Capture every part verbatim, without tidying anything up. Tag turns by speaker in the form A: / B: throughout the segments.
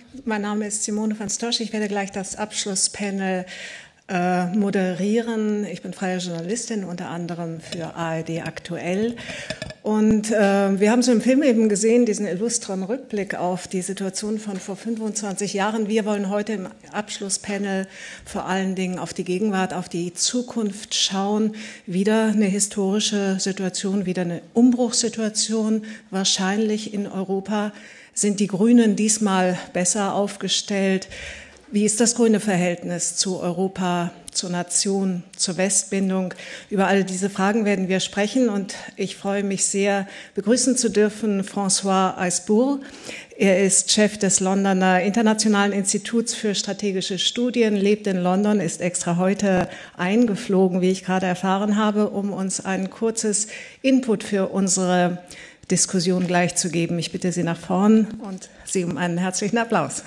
A: mein Name ist Simone van Storch. Ich werde gleich das Abschlusspanel äh, moderieren. Ich bin freie Journalistin, unter anderem für A R D Aktuell. Und äh, wir haben so im Film eben gesehen, diesen illustren Rückblick auf die Situation von vor fünfundzwanzig Jahren. Wir wollen heute im Abschlusspanel vor allen Dingen auf die Gegenwart, auf die Zukunft schauen. Wieder eine historische Situation, wieder eine Umbruchssituation, wahrscheinlich in Europa. Sind die Grünen diesmal besser aufgestellt? Wie ist das grüne Verhältnis zu Europa, zur Nation, zur Westbindung? Über all diese Fragen werden wir sprechen und ich freue mich sehr, begrüßen zu dürfen François Aisbourg. Er ist Chef des Londoner Internationalen Instituts für strategische Studien, lebt in London, ist extra heute eingeflogen, wie ich gerade erfahren habe, um uns ein kurzes Input für unsere Diskussion gleich zu geben. Ich bitte Sie nach vorn und Sie um einen herzlichen Applaus.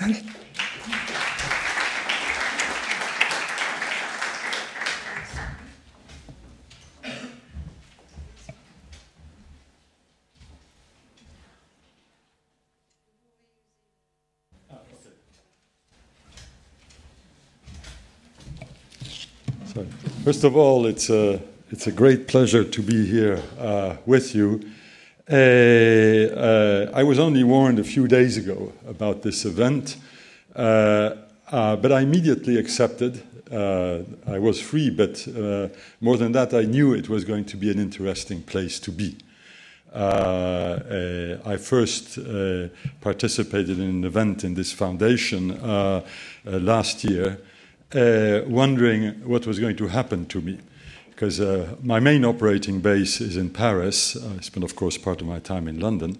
B: So, first of all, it's a, it's a great pleasure to be here uh, with you. Uh, uh, I was only warned a few days ago about this event, uh, uh, but I immediately accepted. Uh, I was free, but uh, more than that, I knew it was going to be an interesting place to be. Uh, uh, I first uh, participated in an event in this foundation uh, uh, last year, uh, wondering what was going to happen to me. Because uh, my main operating base is in Paris. I spent, of course, part of my time in London.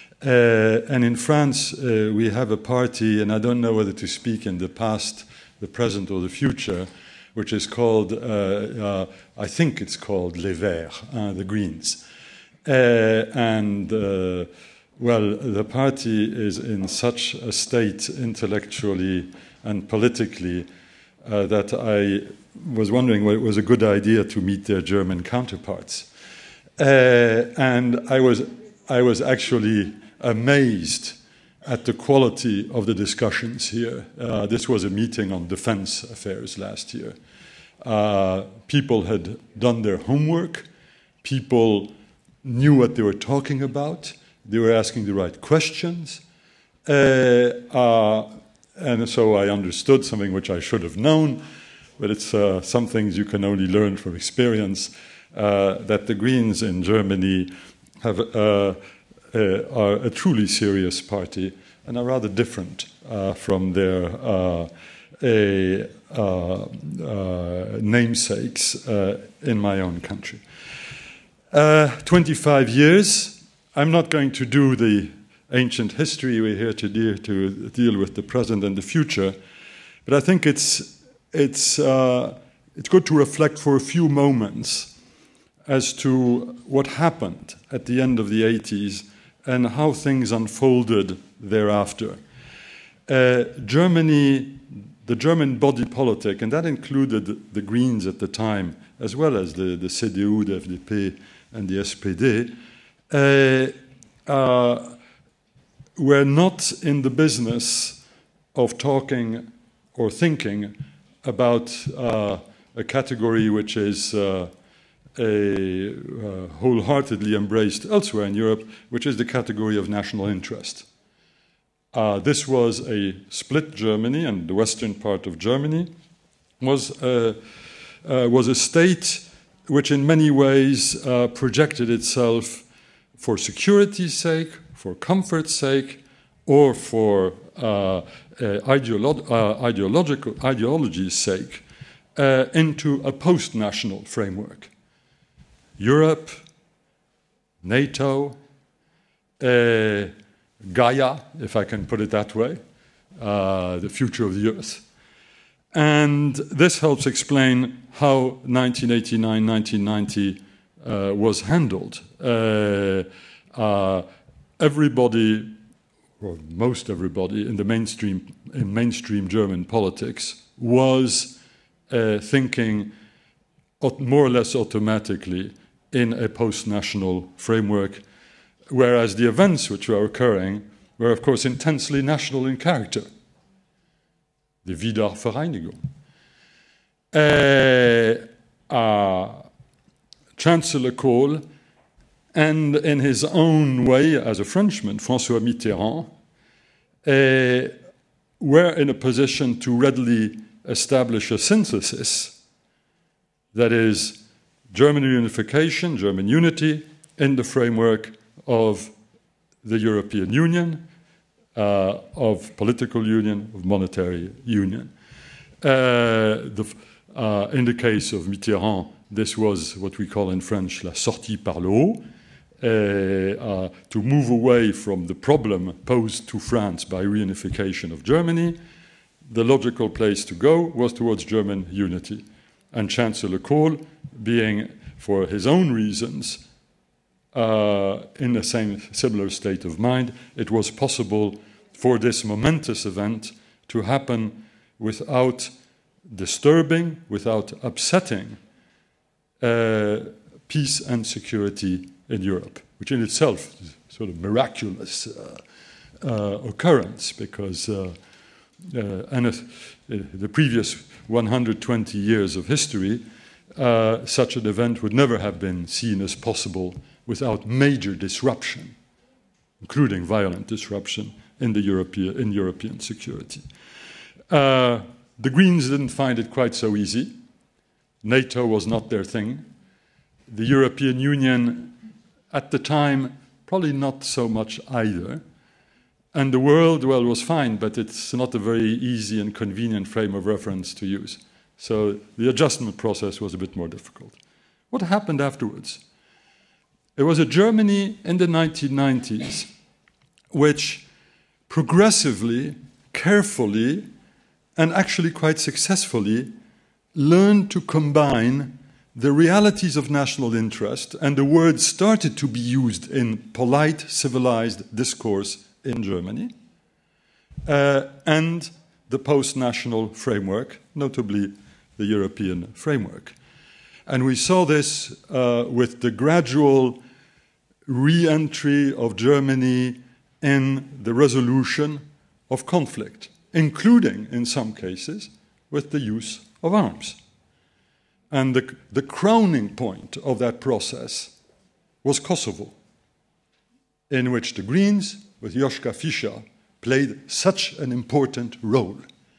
B: Uh, and in France, uh, we have a party, and I don't know whether to speak in the past, the present, or the future, which is called, uh, uh, I think it's called Les Verts, uh, the Greens. Uh, and, uh, well, the party is in such a state intellectually and politically uh, that I was wondering whether it was a good idea to meet their German counterparts. Uh, and I was, I was actually amazed at the quality of the discussions here. Uh, this was a meeting on defense affairs last year. Uh, people had done their homework. People knew what they were talking about. They were asking the right questions. Uh, uh, and so I understood something which I should have known, but it's uh, some things you can only learn from experience, uh, that the Greens in Germany have, uh, uh, are a truly serious party and are rather different uh, from their uh, a, uh, uh, namesakes uh, in my own country. Uh, twenty-five years. I'm not going to do the ancient history. We're here to deal, to deal with the present and the future, but I think it's It's, uh, it's good to reflect for a few moments as to what happened at the end of the eighties and how things unfolded thereafter. Uh, Germany, the German body politic, and that included the Greens at the time, as well as the, the C D U, the F D P, and the S P D, uh, uh, were not in the business of talking or thinking about uh, a category which is uh, a, uh, wholeheartedly embraced elsewhere in Europe, which is the category of national interest. Uh, this was a split Germany, and the western part of Germany was, uh, uh, was a state which in many ways uh, projected itself for security's sake, for comfort's sake, or for uh, uh, ideolo uh, ideological ideology's sake, uh, into a post-national framework. Europe, NATO, uh, Gaia, if I can put it that way, uh, the future of the Earth. And this helps explain how nineteen eighty-nine nineteen ninety uh, was handled. Uh, uh, everybody, or most everybody in the mainstream, in mainstream German politics was uh, thinking more or less automatically in a post-national framework, whereas the events which were occurring were, of course, intensely national in character. the Wiedervereinigung. Uh, uh, Chancellor Kohl, and in his own way as a Frenchman, François Mitterrand, uh, were in a position to readily establish a synthesis, that is, German unification, German unity, in the framework of the European Union, uh, of political union, of monetary union. Uh, the, uh, in the case of Mitterrand, this was what we call in French la sortie par le haut, uh, uh, to move away from the problem posed to France by reunification of Germany. The logical place to go was towards German unity. And Chancellor Kohl, being, for his own reasons, uh, in the same similar state of mind, it was possible for this momentous event to happen without disturbing, without upsetting uh, peace and security in Europe, which in itself is a sort of miraculous uh, uh, occurrence, because uh, uh, and, uh, the previous one hundred twenty years of history, uh, such an event would never have been seen as possible without major disruption, including violent disruption in the European, in European security. Uh, the Greens didn't find it quite so easy. NATO was not their thing. The European Union, at the time, probably not so much either. And the world, well, was fine, but it's not a very easy and convenient frame of reference to use. So the adjustment process was a bit more difficult. What happened afterwards? It was a Germany in the nineteen nineties which progressively, carefully, and actually quite successfully learned to combine the realities of national interest, and the word started to be used in polite, civilized discourse in Germany, uh, and the post-national framework, notably the European framework. And we saw this uh, with the gradual re-entry of Germany in the resolution of conflict, including, in some cases, with the use of arms. And the, the crowning point of that process was Kosovo, in which the Greens, with Joschka Fischer, played such an important role.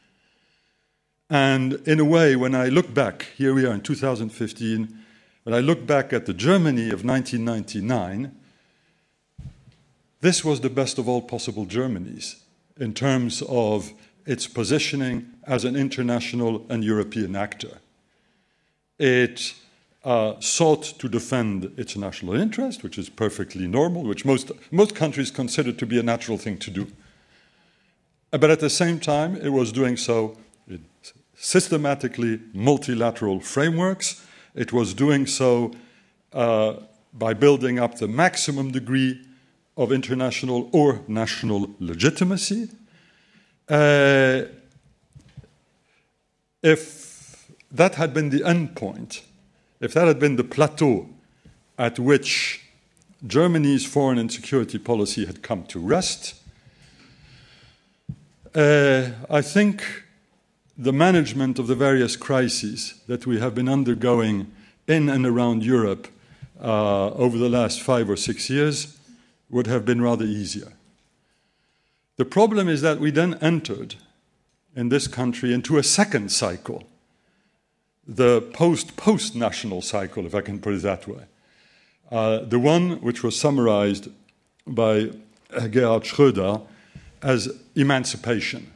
B: And in a way, when I look back, here we are in two thousand fifteen, when I look back at the Germany of nineteen ninety-nine, this was the best of all possible Germanys in terms of its positioning as an international and European actor. It uh, sought to defend its national interest, which is perfectly normal, which most, most countries consider to be a natural thing to do. But at the same time, it was doing so in systematically multilateral frameworks. It was doing so uh, by building up the maximum degree of international or national legitimacy. Uh, if that had been the end point, if that had been the plateau at which Germany's foreign and security policy had come to rest, uh, I think the management of the various crises that we have been undergoing in and around Europe uh, over the last five or six years would have been rather easier. The problem is that we then entered in this country into a second cycle, the post-post-national cycle, if I can put it that way. Uh, the one which was summarized by Gerhard Schröder as emancipation.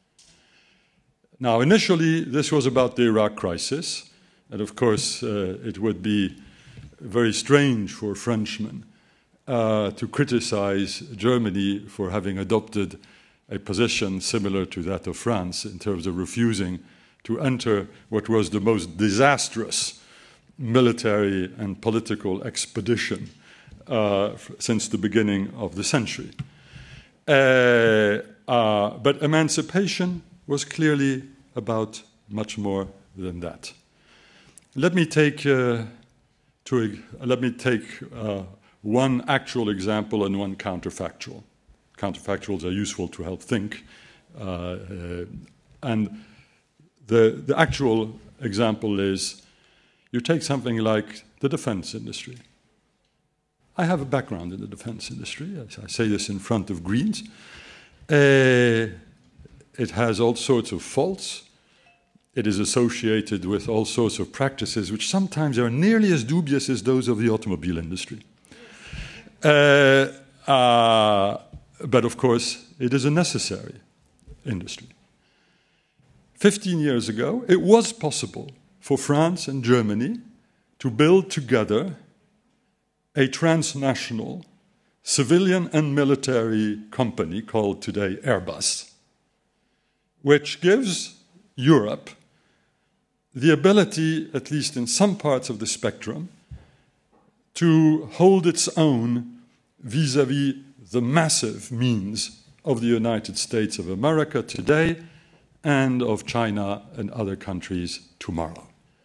B: Now, initially, this was about the Iraq crisis, and of course, uh, it would be very strange for Frenchmen uh, to criticize Germany for having adopted a position similar to that of France in terms of refusing to enter what was the most disastrous military and political expedition uh, since the beginning of the century. Uh, uh, but emancipation was clearly about much more than that. Let me take, uh, to, uh, let me take uh, one actual example and one counterfactual. Counterfactuals are useful to help think. Uh, uh, And the, the actual example is, you take something like the defense industry. I have a background in the defense industry. I say this in front of Greens. Uh, it has all sorts of faults. It is associated with all sorts of practices which sometimes are nearly as dubious as those of the automobile industry. Uh, uh, but of course, it is a necessary industry. Fifteen years ago, it was possible for France and Germany to build together a transnational civilian and military company called today Airbus, which gives Europe the ability, at least in some parts of the spectrum, to hold its own vis-à-vis the massive means of the United States of America today and of China and other countries tomorrow.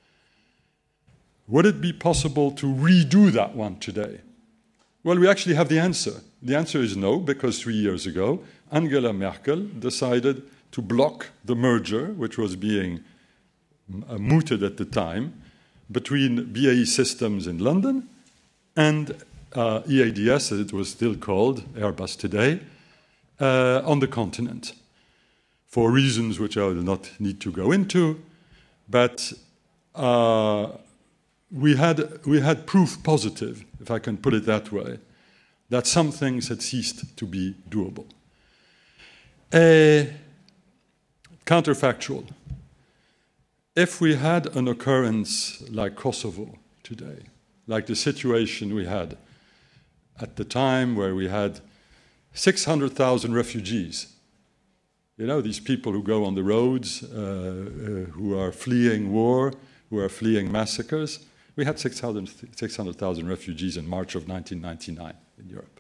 B: Would it be possible to redo that one today? Well, we actually have the answer. The answer is no, because three years ago, Angela Merkel decided to block the merger, which was being uh, mooted at the time, between B A E Systems in London and uh, E A D S, as it was still called, Airbus today, uh, on the continent, for reasons which I will not need to go into, but uh, we had, we had proof positive, if I can put it that way, that some things had ceased to be doable. Uh, counterfactual. If we had an occurrence like Kosovo today, like the situation we had at the time where we had six hundred thousand refugees, you know, these people who go on the roads, uh, uh, who are fleeing war, who are fleeing massacres. We had six hundred thousand refugees in March of nineteen ninety-nine in Europe.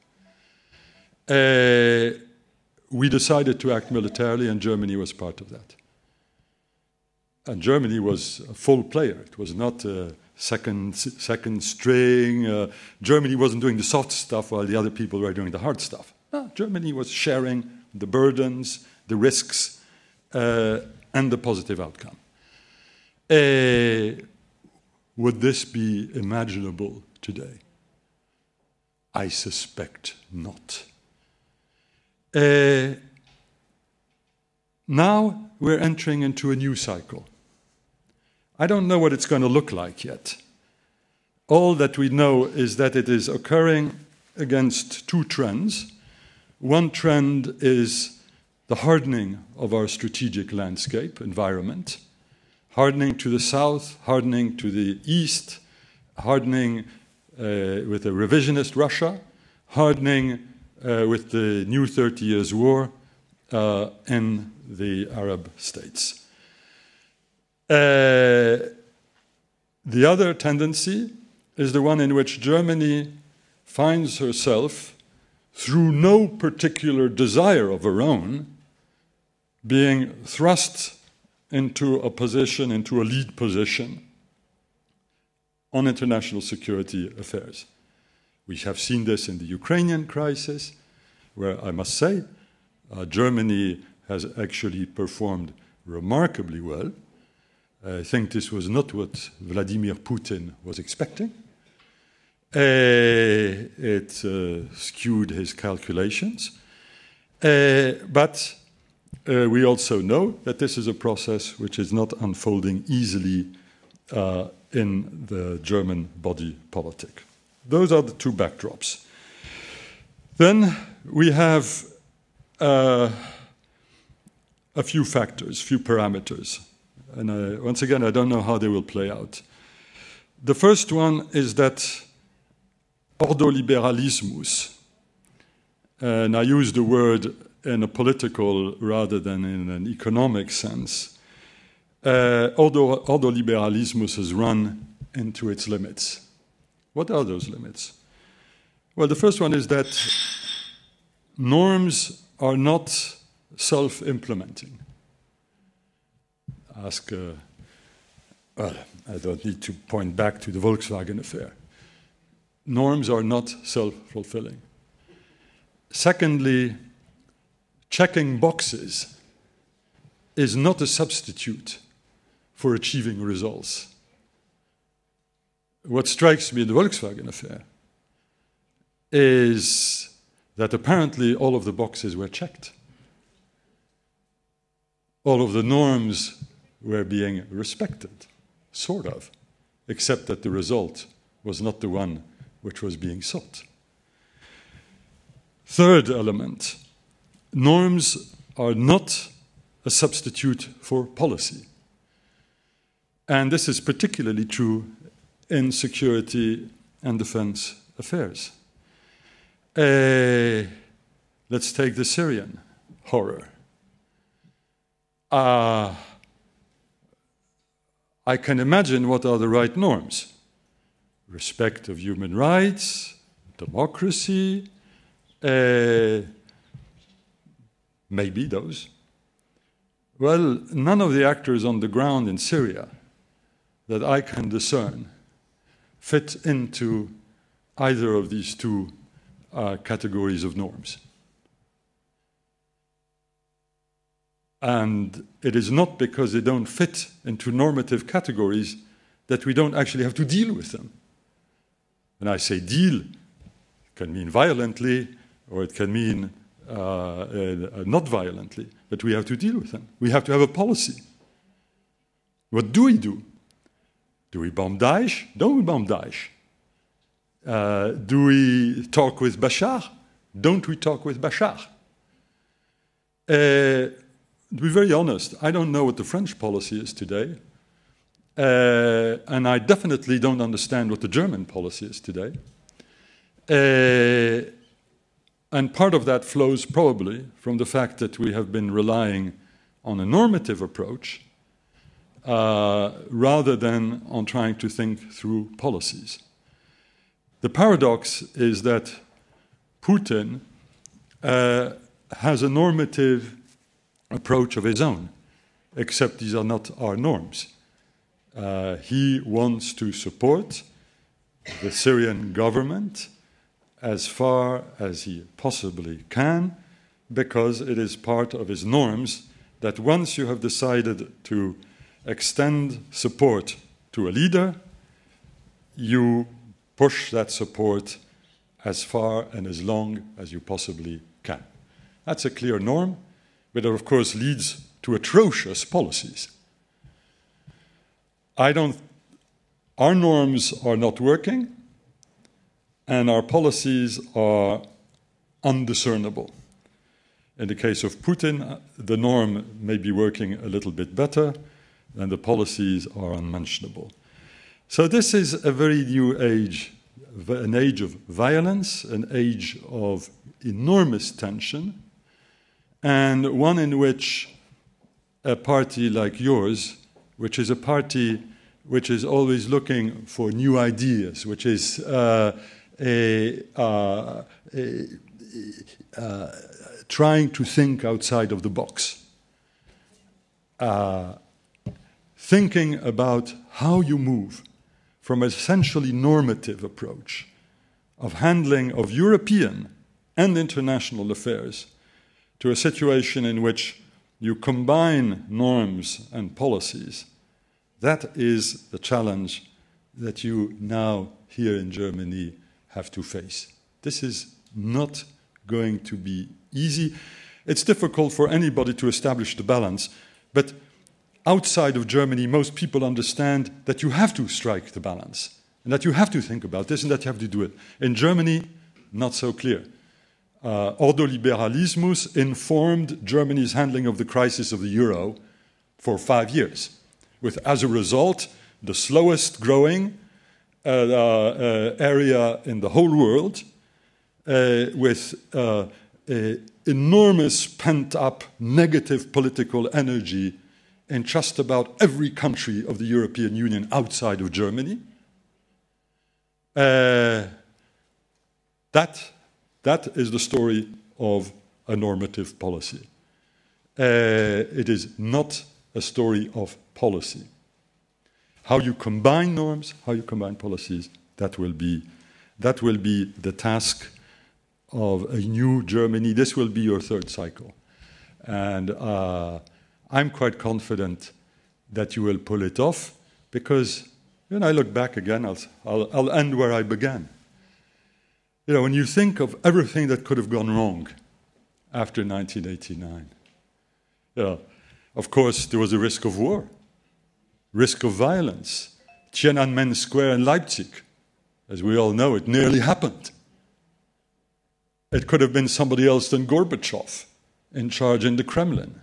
B: Uh, we decided to act militarily, and Germany was part of that. And Germany was a full player. It was not a second, second string. Uh, Germany wasn't doing the soft stuff while the other people were doing the hard stuff. No, Germany was sharing the burdens, the risks, uh, and the positive outcome. Uh, would this be imaginable today? I suspect not. Uh, now we're entering into a new cycle. I don't know what it's going to look like yet. All that we know is that it is occurring against two trends. One trend is the hardening of our strategic landscape, environment, hardening to the south, hardening to the east, hardening uh, with a revisionist Russia, hardening uh, with the new thirty years war uh, in the Arab states. Uh, the other tendency is the one in which Germany finds herself, through no particular desire of her own, being thrust into a position, into a lead position on international security affairs. We have seen this in the Ukrainian crisis, where I must say, uh, Germany has actually performed remarkably well. I think this was not what Vladimir Putin was expecting. Uh, it uh, skewed his calculations. Uh, but uh, we also know that this is a process which is not unfolding easily uh, in the German body politic. Those are the two backdrops. Then we have uh, a few factors, few parameters. And I, once again, I don't know how they will play out. The first one is that ordoliberalismus, and I use the word in a political rather than in an economic sense, uh, ordo, ordoliberalismus has run into its limits. What are those limits? Well, the first one is that norms are not self-implementing. Ask, uh, well, I don't need to point back to the Volkswagen affair. Norms are not self-fulfilling. Secondly, checking boxes is not a substitute for achieving results. What strikes me in the Volkswagen affair is that apparently all of the boxes were checked. All of the norms were being respected, sort of, except that the result was not the one which was being sought. Third element, norms are not a substitute for policy. And this is particularly true in security and defense affairs. Uh, let's take the Syrian horror. Uh, I can imagine what are the right norms. Respect of human rights, democracy, uh, maybe those. Well, none of the actors on the ground in Syria that I can discern fit into either of these two uh, categories of norms. And it is not because they don't fit into normative categories that we don't actually have to deal with them. When I say deal, it can mean violently, or it can mean uh, uh, not violently, but we have to deal with them. We have to have a policy. What do we do? Do we bomb Daesh? Don't we bomb Daesh? Uh, do we talk with Bashar? Don't we talk with Bashar? Uh, to be very honest, I don't know what the French policy is today. Uh, and I definitely don't understand what the German policy is today. Uh, and part of that flows probably from the fact that we have been relying on a normative approach uh, rather than on trying to think through policies. The paradox is that Putin uh, has a normative approach of his own, except these are not our norms. Uh, he wants to support the Syrian government as far as he possibly can, because it is part of his norms that once you have decided to extend support to a leader, you push that support as far and as long as you possibly can. That's a clear norm, but it of course leads to atrocious policies. I don't, our norms are not working, and our policies are undiscernible. In the case of Putin, the norm may be working a little bit better, and the policies are unmentionable. So this is a very new age, an age of violence, an age of enormous tension, and one in which a party like yours, which is a party which is always looking for new ideas, which is uh, a, uh, a, uh, trying to think outside of the box, uh, thinking about how you move from an essentially normative approach of handling of European and international affairs to a situation in which you combine norms and policies. That is the challenge that you now here in Germany have to face. This is not going to be easy. It's difficult for anybody to establish the balance, but outside of Germany, most people understand that you have to strike the balance, and that you have to think about this, and that you have to do it. In Germany, not so clear. Uh, Ordoliberalismus informed Germany's handling of the crisis of the euro for five years, with, as a result, the slowest growing uh, uh, area in the whole world, uh, with uh, enormous pent-up negative political energy in just about every country of the European Union outside of Germany. Uh, that, that is the story of a normative policy. Uh, it is not a story of policy. How you combine norms, how you combine policies, that will be, that will be the task of a new Germany. This will be your third cycle. And uh, I'm quite confident that you will pull it off because when I look back again, I'll, I'll, I'll end where I began. You know, when you think of everything that could have gone wrong after nineteen eighty-nine, you know, of course, there was a risk of war, risk of violence. Tiananmen Square in Leipzig, as we all know, it nearly happened. It could have been somebody else than Gorbachev in charge in the Kremlin.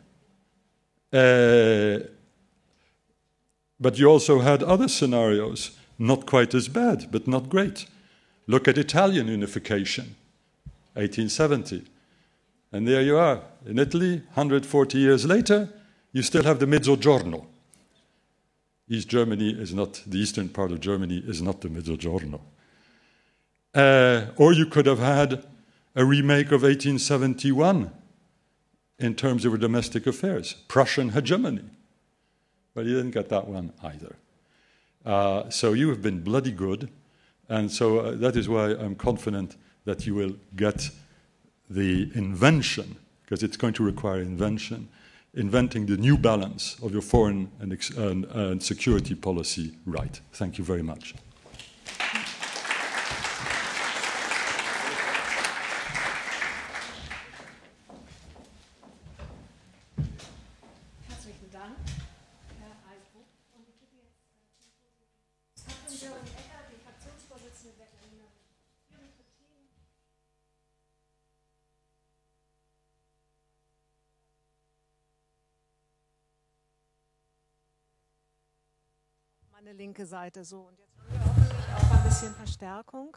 B: Uh, but you also had other scenarios, not quite as bad, but not great. Look at Italian unification, eighteen seventy. And there you are, in Italy, one hundred forty years later, you still have the Mezzogiorno. East Germany is not, the eastern part of Germany is not the Mezzogiorno. Uh, or you could have had a remake of eighteen seventy-one in terms of domestic affairs, Prussian hegemony. But you didn't get that one either. Uh, so you have been bloody good, and so uh, that is why I'm confident that you will get the invention, because it's going to require invention, inventing the new balance of your foreign and, ex and, and security policy right. Thank you very much.
A: Herzlichen Dank, Herr Eisbruch. Und ich bitte jetzt Katrin Göring-Eckardt, die Fraktionsvorsitzende der Grünen. Meine linke Seite so. Und jetzt haben wir hoffentlich auch ein bisschen Verstärkung.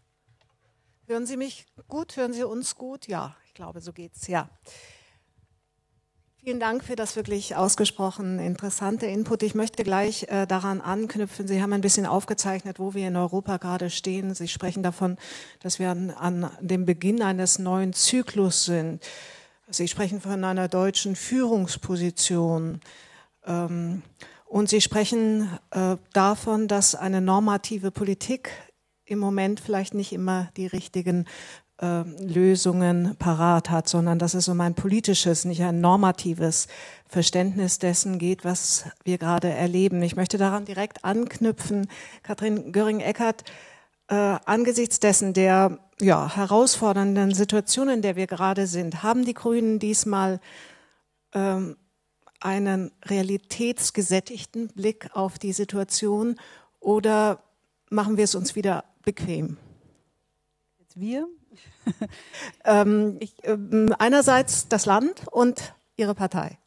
A: Hören Sie mich gut? Hören Sie uns gut? Ja, ich glaube, so geht's. Ja. Vielen Dank für das wirklich ausgesprochen interessante Input. Ich möchte gleich äh, daran anknüpfen. Sie haben ein bisschen aufgezeichnet, wo wir in Europa gerade stehen. Sie sprechen davon, dass wir an, an dem Beginn eines neuen Zyklus sind. Sie sprechen von einer deutschen Führungsposition. Ähm, und Sie sprechen äh, davon, dass eine normative Politik im Moment vielleicht nicht immer die richtigen äh, Lösungen parat hat, sondern dass es um ein politisches, nicht ein normatives Verständnis dessen geht, was wir gerade erleben. Ich möchte daran direkt anknüpfen, Katrin Göring-Eckardt, äh, angesichts dessen der ja, herausfordernden Situation, in der wir gerade sind, haben die Grünen diesmal ähm, einen realitätsgesättigten Blick auf die Situation oder machen wir es uns wieder bequem?
C: Jetzt wir?
A: ähm, ich, äh, einerseits das Land und Ihre Partei.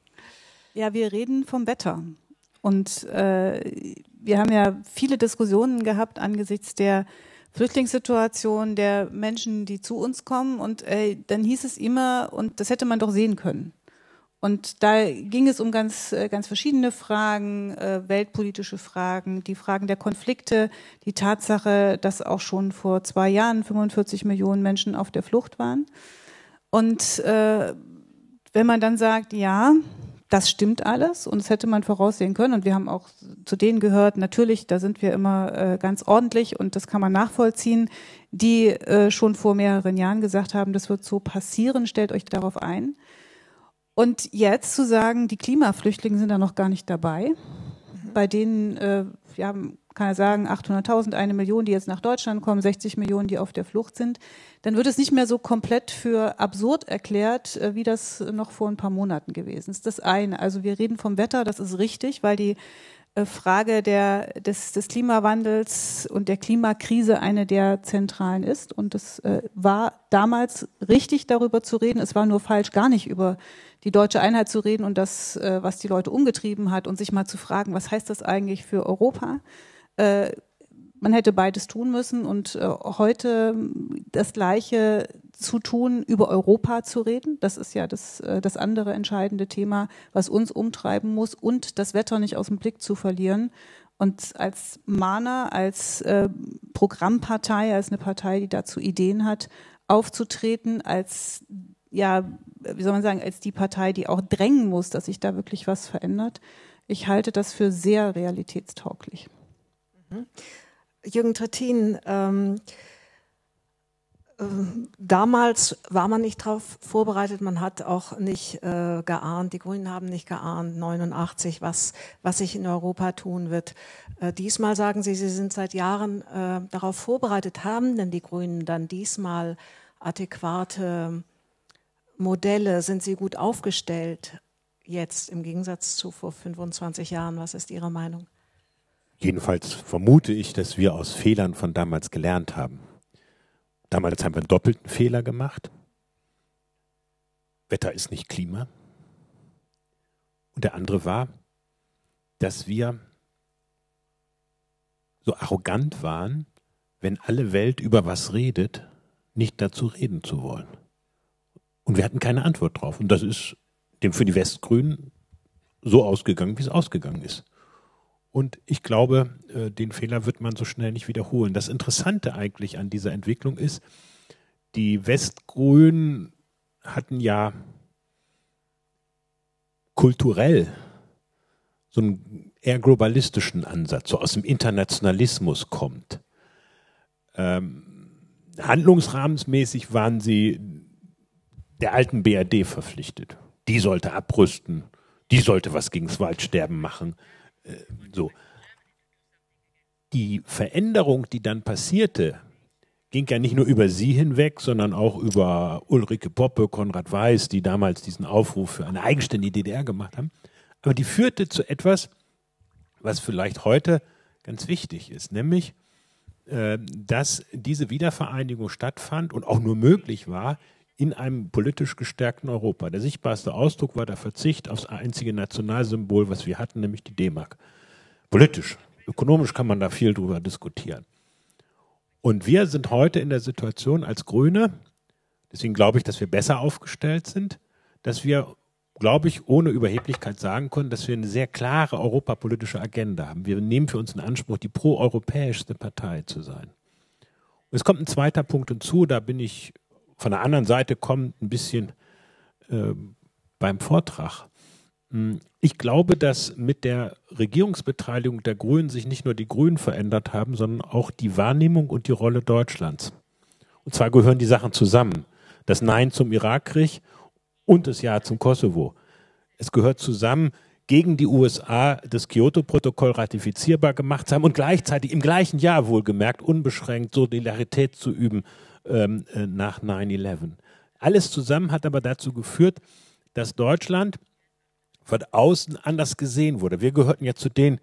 C: Ja, wir reden vom Wetter. Und äh, wir haben ja viele Diskussionen gehabt angesichts der Flüchtlingssituation der Menschen, die zu uns kommen. Und äh, dann hieß es immer, und das hätte man doch sehen können. Und da ging es um ganz, ganz verschiedene Fragen, äh, weltpolitische Fragen, die Fragen der Konflikte, die Tatsache, dass auch schon vor zwei Jahren fünfundvierzig Millionen Menschen auf der Flucht waren. Und äh, wenn man dann sagt, ja, das stimmt alles und das hätte man voraussehen können und wir haben auch zu denen gehört, natürlich, da sind wir immer äh, ganz ordentlich und das kann man nachvollziehen, die äh, schon vor mehreren Jahren gesagt haben, das wird so passieren, stellt euch darauf ein. Und jetzt zu sagen, die Klimaflüchtlinge sind da noch gar nicht dabei, mhm. bei denen, äh, ja, kann er sagen, achthunderttausend, eine Million, die jetzt nach Deutschland kommen, sechzig Millionen, die auf der Flucht sind, dann wird es nicht mehr so komplett für absurd erklärt, äh, wie das noch vor ein paar Monaten gewesen ist. Das eine, also wir reden vom Wetter, das ist richtig, weil die äh, Frage der, des, des Klimawandels und der Klimakrise eine der zentralen ist. Und es äh, war damals richtig, darüber zu reden. Es war nur falsch, gar nicht über die deutsche Einheit zu reden und das, äh, was die Leute umgetrieben hat und sich mal zu fragen, was heißt das eigentlich für Europa? Äh, man hätte beides tun müssen und äh, heute das Gleiche zu tun, über Europa zu reden. Das ist ja das, äh, das andere entscheidende Thema, was uns umtreiben muss und das Wetter nicht aus dem Blick zu verlieren. Und als Mahner, als äh, Programmpartei, als eine Partei, die dazu Ideen hat, aufzutreten, als ja, wie soll man sagen, als die Partei, die auch drängen muss, dass sich da wirklich was verändert. Ich halte das für sehr realitätstauglich.
A: Mhm. Jürgen Trittin, ähm, damals war man nicht darauf vorbereitet, man hat auch nicht äh, geahnt, die Grünen haben nicht geahnt, neunundachtzig, was, was sich in Europa tun wird. Äh, diesmal sagen Sie, Sie sind seit Jahren äh, darauf vorbereitet. Haben denn die Grünen dann diesmal adäquate Modelle? Sind sie gut aufgestellt jetzt im Gegensatz zu vor fünfundzwanzig Jahren? Was ist Ihre Meinung?
D: Jedenfalls vermute ich, dass wir aus Fehlern von damals gelernt haben. Damals haben wir einen doppelten Fehler gemacht. Wetter ist nicht Klima. Und der andere war, dass wir so arrogant waren, wenn alle Welt über was redet, nicht dazu reden zu wollen. Und wir hatten keine Antwort drauf. Und das ist dem für die Westgrünen so ausgegangen, wie es ausgegangen ist. Und ich glaube, den Fehler wird man so schnell nicht wiederholen. Das Interessante eigentlich an dieser Entwicklung ist, die Westgrünen hatten ja kulturell so einen eher globalistischen Ansatz, so aus dem Internationalismus kommt. Ähm, handlungsrahmensmäßig waren sie der alten B R D verpflichtet. Die sollte abrüsten, die sollte was gegen das Waldsterben machen. So. Die Veränderung, die dann passierte, ging ja nicht nur über sie hinweg, sondern auch über Ulrike Poppe, Konrad Weiß, die damals diesen Aufruf für eine eigenständige D D R gemacht haben. Aber die führte zu etwas, was vielleicht heute ganz wichtig ist, nämlich, äh, dass diese Wiedervereinigung stattfand und auch nur möglich war in einem politisch gestärkten Europa. Der sichtbarste Ausdruck war der Verzicht aufs einzige Nationalsymbol, was wir hatten, nämlich die D-Mark. Politisch, ökonomisch kann man da viel drüber diskutieren. Und wir sind heute in der Situation als Grüne, deswegen glaube ich, dass wir besser aufgestellt sind, dass wir, glaube ich, ohne Überheblichkeit sagen können, dass wir eine sehr klare europapolitische Agenda haben. Wir nehmen für uns in Anspruch, die proeuropäischste Partei zu sein. Und es kommt ein zweiter Punkt hinzu, da bin ich von der anderen Seite kommt ein bisschen äh, beim Vortrag. Ich glaube, dass mit der Regierungsbeteiligung der Grünen sich nicht nur die Grünen verändert haben, sondern auch die Wahrnehmung und die Rolle Deutschlands. Und zwar gehören die Sachen zusammen. Das Nein zum Irakkrieg und das Ja zum Kosovo. Es gehört zusammen, gegen die U S A das Kyoto-Protokoll ratifizierbar gemacht zu haben und gleichzeitig im gleichen Jahr wohlgemerkt unbeschränkt Solidarität zu üben ähm, äh, nach neun elf. Alles zusammen hat aber dazu geführt, dass Deutschland von außen anders gesehen wurde. Wir gehörten ja zu denen,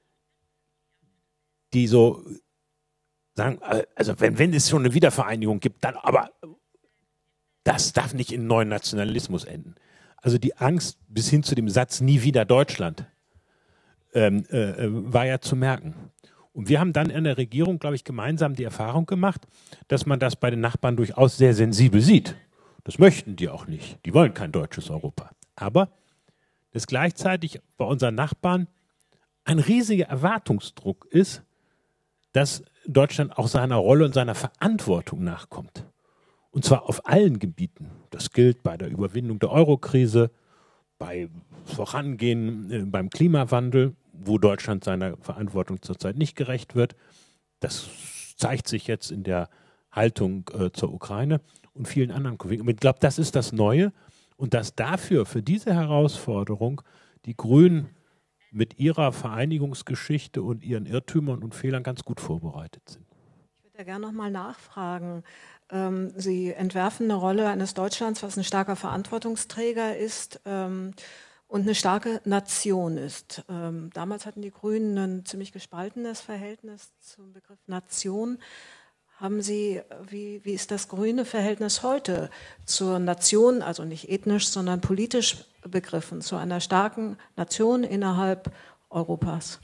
D: die so sagen, also wenn, wenn es schon eine Wiedervereinigung gibt, dann aber das darf nicht in neuen Nationalismus enden. Also die Angst bis hin zu dem Satz nie wieder Deutschland ähm, äh, war ja zu merken. Und wir haben dann in der Regierung, glaube ich, gemeinsam die Erfahrung gemacht, dass man das bei den Nachbarn durchaus sehr sensibel sieht. Das möchten die auch nicht. Die wollen kein deutsches Europa. Aber dass gleichzeitig bei unseren Nachbarn ein riesiger Erwartungsdruck ist, dass Deutschland auch seiner Rolle und seiner Verantwortung nachkommt. Und zwar auf allen Gebieten. Das gilt bei der Überwindung der Eurokrise, bei Vorangehen äh, beim Klimawandel, wo Deutschland seiner Verantwortung zurzeit nicht gerecht wird. Das zeigt sich jetzt in der Haltung äh, zur Ukraine und vielen anderen Konflikten. Ich glaube, das ist das Neue und dass dafür, für diese Herausforderung, die Grünen mit ihrer Vereinigungsgeschichte und ihren Irrtümern und Fehlern ganz gut vorbereitet sind.
A: Ich würde ja gerne noch mal nachfragen. Ähm, Sie entwerfen eine Rolle eines Deutschlands, was ein starker Verantwortungsträger ist ähm, und eine starke Nation ist. Ähm, damals hatten die Grünen ein ziemlich gespaltenes Verhältnis zum Begriff Nation. Haben Sie, wie, wie ist das grüne Verhältnis heute zur Nation, also nicht ethnisch, sondern politisch begriffen, zu einer starken Nation innerhalb Europas?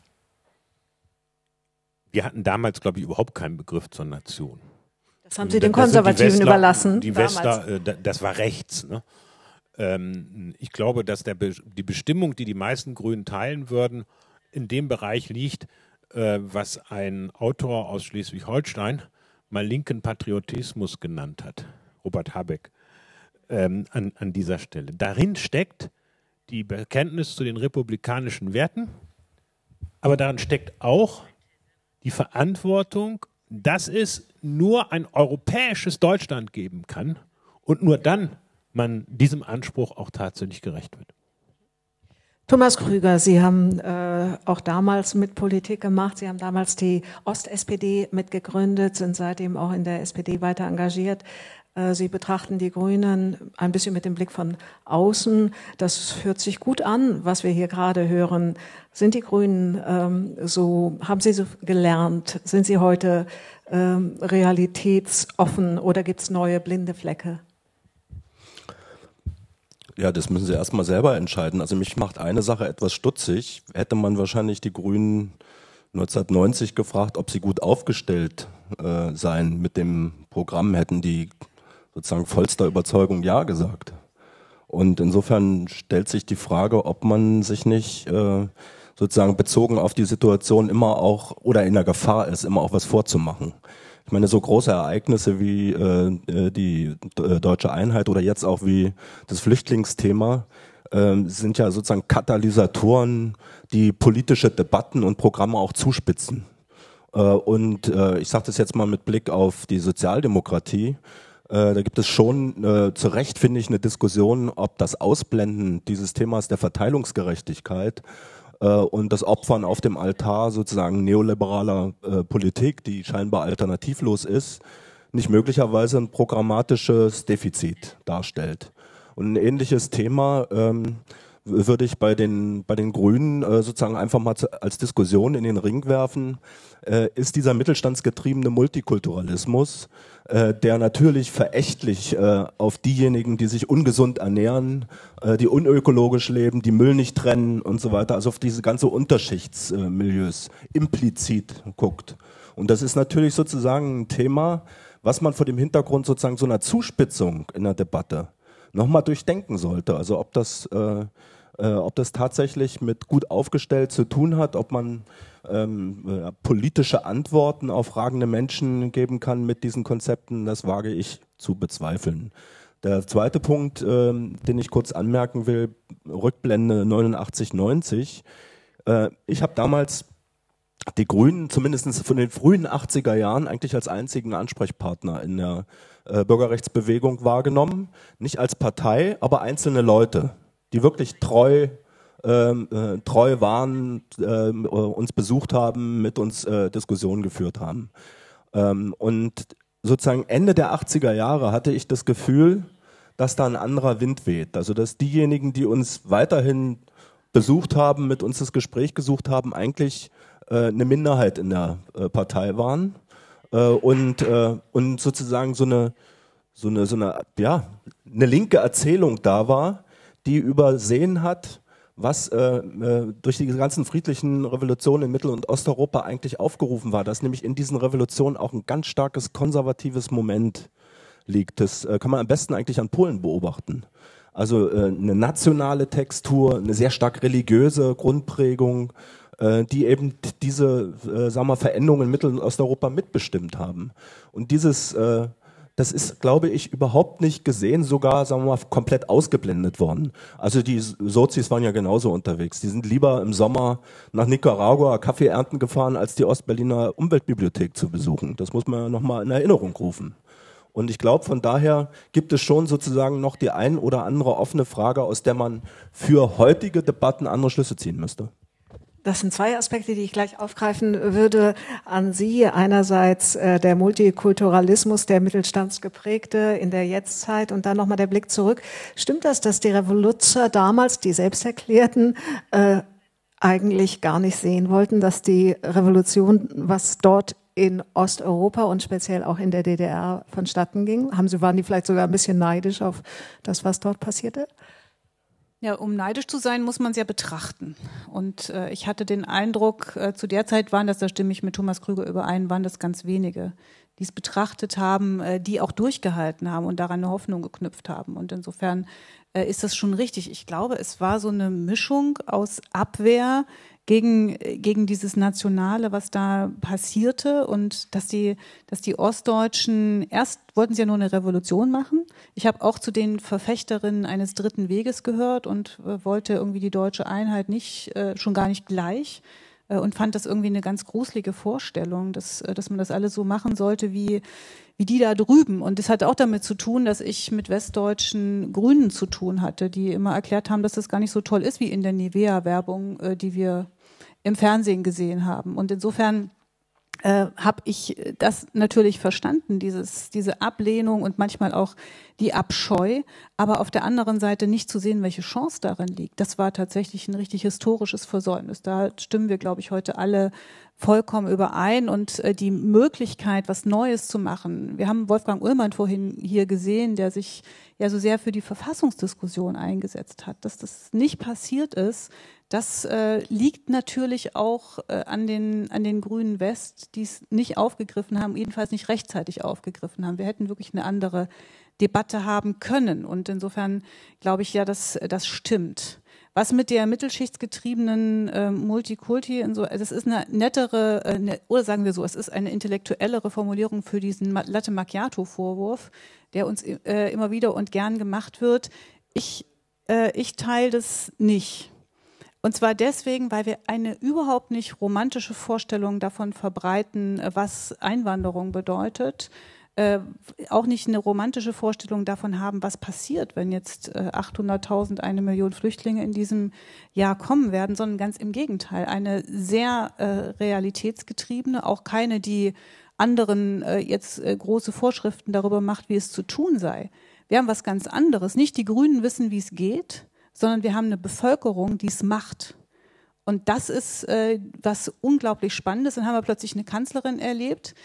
D: Wir hatten damals, glaube ich, überhaupt keinen Begriff zur Nation.
A: Das haben Sie den Konservativen
D: Westler,
A: überlassen.
D: Die Westler, das war rechts. Ne? Ich glaube, dass der, die Bestimmung, die die meisten Grünen teilen würden, in dem Bereich liegt, was ein Autor aus Schleswig-Holstein mal linken Patriotismus genannt hat, Robert Habeck, an, an dieser Stelle. Darin steckt die Bekenntnis zu den republikanischen Werten, aber darin steckt auch die Verantwortung, dass es nur ein europäisches Deutschland geben kann und nur dann man diesem Anspruch auch tatsächlich gerecht wird.
A: Thomas Krüger, Sie haben äh, auch damals mit Politik gemacht. Sie haben damals die Ost-S P D mitgegründet, sind seitdem auch in der S P D weiter engagiert. Äh, Sie betrachten die Grünen ein bisschen mit dem Blick von außen. Das hört sich gut an, was wir hier gerade hören. Sind die Grünen ähm, so, haben Sie so gelernt? Sind Sie heute ähm, realitätsoffen oder gibt es neue blinde Flecke?
E: Ja, das müssen Sie erstmal selber entscheiden. Also mich macht eine Sache etwas stutzig. Hätte man wahrscheinlich die Grünen neunzehnhundertneunzig gefragt, ob sie gut aufgestellt äh, seien mit dem Programm, hätten die sozusagen vollster Überzeugung Ja gesagt. Und insofern stellt sich die Frage, ob man sich nicht äh, sozusagen bezogen auf die Situation immer auch oder in der Gefahr ist, immer auch was vorzumachen. Ich meine, so große Ereignisse wie äh, die äh, deutsche Einheit oder jetzt auch wie das Flüchtlingsthema äh, sind ja sozusagen Katalysatoren, die politische Debatten und Programme auch zuspitzen. Äh, und äh, ich sage das jetzt mal mit Blick auf die Sozialdemokratie. Äh, da gibt es schon äh, zu Recht, finde ich, eine Diskussion, ob das Ausblenden dieses Themas der Verteilungsgerechtigkeit und das Opfern auf dem Altar sozusagen neoliberaler äh, Politik, die scheinbar alternativlos ist, nicht möglicherweise ein programmatisches Defizit darstellt. Und ein ähnliches Thema ähm, würde ich bei den, bei den Grünen äh, sozusagen einfach mal zu, als Diskussion in den Ring werfen, äh, ist dieser mittelstandsgetriebene Multikulturalismus, äh, der natürlich verächtlich äh, auf diejenigen, die sich ungesund ernähren, äh, die unökologisch leben, die Müll nicht trennen und so weiter, also auf diese ganze Unterschichtsmilieus äh, implizit guckt. Und das ist natürlich sozusagen ein Thema, was man vor dem Hintergrund sozusagen so einer Zuspitzung in der Debatte nochmal durchdenken sollte. Also ob das, äh, äh, ob das tatsächlich mit gut aufgestellt zu tun hat, ob man ähm, äh, politische Antworten auf fragende Menschen geben kann mit diesen Konzepten, das wage ich zu bezweifeln. Der zweite Punkt, ähm, den ich kurz anmerken will, Rückblende neunundachtzig, neunzig. Äh, ich habe damals die Grünen, zumindest von den frühen achtziger Jahren, eigentlich als einzigen Ansprechpartner in der äh, Bürgerrechtsbewegung wahrgenommen. Nicht als Partei, aber einzelne Leute, die wirklich treu, ähm, äh, treu waren, äh, uns besucht haben, mit uns äh, Diskussionen geführt haben. Ähm, und sozusagen Ende der achtziger Jahre hatte ich das Gefühl, dass da ein anderer Wind weht. Also dass diejenigen, die uns weiterhin besucht haben, mit uns das Gespräch gesucht haben, eigentlich eine Minderheit in der äh, Partei waren äh, und, äh, und sozusagen so eine, so eine, so eine, ja, eine linke Erzählung da war, die übersehen hat, was äh, äh, durch die ganzen friedlichen Revolutionen in Mittel- und Osteuropa eigentlich aufgerufen war, dass nämlich in diesen Revolutionen auch ein ganz starkes konservatives Moment liegt. Das äh, kann man am besten eigentlich an Polen beobachten. Also äh, eine nationale Textur, eine sehr stark religiöse Grundprägung, die eben diese äh, sagen wir, Veränderungen in Mittel- und Osteuropa mitbestimmt haben. Und dieses, äh, das ist, glaube ich, überhaupt nicht gesehen, sogar sagen wir mal, komplett ausgeblendet worden. Also die Sozis waren ja genauso unterwegs. Die sind lieber im Sommer nach Nicaragua Kaffee ernten gefahren, als die Ostberliner Umweltbibliothek zu besuchen. Das muss man ja nochmal in Erinnerung rufen. Und ich glaube, von daher gibt es schon sozusagen noch die ein oder andere offene Frage, aus der man für heutige Debatten andere Schlüsse ziehen müsste.
A: Das sind zwei Aspekte, die ich gleich aufgreifen würde an Sie. Einerseits äh, der Multikulturalismus, der mittelstandsgeprägte in der Jetztzeit und dann nochmal der Blick zurück. Stimmt das, dass die Revoluzer damals, die selbst erklärten, äh, eigentlich gar nicht sehen wollten, dass die Revolution, was dort in Osteuropa und speziell auch in der D D R vonstatten ging? Haben Sie, waren die vielleicht sogar ein bisschen neidisch auf das, was dort passierte?
C: Ja, um neidisch zu sein, muss man es ja betrachten. Und äh, ich hatte den Eindruck, äh, zu der Zeit waren das, da stimme ich mit Thomas Krüger überein, waren das ganz wenige, die es betrachtet haben, äh, die auch durchgehalten haben und daran eine Hoffnung geknüpft haben. Und insofern äh, ist das schon richtig. Ich glaube, es war so eine Mischung aus Abwehr gegen, gegen dieses Nationale, was da passierte und dass die, dass die Ostdeutschen, erst wollten sie ja nur eine Revolution machen. Ich habe auch zu den Verfechterinnen eines dritten Weges gehört und äh, wollte irgendwie die deutsche Einheit nicht, äh, schon gar nicht gleich. äh, und fand das irgendwie eine ganz gruselige Vorstellung, dass, äh, dass man das alles so machen sollte wie, wie die da drüben. Und das hat auch damit zu tun, dass ich mit westdeutschen Grünen zu tun hatte, die immer erklärt haben, dass das gar nicht so toll ist wie in der Nivea-Werbung, äh, die wir im Fernsehen gesehen haben. Und insofern äh, habe ich das natürlich verstanden, dieses, diese Ablehnung und manchmal auch die Abscheu, aber auf der anderen Seite nicht zu sehen, welche Chance darin liegt. Das war tatsächlich ein richtig historisches Versäumnis. Da stimmen wir, glaube ich, heute alle vollkommen überein. Und äh, die Möglichkeit, was Neues zu machen. Wir haben Wolfgang Ullmann vorhin hier gesehen, der sich ja so sehr für die Verfassungsdiskussion eingesetzt hat. Dass das nicht passiert ist, das äh, liegt natürlich auch äh, an den, an den Grünen West, die es nicht aufgegriffen haben, jedenfalls nicht rechtzeitig aufgegriffen haben. Wir hätten wirklich eine andere Debatte haben können. Und insofern glaube ich ja, dass das stimmt. Was mit der mittelschichtsgetriebenen äh, Multikulti und so, das ist eine nettere, äh, ne, oder sagen wir so, es ist eine intellektuellere Formulierung für diesen Latte Macchiato-Vorwurf, der uns äh, immer wieder und gern gemacht wird. Ich, äh, ich teile das nicht. Und zwar deswegen, weil wir eine überhaupt nicht romantische Vorstellung davon verbreiten, was Einwanderung bedeutet. Äh, auch nicht eine romantische Vorstellung davon haben, was passiert, wenn jetzt äh, achthunderttausend, eine Million Flüchtlinge in diesem Jahr kommen werden, sondern ganz im Gegenteil. Eine sehr äh, realitätsgetriebene, auch keine, die anderen äh, jetzt äh, große Vorschriften darüber macht, wie es zu tun sei. Wir haben was ganz anderes. Nicht die Grünen wissen, wie es geht, sondern wir haben eine Bevölkerung, die es macht. Und das ist äh, was unglaublich Spannendes. Dann haben wir plötzlich eine Kanzlerin erlebt,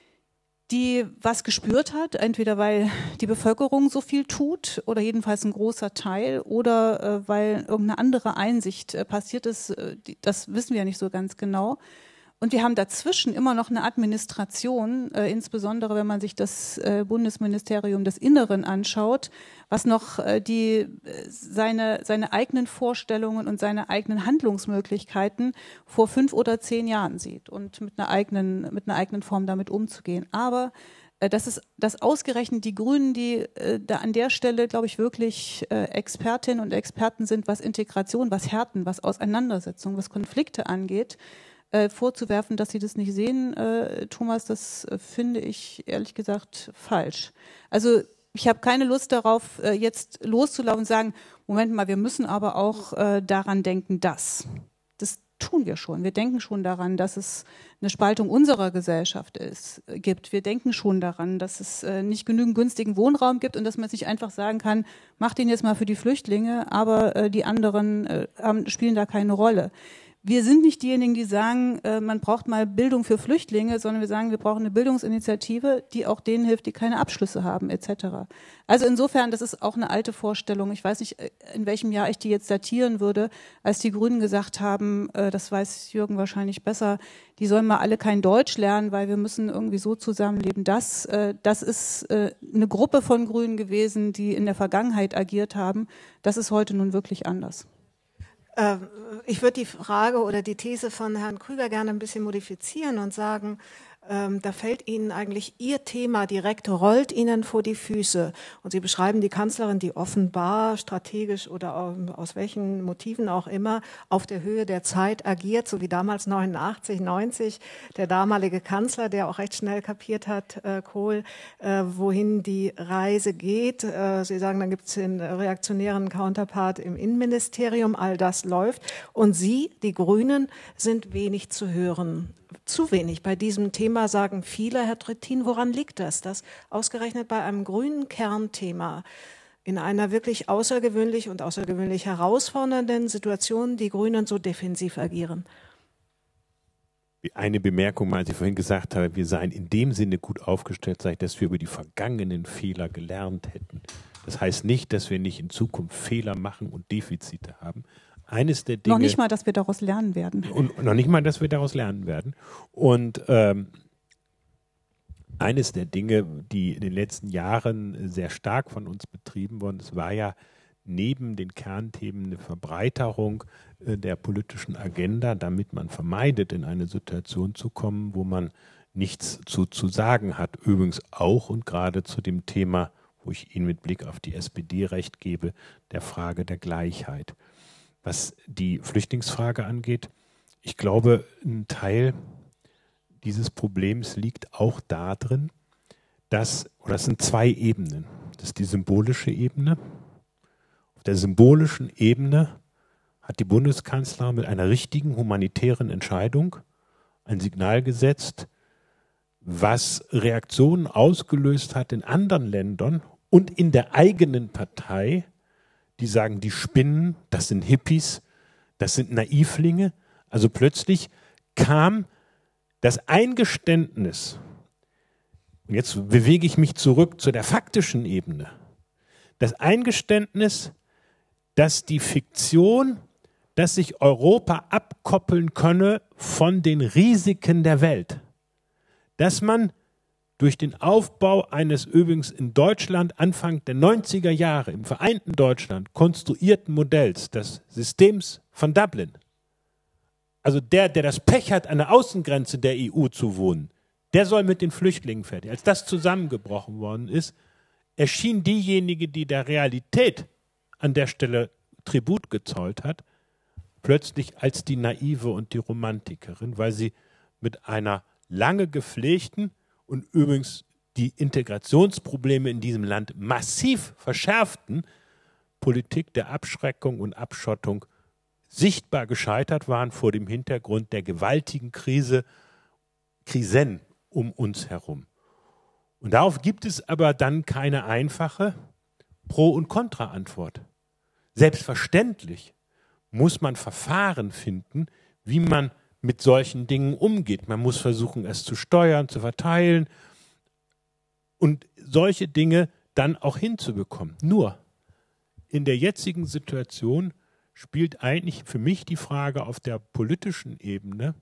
C: die was gespürt hat, entweder weil die Bevölkerung so viel tut oder jedenfalls ein großer Teil oder äh, weil irgendeine andere Einsicht äh, passiert ist, äh, die, das wissen wir ja nicht so ganz genau. Und wir haben dazwischen immer noch eine Administration, äh, insbesondere wenn man sich das äh, Bundesministerium des Inneren anschaut, was noch äh, die, äh, seine, seine eigenen Vorstellungen und seine eigenen Handlungsmöglichkeiten vor fünf oder zehn Jahren sieht und mit einer eigenen, mit einer eigenen Form damit umzugehen. Aber äh, das ist, dass ausgerechnet die Grünen, die äh, da an der Stelle, glaube ich, wirklich äh, Expertinnen und Experten sind, was Integration, was Härten, was Auseinandersetzung, was Konflikte angeht, Äh, vorzuwerfen, dass sie das nicht sehen, äh, Thomas, das äh, finde ich ehrlich gesagt falsch. Also ich habe keine Lust darauf, äh, jetzt loszulaufen und sagen, Moment mal, wir müssen aber auch äh, daran denken, dass. Das tun wir schon. Wir denken schon daran, dass es eine Spaltung unserer Gesellschaft ist, äh, gibt. Wir denken schon daran, dass es äh, nicht genügend günstigen Wohnraum gibt und dass man sich einfach sagen kann, mach den jetzt mal für die Flüchtlinge, aber äh, die anderen äh, haben, spielen da keine Rolle. Wir sind nicht diejenigen, die sagen, äh, man braucht mal Bildung für Flüchtlinge, sondern wir sagen, wir brauchen eine Bildungsinitiative, die auch denen hilft, die keine Abschlüsse haben, et cetera. Also insofern, das ist auch eine alte Vorstellung. Ich weiß nicht, in welchem Jahr ich die jetzt datieren würde, als die Grünen gesagt haben, äh, das weiß Jürgen wahrscheinlich besser, die sollen mal alle kein Deutsch lernen, weil wir müssen irgendwie so zusammenleben. Das, äh, das ist äh, eine Gruppe von Grünen gewesen, die in der Vergangenheit agiert haben. Das ist heute nun wirklich anders.
A: Ich würde die Frage oder die These von Herrn Krüger gerne ein bisschen modifizieren und sagen, ähm, da fällt Ihnen eigentlich Ihr Thema direkt, rollt Ihnen vor die Füße. Und Sie beschreiben die Kanzlerin, die offenbar strategisch oder aus welchen Motiven auch immer auf der Höhe der Zeit agiert, so wie damals neunundachtzig, neunzig, der damalige Kanzler, der auch recht schnell kapiert hat, äh, Kohl, äh, wohin die Reise geht. Äh, Sie sagen, dann gibt es den reaktionären Counterpart im Innenministerium, all das läuft. Und Sie, die Grünen, sind wenig zu hören. Zu wenig. Bei diesem Thema sagen viele, Herr Trittin, woran liegt das, dass ausgerechnet bei einem grünen Kernthema in einer wirklich außergewöhnlich und außergewöhnlich herausfordernden Situation die Grünen so defensiv agieren?
D: Eine Bemerkung, weil Sie vorhin gesagt haben, wir seien in dem Sinne gut aufgestellt, sei, dass wir über die vergangenen Fehler gelernt hätten. Das heißt nicht, dass wir nicht in Zukunft Fehler machen und Defizite haben. Eines der Dinge,
C: noch nicht mal, dass wir daraus lernen werden.
D: Und noch nicht mal, dass wir daraus lernen werden. Und ähm, eines der Dinge, die in den letzten Jahren sehr stark von uns betrieben wurden, das war ja neben den Kernthemen eine Verbreiterung äh, der politischen Agenda, damit man vermeidet, in eine Situation zu kommen, wo man nichts zu, zu sagen hat. Übrigens auch und gerade zu dem Thema, wo ich Ihnen mit Blick auf die S P D recht gebe, der Frage der Gleichheit. Was die Flüchtlingsfrage angeht, Ich glaube, ein Teil dieses Problems liegt auch darin, dass, oder es sind zwei Ebenen. Das ist die symbolische Ebene. Auf der symbolischen Ebene hat die Bundeskanzlerin mit einer richtigen humanitären Entscheidung ein Signal gesetzt, was Reaktionen ausgelöst hat in anderen Ländern und in der eigenen Partei, die sagen, die spinnen, das sind Hippies, das sind Naivlinge. Also plötzlich kam das Eingeständnis, und jetzt bewege ich mich zurück zu der faktischen Ebene, das Eingeständnis, dass die Fiktion, dass sich Europa abkoppeln könne von den Risiken der Welt, dass man durch den Aufbau eines übrigens in Deutschland Anfang der neunziger Jahre im vereinten Deutschland konstruierten Modells, des Systems von Dublin, also der, der das Pech hat, an der Außengrenze der E U zu wohnen, der soll mit den Flüchtlingen fertig. Als das zusammengebrochen worden ist, erschien diejenige, die der Realität an der Stelle Tribut gezollt hat, plötzlich als die Naive und die Romantikerin, weil sie mit einer lange gepflegten und übrigens die Integrationsprobleme in diesem Land massiv verschärften Politik der Abschreckung und Abschottung sichtbar gescheitert waren vor dem Hintergrund der gewaltigen Krise, Krisen um uns herum. Und darauf gibt es aber dann keine einfache Pro- und Kontra-Antwort. Selbstverständlich muss man Verfahren finden, wie man mit solchen Dingen umgeht. Man muss versuchen, es zu steuern, zu verteilen und solche Dinge dann auch hinzubekommen. Nur in der jetzigen Situation spielt eigentlich für mich die Frage auf der politischen Ebene,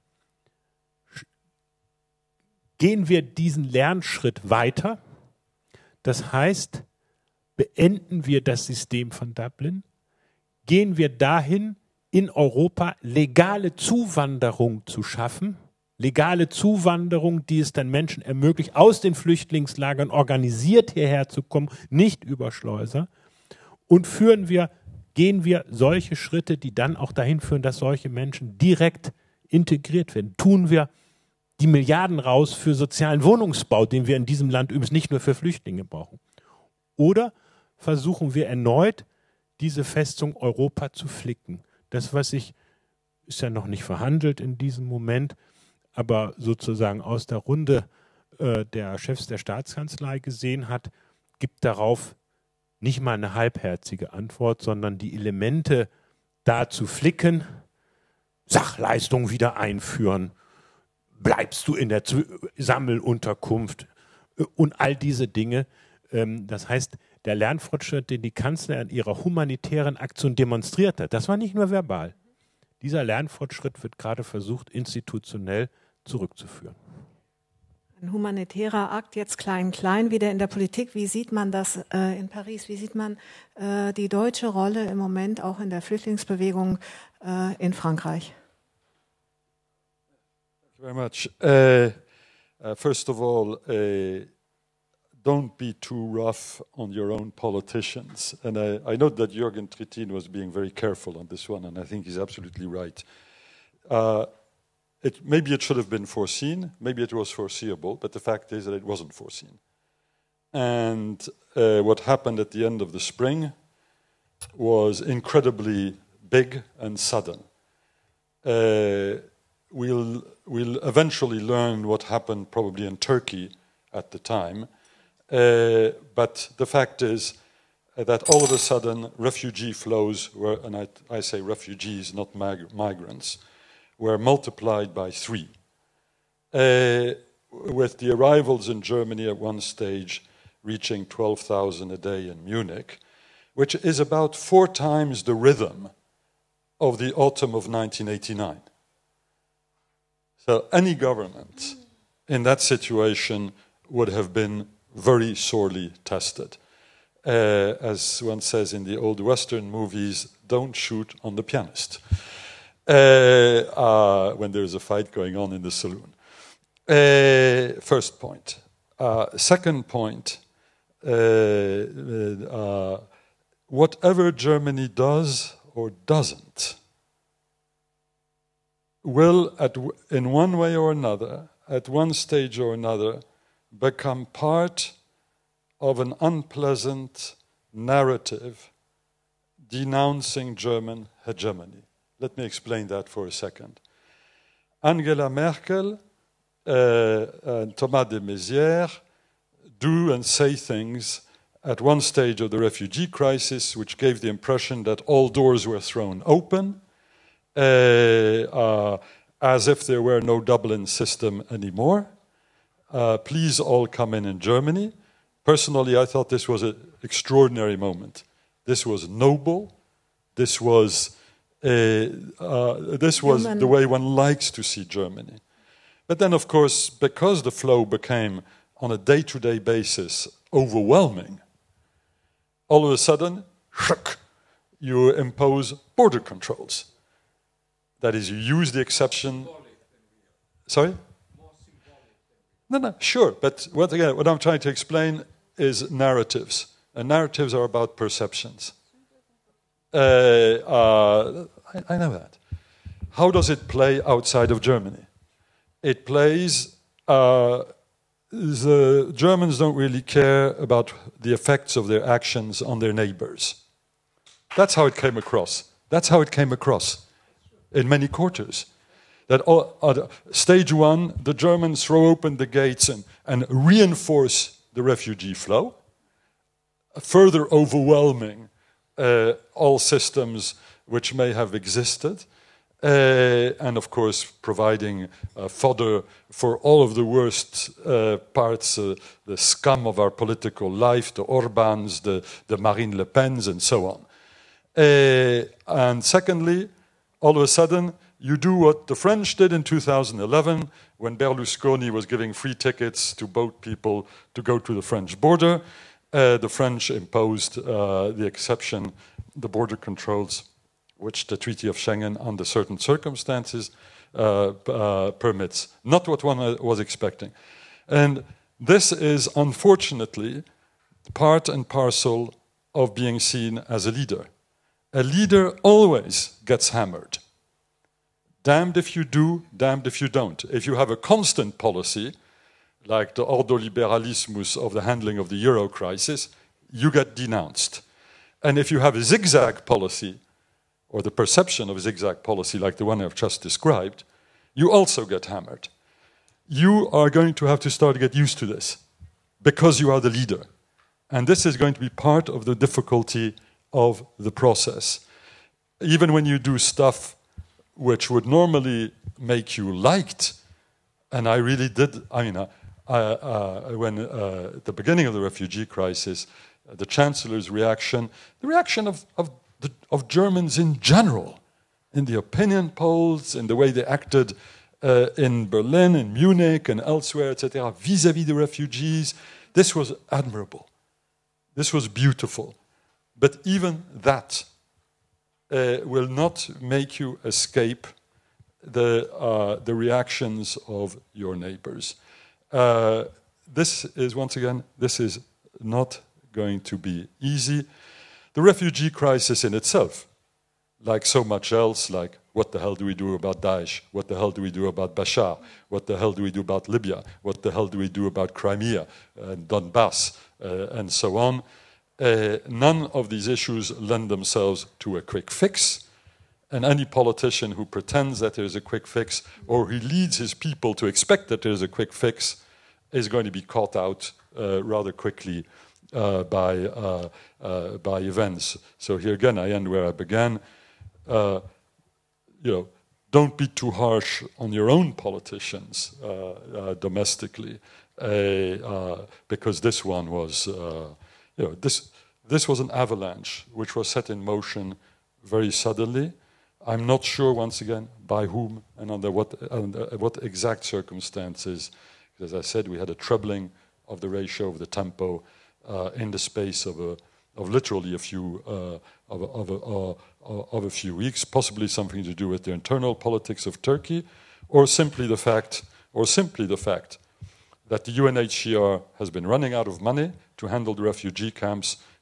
D: gehen wir diesen Lernschritt weiter? Das heißt, beenden wir das System von Dublin? Gehen wir dahin, in Europa legale Zuwanderung zu schaffen, legale Zuwanderung, die es dann Menschen ermöglicht, aus den Flüchtlingslagern organisiert hierher zu kommen, nicht über Schleuser, und führen wir, gehen wir solche Schritte, die dann auch dahin führen, dass solche Menschen direkt integriert werden. Tun wir die Milliarden raus für sozialen Wohnungsbau, den wir in diesem Land übrigens nicht nur für Flüchtlinge brauchen. Oder versuchen wir erneut, diese Festung Europa zu flicken. Das, was ich, ist ja noch nicht verhandelt in diesem Moment, aber sozusagen aus der Runde äh, der Chefs der Staatskanzlei gesehen hat, gibt darauf nicht mal eine halbherzige Antwort, sondern die Elemente da zu flicken, Sachleistung wieder einführen, bleibst du in der Sammelunterkunft und all diese Dinge. Ähm, das heißt, der Lernfortschritt, den die Kanzlerin in ihrer humanitären Aktion demonstriert hat, das war nicht nur verbal. Dieser Lernfortschritt wird gerade versucht, institutionell zurückzuführen.
A: Ein humanitärer Akt, jetzt klein-klein, wieder in der Politik. Wie sieht man das äh, in Paris? Wie sieht man äh, die deutsche Rolle im Moment auch in der Flüchtlingsbewegung äh, in Frankreich?
B: Thank you very much. Uh, uh, first of all, uh, don't be too rough on your own politicians. And I, I know that Jürgen Trittin was being very careful on this one, and I think he's absolutely right. Uh, it, maybe it should have been foreseen, maybe it was foreseeable, but the fact is that it wasn't foreseen. And uh, what happened at the end of the spring was incredibly big and sudden. Uh, we'll, we'll eventually learn what happened probably in Turkey at the time. Uh, but the fact is uh, that all of a sudden refugee flows were, and I, I say refugees, not mig migrants, were multiplied by three. Uh, with the arrivals in Germany at one stage reaching twelve thousand a day in Munich, which is about four times the rhythm of the autumn of nineteen eighty-nine. So any government in that situation would have been very sorely tested. Uh, as one says in the old Western movies, don't shoot on the pianist uh, uh, when there's a fight going on in the saloon. Uh, first point. Uh, second point, uh, uh, whatever Germany does or doesn't, will, at, in one way or another, at one stage or another, become part of an unpleasant narrative denouncing German hegemony. Let me explain that for a second. Angela Merkel uh, and Thomas de Maizière do and say things at one stage of the refugee crisis which gave the impression that all doors were thrown open, uh, uh, as if there were no Dublin system anymore. Uh, please all come in in Germany. Personally, I thought this was an extraordinary moment. This was noble. This was, uh, uh, this was the way one likes to see Germany. But then, of course, because the flow became, on a day-to-day basis, overwhelming, all of a sudden, you impose border controls. That is, you use the exception. Sorry? No, no, sure. But once again, what I'm trying to explain is narratives. And narratives are about perceptions. Uh, uh, I, I know that. How does it play outside of Germany? It plays, uh, the Germans don't really care about the effects of their actions on their neighbors. That's how it came across. That's how it came across in many quarters. That all, uh, stage one, the Germans throw open the gates and, and reinforce the refugee flow, further overwhelming uh, all systems which may have existed, uh, and of course providing uh, fodder for all of the worst uh, parts, uh, the scum of our political life, the Orbáns, the, the Marine Le Pens, and so on. Uh, and secondly, all of a sudden, you do what the French did in two thousand eleven when Berlusconi was giving free tickets to boat people to go to the French border. Uh, the French imposed uh, the exception, the border controls, which the Treaty of Schengen, under certain circumstances, uh, uh, permits. Not what one was expecting. And this is, unfortunately, part and parcel of being seen as a leader. A leader always gets hammered. Damned if you do, damned if you don't. If you have a constant policy, like the ordoliberalismus of the handling of the euro crisis, you get denounced. And if you have a zigzag policy, or the perception of a zigzag policy like the one I've just described, you also get hammered. You are going to have to start to get used to this, because you are the leader. And this is going to be part of the difficulty of the process. Even when you do stuff which would normally make you liked, and I really did, I mean, uh, uh, when uh, at the beginning of the refugee crisis, uh, the Chancellor's reaction, the reaction of, of, the, of Germans in general, in the opinion polls, in the way they acted uh, in Berlin, in Munich, and elsewhere, et cetera, vis-à-vis the refugees, this was admirable. This was beautiful. But even that uh, will not make you escape the, uh, the reactions of your neighbors. Uh, this is, once again, this is not going to be easy. The refugee crisis in itself, like so much else, like what the hell do we do about Daesh? What the hell do we do about Bashar? What the hell do we do about Libya? What the hell do we do about Crimea, and Donbass, uh, and so on? Uh, none of these issues lend themselves to a quick fix. And any politician who pretends that there's a quick fix, or who leads his people to expect that there's a quick fix, is going to be caught out uh, rather quickly uh, by, uh, uh, by events. So here again, I end where I began. Uh, you know, don't be too harsh on your own politicians uh, uh, domestically, uh, uh, because this one was, uh, you know, this this was an avalanche which was set in motion very suddenly. I'm not sure, once again, by whom and under what under what exact circumstances. As I said, we had a trebling of the ratio of the tempo uh, in the space of a of literally a few uh, of, a, of, a, uh, of a few weeks, possibly something to do with the internal politics of Turkey, or simply the fact, or simply the fact that the U N H C R has been running out of money to handle the refugee camps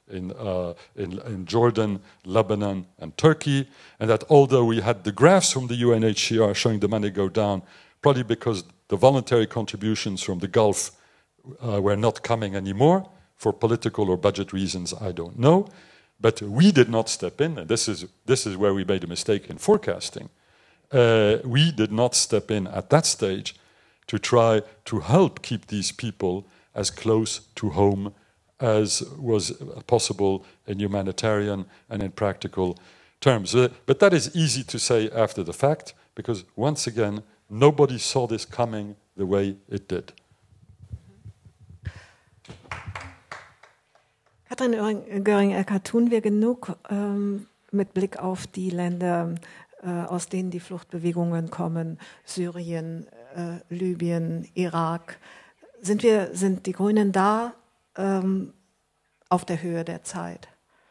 B: in, uh, in, in Jordan, Lebanon, and Turkey, and that although we had the graphs from the U N H C R showing the money go down, probably because the voluntary contributions from the Gulf uh, were not coming anymore, for political or budget reasons, I don't know. But we did not step in, and this is, this is where we made a mistake in forecasting. Uh, we did not step in at that stage to try to help keep these people as close to home as was possible in humanitarian and in practical terms. Uh, but that is easy to say after the fact, because once again, nobody saw this coming the way it did.
A: Katrin Göring-Eckardt, tun wir genug ähm, mit Blick auf die Länder, äh, aus denen die Fluchtbewegungen kommen, Syrien, äh, Libyen, Irak? Sind, wir, sind die Grünen da ähm, auf der Höhe der Zeit?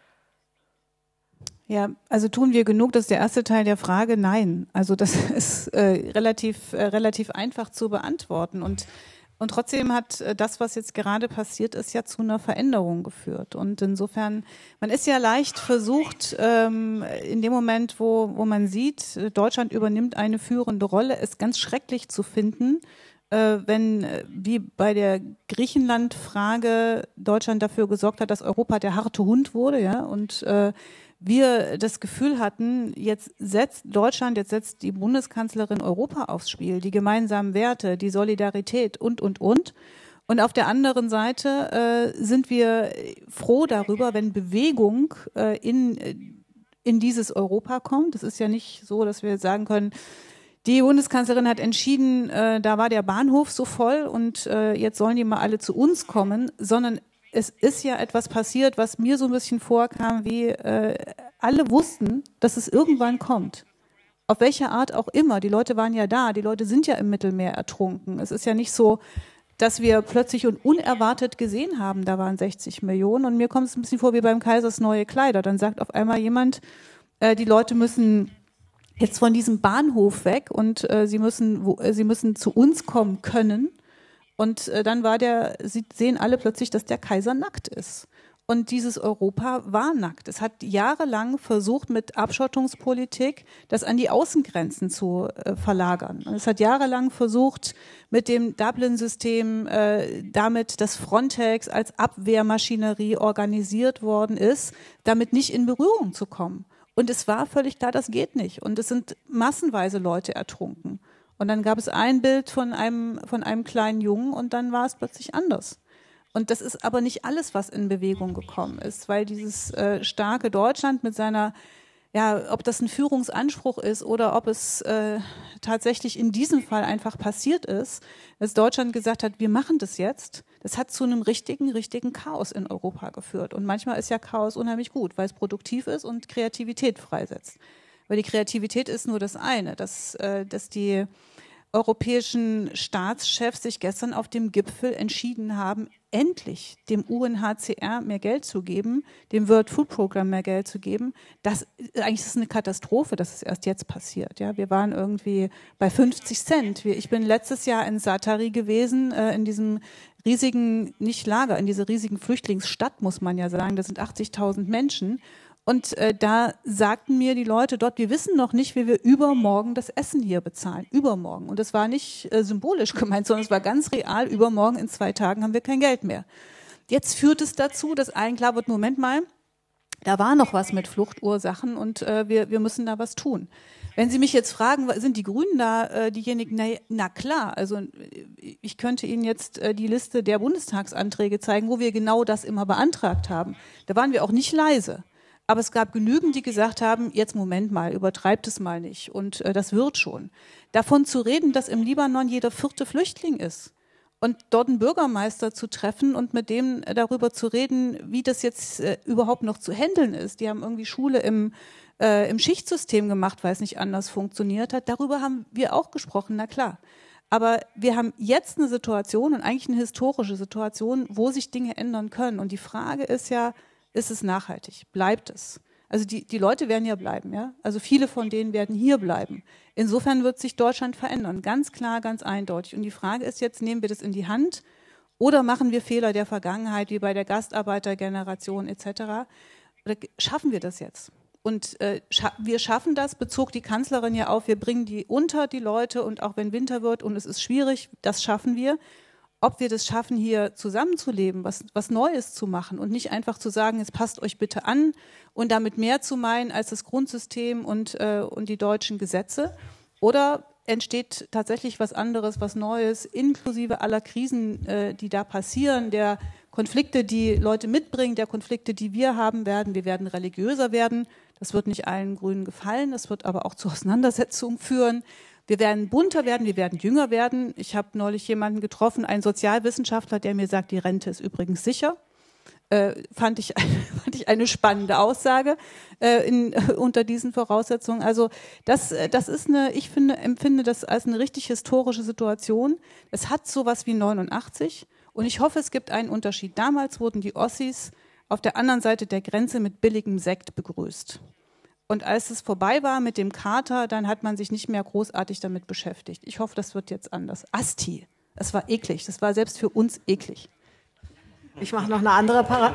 C: Ja, also tun wir genug, das ist der erste Teil der Frage, nein. Also das ist äh, relativ, äh, relativ einfach zu beantworten und Und trotzdem hat das, was jetzt gerade passiert ist, ja zu einer Veränderung geführt. Und insofern, man ist ja leicht versucht, ähm, in dem Moment, wo, wo man sieht, Deutschland übernimmt eine führende Rolle, es ganz schrecklich zu finden, äh, wenn, wie bei der Griechenland-Frage, Deutschland dafür gesorgt hat, dass Europa der harte Hund wurde, ja, und äh, wir das Gefühl hatten, jetzt setzt Deutschland, jetzt setzt die Bundeskanzlerin Europa aufs Spiel, die gemeinsamen Werte, die Solidarität und, und, und. Und auf der anderen Seite äh, sind wir froh darüber, wenn Bewegung äh, in, in dieses Europa kommt. Es ist ja nicht so, dass wir sagen können, die Bundeskanzlerin hat entschieden, äh, da war der Bahnhof so voll und äh, jetzt sollen die mal alle zu uns kommen, sondern es ist ja etwas passiert, was mir so ein bisschen vorkam, wie äh, alle wussten, dass es irgendwann kommt. Auf welche Art auch immer. Die Leute waren ja da, die Leute sind ja im Mittelmeer ertrunken. Es ist ja nicht so, dass wir plötzlich und unerwartet gesehen haben, da waren sechzig Millionen. Und mir kommt es ein bisschen vor wie beim Kaisers neue Kleider. Dann sagt auf einmal jemand, äh, die Leute müssen jetzt von diesem Bahnhof weg und äh, sie müssen, wo, äh, sie müssen zu uns kommen können. Und äh, dann war der, sie sehen alle plötzlich, dass der Kaiser nackt ist. Und dieses Europa war nackt. Es hat jahrelang versucht, mit Abschottungspolitik das an die Außengrenzen zu äh, verlagern. Und es hat jahrelang versucht, mit dem Dublin-System, äh, damit, dass Frontex als Abwehrmaschinerie organisiert worden ist, damit nicht in Berührung zu kommen. Und es war völlig klar, das geht nicht. Und es sind massenweise Leute ertrunken. Und dann gab es ein Bild von einem, von einem kleinen Jungen und dann war es plötzlich anders. Und das ist aber nicht alles, was in Bewegung gekommen ist, weil dieses äh, starke Deutschland mit seiner, ja, ob das ein Führungsanspruch ist oder ob es äh, tatsächlich in diesem Fall einfach passiert ist, dass Deutschland gesagt hat, wir machen das jetzt, das hat zu einem richtigen, richtigen Chaos in Europa geführt. Und manchmal ist ja Chaos unheimlich gut, weil es produktiv ist und Kreativität freisetzt. Weil die Kreativität ist nur das eine, dass, äh, dass die europäischen Staatschefs sich gestern auf dem Gipfel entschieden haben, endlich dem U N H C R mehr Geld zu geben, dem World Food Program mehr Geld zu geben. Das eigentlich ist es eine Katastrophe, dass es erst jetzt passiert. Ja, wir waren irgendwie bei fünfzig Cent. Wir, ich bin letztes Jahr in Zaatari gewesen, äh, in diesem riesigen, nicht Lager, in dieser riesigen Flüchtlingsstadt, muss man ja sagen. Das sind achtzigtausend Menschen. Und äh, da sagten mir die Leute dort, wir wissen noch nicht, wie wir übermorgen das Essen hier bezahlen. Übermorgen. Und das war nicht äh, symbolisch gemeint, sondern es war ganz real. Übermorgen in zwei Tagen haben wir kein Geld mehr. Jetzt führt es dazu, dass allen klar wird, Moment mal, da war noch was mit Fluchtursachen und äh, wir, wir müssen da was tun. Wenn Sie mich jetzt fragen, sind die Grünen da äh, diejenigen, na, na klar, also ich könnte Ihnen jetzt äh, die Liste der Bundestagsanträge zeigen, wo wir genau das immer beantragt haben. Da waren wir auch nicht leise. Aber es gab genügend, die gesagt haben, jetzt Moment mal, übertreibt es mal nicht und äh, das wird schon. Davon zu reden, dass im Libanon jeder vierte Flüchtling ist und dort einen Bürgermeister zu treffen und mit dem äh, darüber zu reden, wie das jetzt äh, überhaupt noch zu handeln ist. Die haben irgendwie Schule im, äh, im Schichtsystem gemacht, weil es nicht anders funktioniert hat. Darüber haben wir auch gesprochen, na klar. Aber wir haben jetzt eine Situation und eigentlich eine historische Situation, wo sich Dinge ändern können. Und die Frage ist ja, ist es nachhaltig? Bleibt es? Also die, die Leute werden ja bleiben, ja? Also viele von denen werden hier bleiben. Insofern wird sich Deutschland verändern, ganz klar, ganz eindeutig. Und die Frage ist jetzt, nehmen wir das in die Hand Oder machen wir Fehler der Vergangenheit, wie bei der Gastarbeitergeneration et cetera? Oder schaffen wir das jetzt? Und äh, scha wir schaffen das, bezog die Kanzlerin ja auf, wir bringen die unter, die Leute, und auch wenn Winter wird und es ist schwierig, das schaffen wir. Ob wir das schaffen, hier zusammenzuleben, was, was Neues zu machen und nicht einfach zu sagen, jetzt passt euch bitte an und damit mehr zu meinen als das Grundsystem und, äh, und die deutschen Gesetze. Oder entsteht tatsächlich was anderes, was Neues, inklusive aller Krisen, äh, die da passieren, der Konflikte, die Leute mitbringen, der Konflikte, die wir haben werden. Wir werden religiöser werden. Das wird nicht allen Grünen gefallen, das wird aber auch zu Auseinandersetzungen führen. Wir werden bunter werden, wir werden jünger werden. Ich habe neulich jemanden getroffen, einen Sozialwissenschaftler, der mir sagt, die Rente ist übrigens sicher. Äh, fand ich, fand ich eine spannende Aussage äh, in, äh, unter diesen Voraussetzungen. Also das, das ist eine, ich finde, empfinde das als eine richtig historische Situation. Es hat sowas wie neunundachtzig und ich hoffe, es gibt einen Unterschied. Damals wurden die Ossis auf der anderen Seite der Grenze mit billigem Sekt begrüßt. Und als es vorbei war mit dem Kater, dann hat man sich nicht mehr großartig damit beschäftigt. Ich hoffe, das wird jetzt anders. Asti, das war eklig. Das war selbst für uns eklig.
A: Ich mache noch eine andere Para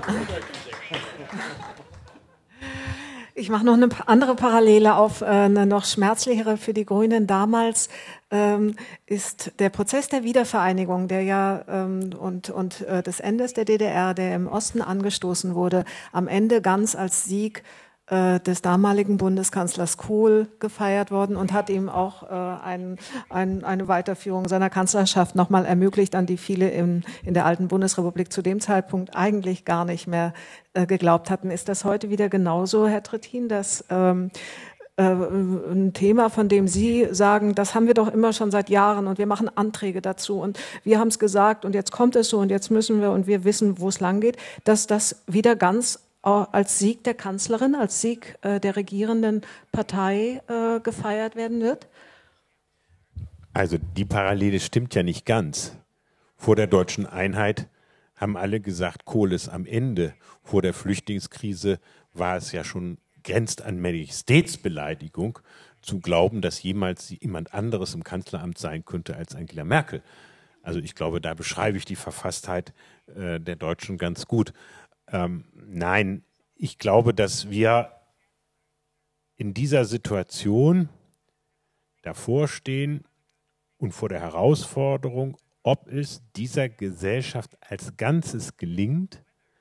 A: Ich mache noch eine andere Parallele auf, äh, eine noch schmerzlichere für die Grünen. Damals ähm, ist der Prozess der Wiedervereinigung, der ja ähm, und und äh, des Endes der D D R, der im Osten angestoßen wurde, am Ende ganz als Sieg des damaligen Bundeskanzlers Kohl gefeiert worden und hat ihm auch äh, ein, ein, eine Weiterführung seiner Kanzlerschaft nochmal ermöglicht, an die viele in, in der alten Bundesrepublik zu dem Zeitpunkt eigentlich gar nicht mehr äh, geglaubt hatten. Ist das heute wieder genauso, Herr Trittin, dass ähm, äh, ein Thema, von dem Sie sagen, das haben wir doch immer schon seit Jahren und wir machen Anträge dazu und wir haben es gesagt und jetzt kommt es so und jetzt müssen wir und wir wissen, wo es lang geht, dass das wieder ganz als Sieg der Kanzlerin, als Sieg äh, der regierenden Partei äh, gefeiert werden wird?
D: Also die Parallele stimmt ja nicht ganz. Vor der deutschen Einheit haben alle gesagt, Kohl ist am Ende. Vor der Flüchtlingskrise war es ja schon, grenzt an Majestätsbeleidigung, zu glauben, dass jemals jemand anderes im Kanzleramt sein könnte als Angela Merkel. Also ich glaube, da beschreibe ich die Verfasstheit äh, der Deutschen ganz gut. Ähm, nein, ich glaube, dass wir in dieser Situation davor stehen und vor der Herausforderung, ob es dieser Gesellschaft als Ganzes gelingt,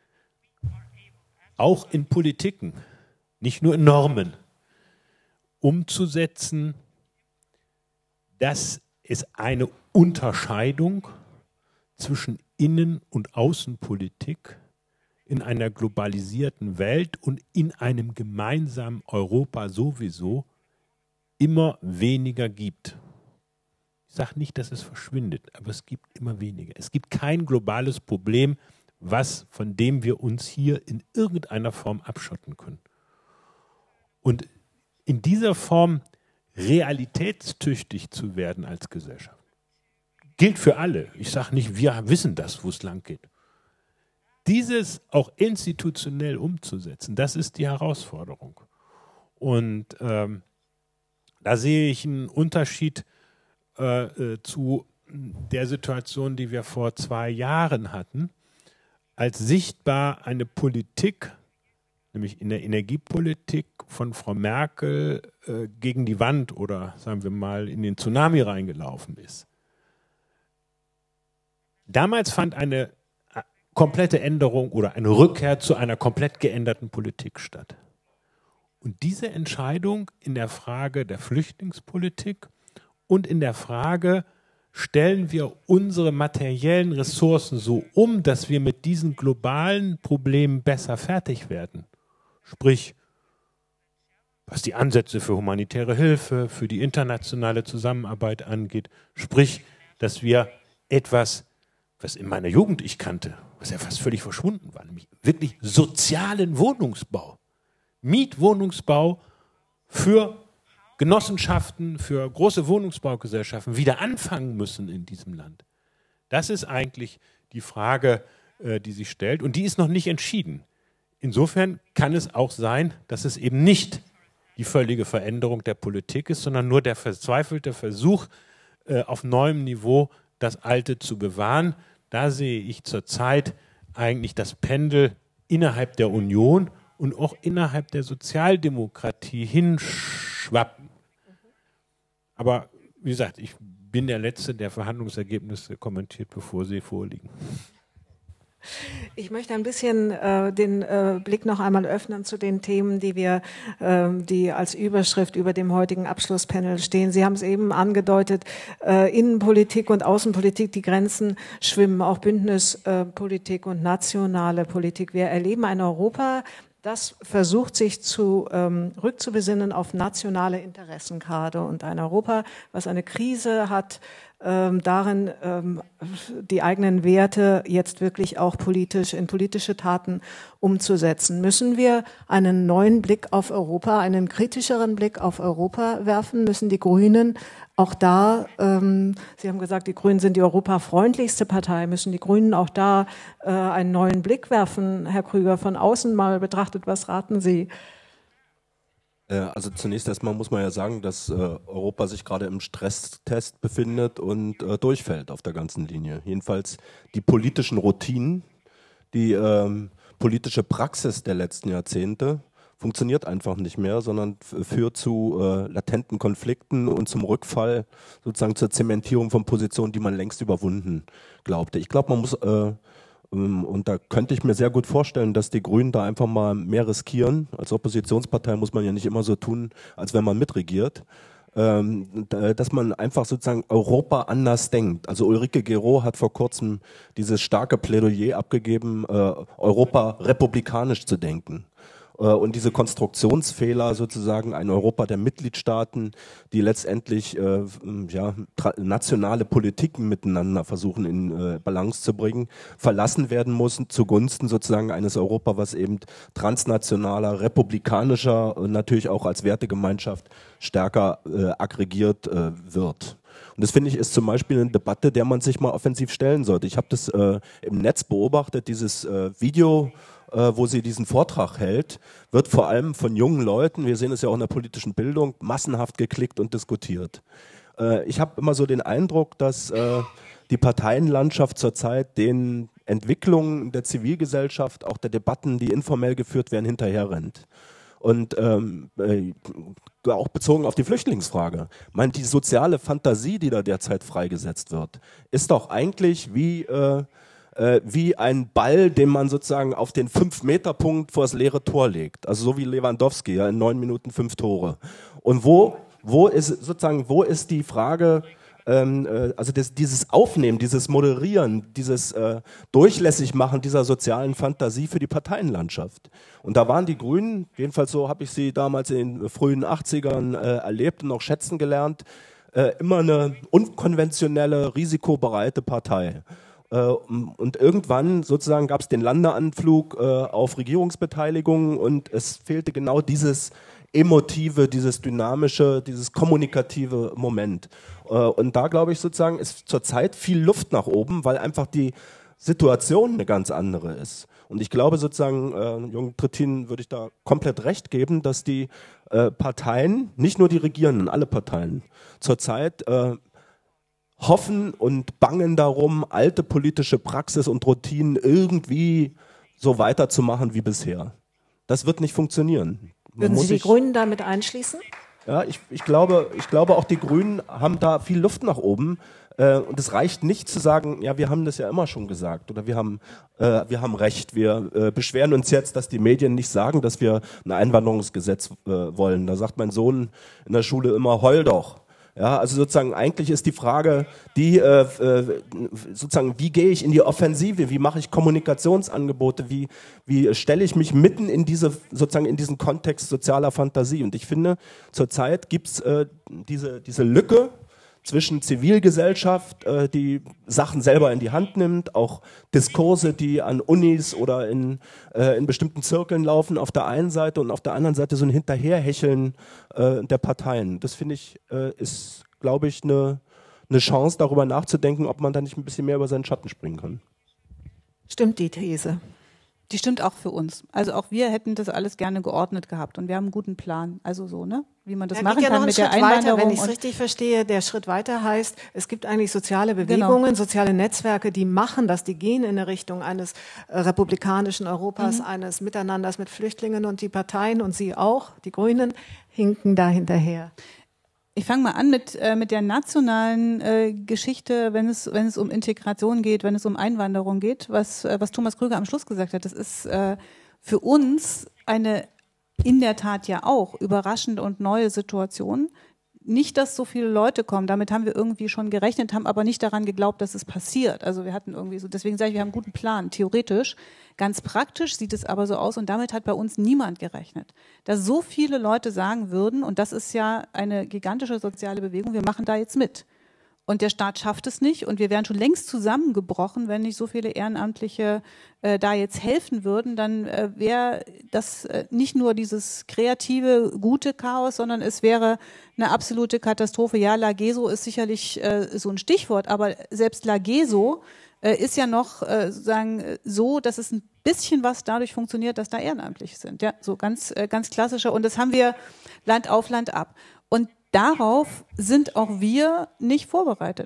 D: auch in Politiken, nicht nur in Normen, umzusetzen, dass es eine Unterscheidung zwischen Innen- und Außenpolitik in einer globalisierten Welt und in einem gemeinsamen Europa sowieso immer weniger gibt. Ich sage nicht, dass es verschwindet, aber es gibt immer weniger. Es gibt kein globales Problem, was, von dem wir uns hier in irgendeiner Form abschotten können. Und in dieser Form realitätstüchtig zu werden als Gesellschaft, gilt für alle. Ich sage nicht, wir wissen das, wo es lang geht. Dieses auch institutionell umzusetzen, das ist die Herausforderung. Und ähm, da sehe ich einen Unterschied äh, äh, zu der Situation, die wir vor zwei Jahren hatten, als sichtbar eine Politik, nämlich in der Energiepolitik von Frau Merkel äh, gegen die Wand oder sagen wir mal in den Tsunami reingelaufen ist. Damals fand eine komplette Änderung oder eine Rückkehr zu einer komplett geänderten Politik statt. Und diese Entscheidung in der Frage der Flüchtlingspolitik und in der Frage, stellen wir unsere materiellen Ressourcen so um, dass wir mit diesen globalen Problemen besser fertig werden. Sprich, was die Ansätze für humanitäre Hilfe, für die internationale Zusammenarbeit angeht, sprich, dass wir etwas, was in meiner Jugend ich kannte, was ja fast völlig verschwunden war, nämlich wirklich sozialen Wohnungsbau, Mietwohnungsbau für Genossenschaften, für große Wohnungsbaugesellschaften wieder anfangen müssen in diesem Land. Das ist eigentlich die Frage, äh, die sich stellt und die ist noch nicht entschieden. Insofern kann es auch sein, dass es eben nicht die völlige Veränderung der Politik ist, sondern nur der verzweifelte Versuch, äh, auf neuem Niveau das Alte zu bewahren. da sehe ich zurzeit eigentlich das Pendel innerhalb der Union und auch innerhalb der Sozialdemokratie hinschwappen. Aber wie gesagt, ich bin der Letzte, der Verhandlungsergebnisse kommentiert, bevor sie vorliegen.
A: Ich möchte ein bisschen äh, den äh, Blick noch einmal öffnen zu den Themen, die wir, äh, die als Überschrift über dem heutigen Abschlusspanel stehen. Sie haben es eben angedeutet, äh, Innenpolitik und Außenpolitik, die Grenzen schwimmen, auch Bündnispolitik äh, und nationale Politik. Wir erleben ein Europa, das versucht, sich zu, ähm, rückzubesinnen auf nationale Interessen gerade, und ein Europa, was eine Krise hat, ähm, darin ähm, die eigenen Werte jetzt wirklich auch politisch in politische Taten umzusetzen. Müssen wir einen neuen Blick auf Europa, einen kritischeren Blick auf Europa werfen? Müssen die Grünen auch da, ähm, Sie haben gesagt, die Grünen sind die europafreundlichste Partei, müssen die Grünen auch da äh, einen neuen Blick werfen, Herr Krüger, von außen mal betrachtet, was raten Sie?
E: Also zunächst erstmal muss man ja sagen, dass äh, Europa sich gerade im Stresstest befindet und äh, durchfällt auf der ganzen Linie. Jedenfalls die politischen Routinen, die ähm, politische Praxis der letzten Jahrzehnte funktioniert einfach nicht mehr, sondern führt zu äh, latenten Konflikten und zum Rückfall, sozusagen zur Zementierung von Positionen, die man längst überwunden glaubte. Ich glaube, man muss, äh, ähm, und da könnte ich mir sehr gut vorstellen, dass die Grünen da einfach mal mehr riskieren. Als Oppositionspartei muss man ja nicht immer so tun, als wenn man mitregiert. Ähm, dass man einfach sozusagen Europa anders denkt. Also Ulrike Guérot hat vor kurzem dieses starke Plädoyer abgegeben, äh, Europa republikanisch zu denken. Und diese Konstruktionsfehler sozusagen, ein Europa der Mitgliedstaaten, die letztendlich äh, ja, nationale Politiken miteinander versuchen in äh, Balance zu bringen, verlassen werden müssen zugunsten sozusagen eines Europa, was eben transnationaler, republikanischer und natürlich auch als Wertegemeinschaft stärker äh, aggregiert äh, wird. Und das finde ich ist zum Beispiel eine Debatte, der man sich mal offensiv stellen sollte. Ich habe das äh, im Netz beobachtet, dieses äh, Video, wo sie diesen Vortrag hält, wird vor allem von jungen Leuten, wir sehen es ja auch in der politischen Bildung, massenhaft geklickt und diskutiert. Ich habe immer so den Eindruck, dass die Parteienlandschaft zurzeit den Entwicklungen der Zivilgesellschaft, auch der Debatten, die informell geführt werden, hinterherrennt. Und ähm, auch bezogen auf die Flüchtlingsfrage. Ich meine, die soziale Fantasie, die da derzeit freigesetzt wird, ist doch eigentlich wie... Äh, wie ein Ball, den man sozusagen auf den fünf-Meter-Punkt vor das leere Tor legt. Also so wie Lewandowski, ja, in neun Minuten fünf Tore. Und wo, wo ist sozusagen, wo ist die Frage, ähm, äh, also das, dieses Aufnehmen, dieses Moderieren, dieses äh, Durchlässigmachen dieser sozialen Fantasie für die Parteienlandschaft. Und da waren die Grünen, jedenfalls so habe ich sie damals in den frühen achtzigern äh, erlebt und auch schätzen gelernt, äh, immer eine unkonventionelle, risikobereite Partei. Und irgendwann sozusagen gab es den Landeanflug äh, auf Regierungsbeteiligung und es fehlte genau dieses emotive, dieses dynamische, dieses kommunikative Moment. Äh, und da glaube ich sozusagen ist zurzeit viel Luft nach oben, weil einfach die Situation eine ganz andere ist. Und ich glaube sozusagen, äh, Jürgen Trittin würde ich da komplett recht geben, dass die äh, Parteien, nicht nur die Regierenden, alle Parteien, zurzeit äh, hoffen und bangen darum, alte politische Praxis und Routinen irgendwie so weiterzumachen wie bisher. Das wird nicht funktionieren.
A: Würden Sie die Grünen damit einschließen?
E: Ja, ich, ich, glaube, ich glaube, auch die Grünen haben da viel Luft nach oben. Äh, und es reicht nicht zu sagen, ja, wir haben das ja immer schon gesagt oder wir haben, äh, wir haben Recht. Wir äh, beschweren uns jetzt, dass die Medien nicht sagen, dass wir ein Einwanderungsgesetz äh, wollen. Da sagt mein Sohn in der Schule immer, heul doch. Ja, also sozusagen eigentlich ist die Frage, die äh, sozusagen, wie gehe ich in die Offensive, wie mache ich Kommunikationsangebote, wie wie stelle ich mich mitten in diese sozusagen in diesen Kontext sozialer Fantasie? Und ich finde, zurzeit gibt's äh, diese diese Lücke zwischen Zivilgesellschaft, äh, die Sachen selber in die Hand nimmt, auch Diskurse, die an Unis oder in, äh, in bestimmten Zirkeln laufen, auf der einen Seite und auf der anderen Seite so ein Hinterherhecheln äh, der Parteien. Das finde ich, äh, ist, glaube ich, eine eine Chance, darüber nachzudenken, ob man da nicht ein bisschen mehr über seinen Schatten springen kann.
A: Stimmt die These?
C: Die stimmt auch für uns. Also auch wir hätten das alles gerne geordnet gehabt und wir haben einen guten Plan. Also so, ne? Wie man das
A: ja,
C: machen
A: ja
C: kann
A: noch
C: mit
A: Schritt
C: der Einwanderung.
A: Weiter, wenn ich es richtig verstehe, der Schritt weiter heißt, es gibt eigentlich soziale Bewegungen, genau. soziale Netzwerke, die machen das, die gehen in eine Richtung eines äh, republikanischen Europas, mhm. eines Miteinanders mit Flüchtlingen und die Parteien und Sie auch, die Grünen, hinken da hinterher.
C: Ich fange mal an mit, äh, mit der nationalen äh, Geschichte, wenn es, wenn es um Integration geht, wenn es um Einwanderung geht, was, äh, was Thomas Krüger am Schluss gesagt hat. Das ist äh, für uns eine in der Tat ja auch überraschende und neue Situation. Nicht, dass so viele Leute kommen, damit haben wir irgendwie schon gerechnet, haben aber nicht daran geglaubt, dass es passiert. Also wir hatten irgendwie so, deswegen sage ich, wir haben einen guten Plan, theoretisch. Ganz praktisch sieht es aber so aus und damit hat bei uns niemand gerechnet. Dass so viele Leute sagen würden, und das ist ja eine gigantische soziale Bewegung, wir machen da jetzt mit. Und der Staat schafft es nicht und wir wären schon längst zusammengebrochen, wenn nicht so viele Ehrenamtliche äh, da jetzt helfen würden, dann äh, wäre das äh, nicht nur dieses kreative, gute Chaos, sondern es wäre eine absolute Katastrophe. Ja, Lageso ist sicherlich äh, so ein Stichwort, aber selbst Lageso äh, ist ja noch äh, sozusagen so, dass es ein bisschen was dadurch funktioniert, dass da Ehrenamtliche sind. Ja, so ganz, äh, ganz klassischer. Und das haben wir Land auf, Land ab. Und darauf sind auch wir nicht vorbereitet.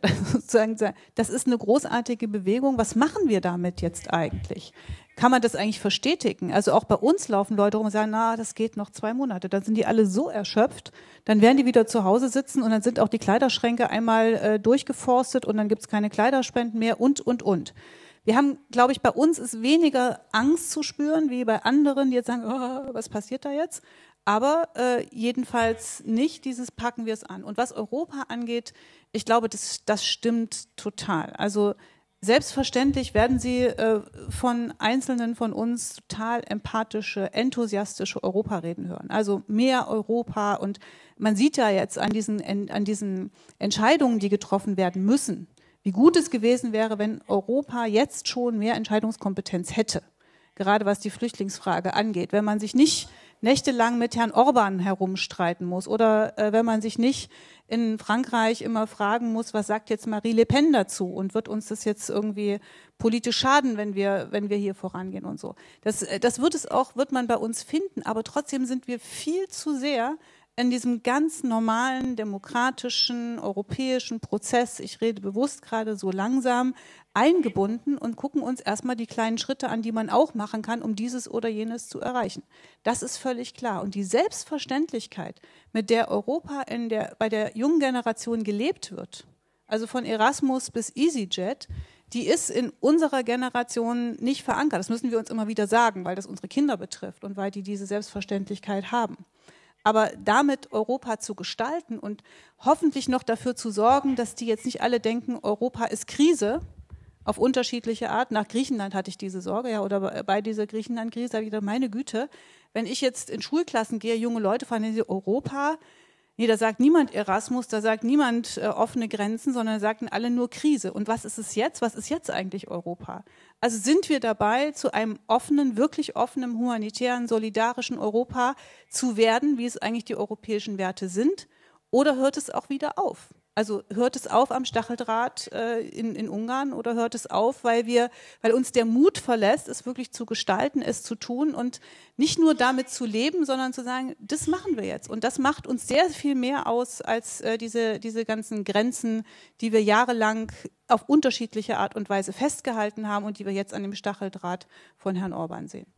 C: Das ist eine großartige Bewegung. Was machen wir damit jetzt eigentlich? Kann man das eigentlich verstetigen? Also auch bei uns laufen Leute rum und sagen, na, das geht noch zwei Monate. Dann sind die alle so erschöpft, dann werden die wieder zu Hause sitzen und dann sind auch die Kleiderschränke einmal äh, durchgeforstet und dann gibt es keine Kleiderspenden mehr und, und, und. Wir haben, glaube ich, bei uns ist weniger Angst zu spüren, wie bei anderen, die jetzt sagen, oh, was passiert da jetzt? Aber äh, jedenfalls nicht dieses packen wir es an. Und was Europa angeht, ich glaube, das, das stimmt total. Also selbstverständlich werden Sie äh, von Einzelnen von uns total empathische, enthusiastische Europareden hören. Also mehr Europa. Und man sieht ja jetzt an diesen, an diesen Entscheidungen, die getroffen werden müssen, wie gut es gewesen wäre, wenn Europa jetzt schon mehr Entscheidungskompetenz hätte. Gerade was die Flüchtlingsfrage angeht. Wenn man sich nicht nächtelang mit Herrn Orban herumstreiten muss oder äh, wenn man sich nicht in Frankreich immer fragen muss, was sagt jetzt Marie Le Pen dazu und wird uns das jetzt irgendwie politisch schaden, wenn wir, wenn wir hier vorangehen und so. Das, das wird es auch, wird man bei uns finden, aber trotzdem sind wir viel zu sehr in diesem ganz normalen, demokratischen, europäischen Prozess, ich rede bewusst gerade so langsam, eingebunden und gucken uns erstmal die kleinen Schritte an, die man auch machen kann, um dieses oder jenes zu erreichen. Das ist völlig klar. Und die Selbstverständlichkeit, mit der Europa in der, bei der jungen Generation gelebt wird, also von Erasmus bis EasyJet, die ist in unserer Generation nicht verankert. Das müssen wir uns immer wieder sagen, weil das unsere Kinder betrifft und weil die diese Selbstverständlichkeit haben. Aber damit Europa zu gestalten und hoffentlich noch dafür zu sorgen, dass die jetzt nicht alle denken, Europa ist Krise auf unterschiedliche Art. Nach Griechenland hatte ich diese Sorge, ja, oder bei dieser Griechenland-Krise habe ich gedacht, meine Güte, wenn ich jetzt in Schulklassen gehe, junge Leute fragen, sie Europa, nee, da sagt niemand Erasmus, da sagt niemand äh, offene Grenzen, sondern da sagten alle nur Krise. Und was ist es jetzt? Was ist jetzt eigentlich Europa? Also sind wir dabei, zu einem offenen, wirklich offenen, humanitären, solidarischen Europa zu werden, wie es eigentlich die europäischen Werte sind? Oder hört es auch wieder auf? Also hört es auf am Stacheldraht äh, in, in Ungarn oder hört es auf, weil wir, weil uns der Mut verlässt, es wirklich zu gestalten, es zu tun und nicht nur damit zu leben, sondern zu sagen, das machen wir jetzt. Und das macht uns sehr viel mehr aus als äh, diese, diese ganzen Grenzen, die wir jahrelang auf unterschiedliche Art und Weise festgehalten haben und die wir jetzt an dem Stacheldraht von Herrn Orban sehen.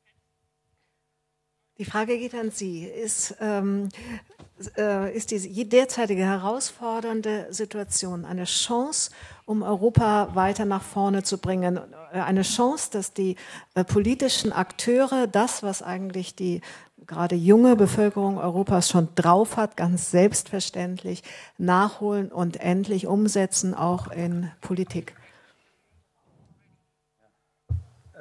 A: Die Frage geht an Sie. Ist, ähm, äh, ist die derzeitige herausfordernde Situation eine Chance, um Europa weiter nach vorne zu bringen? Eine Chance, dass die äh, politischen Akteure das, was eigentlich die gerade junge Bevölkerung Europas schon drauf hat, ganz selbstverständlich nachholen und endlich umsetzen, auch in Politik?
B: Uh,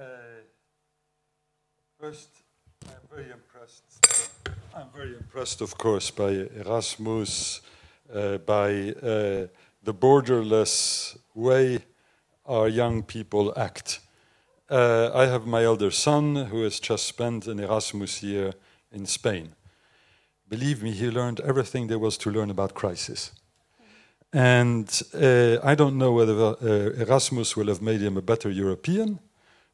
B: first, I'm very impressed. I'm very impressed, of course, by Erasmus, uh, by uh, the borderless way our young people act. Uh, I have my elder son who has just spent an Erasmus year in Spain. Believe me, he learned everything there was to learn about crisis. And uh, I don't know whether uh, Erasmus will have made him a better European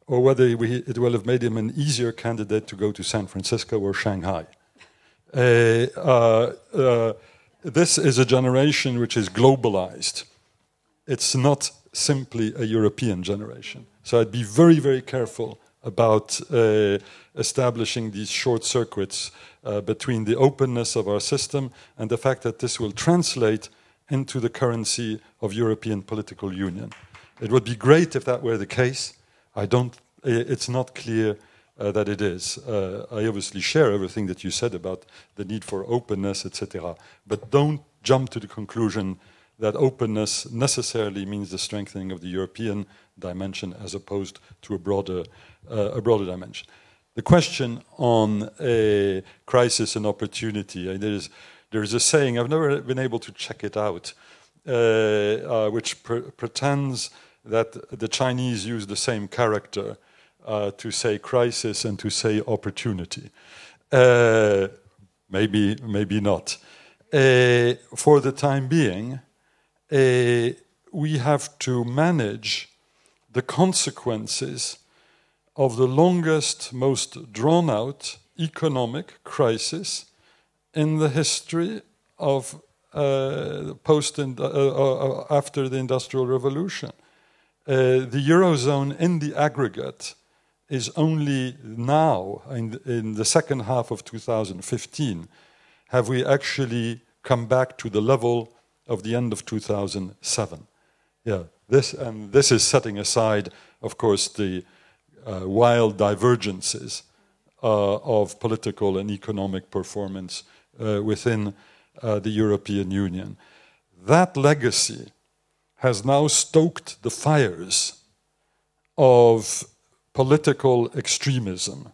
B: or whether we, it will have made him an easier candidate to go to San Francisco or Shanghai. Uh, uh, uh, this is a generation which is globalized. It's not simply a European generation. So I'd be very, very careful about uh, establishing these short circuits uh, between the openness of our system and the fact that this will translate into the currency of European political union. It would be great if that were the case. I don't, it's not clear uh, that it is. Uh, I obviously share everything that you said about the need for openness, et cetera. But don't jump to the conclusion that openness necessarily means the strengthening of the European dimension as opposed to a broader, uh, a broader dimension. The question on a crisis and opportunity, uh, there is, there is a saying, I've never been able to check it out, uh, uh, which pre pretends that the Chinese use the same character uh, to say crisis and to say opportunity. Uh, maybe, maybe not. Uh, for the time being, uh, we have to manage the consequences of the longest, most drawn-out economic crisis in the history of uh, post uh, uh, after the Industrial Revolution. Uh, the Eurozone in the aggregate is only now, in, in the second half of two thousand fifteen, have we actually come back to the level of the end of two thousand seven. Yeah, this, and this is setting aside, of course, the uh, wild divergences uh, of political and economic performance uh, within uh, the European Union. That legacy has now stoked the fires of political extremism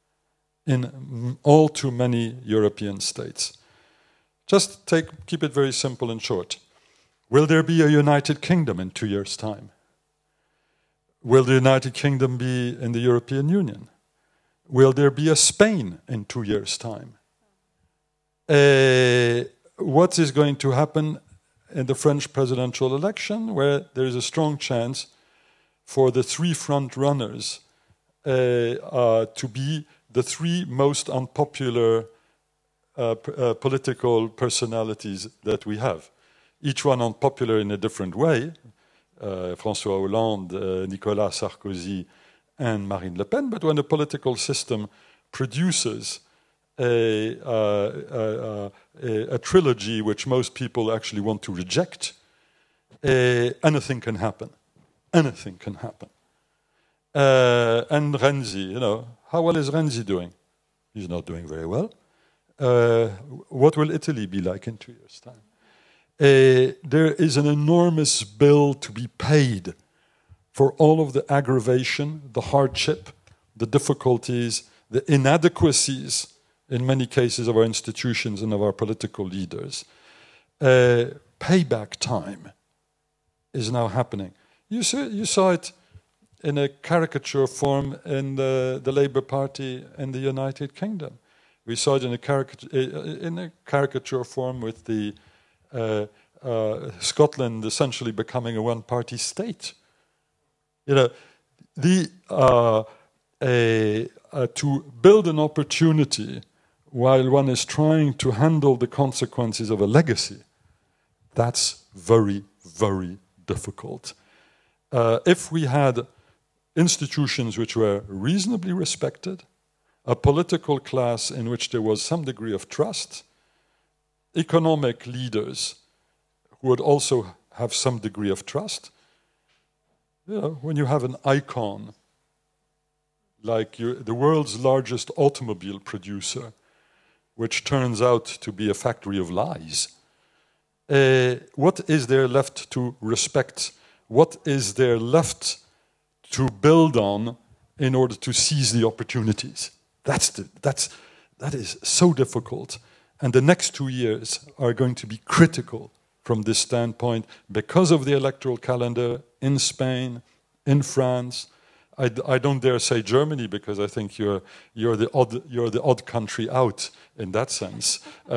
B: in all too many European states. Just take, keep it very simple and short. Will there be a United Kingdom in two years' time? Will the United Kingdom be in the European Union? Will there be a Spain in two years' time? Uh, what is going to happen in the French presidential election, where there is a strong chance for the three front runners uh, uh, to be the three most unpopular uh, uh, political personalities that we have. Each one unpopular in a different way, uh, François Hollande, uh, Nicolas Sarkozy, and Marine Le Pen, but when the political system produces A, uh, uh, a, a trilogy which most people actually want to reject, uh, anything can happen. Anything can happen. Uh, and Renzi, you know, how well is Renzi doing? He's not doing very well. Uh, what will Italy be like in two years' time? Uh, there is an enormous bill to be paid for all of the aggravation, the hardship, the difficulties, the inadequacies in many cases of our institutions and of our political leaders. Uh, payback time is now happening. You saw, you saw it in a caricature form in the, the Labour Party in the United Kingdom. We saw it in a, caricature, in a caricature form with the uh, uh, Scotland essentially becoming a one-party state. You know, the, uh, a, uh, to build an opportunity while one is trying to handle the consequences of a legacy, that's very, very difficult. Uh, if we had institutions which were reasonably respected, a political class in which there was some degree of trust, economic leaders who would also have some degree of trust, you know, when you have an icon like you, the world's largest automobile producer, which turns out to be a factory of lies. Uh, what is there left to respect? What is there left to build on in order to seize the opportunities? That's the, that's, that is so difficult. And the next two years are going to be critical from this standpoint because of the electoral calendar in Spain, in France. I, I don't dare say Germany because I think you're you're the odd you're the odd country out in that sense. Uh,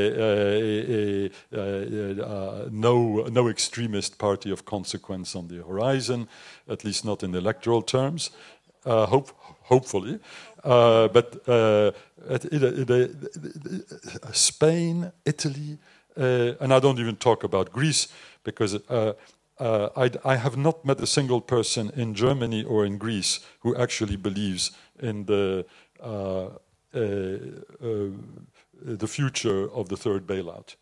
B: uh, uh, uh, no no extremist party of consequence on the horizon, at least not in electoral terms. uh, hope, hopefully. Uh, but uh, at, in a, in a, uh, Spain, Italy, uh, and I don't even talk about Greece, because uh, uh, I, I have not met a single person in Germany or in Greece who actually believes in the uh, uh, uh, the future of the third bailout.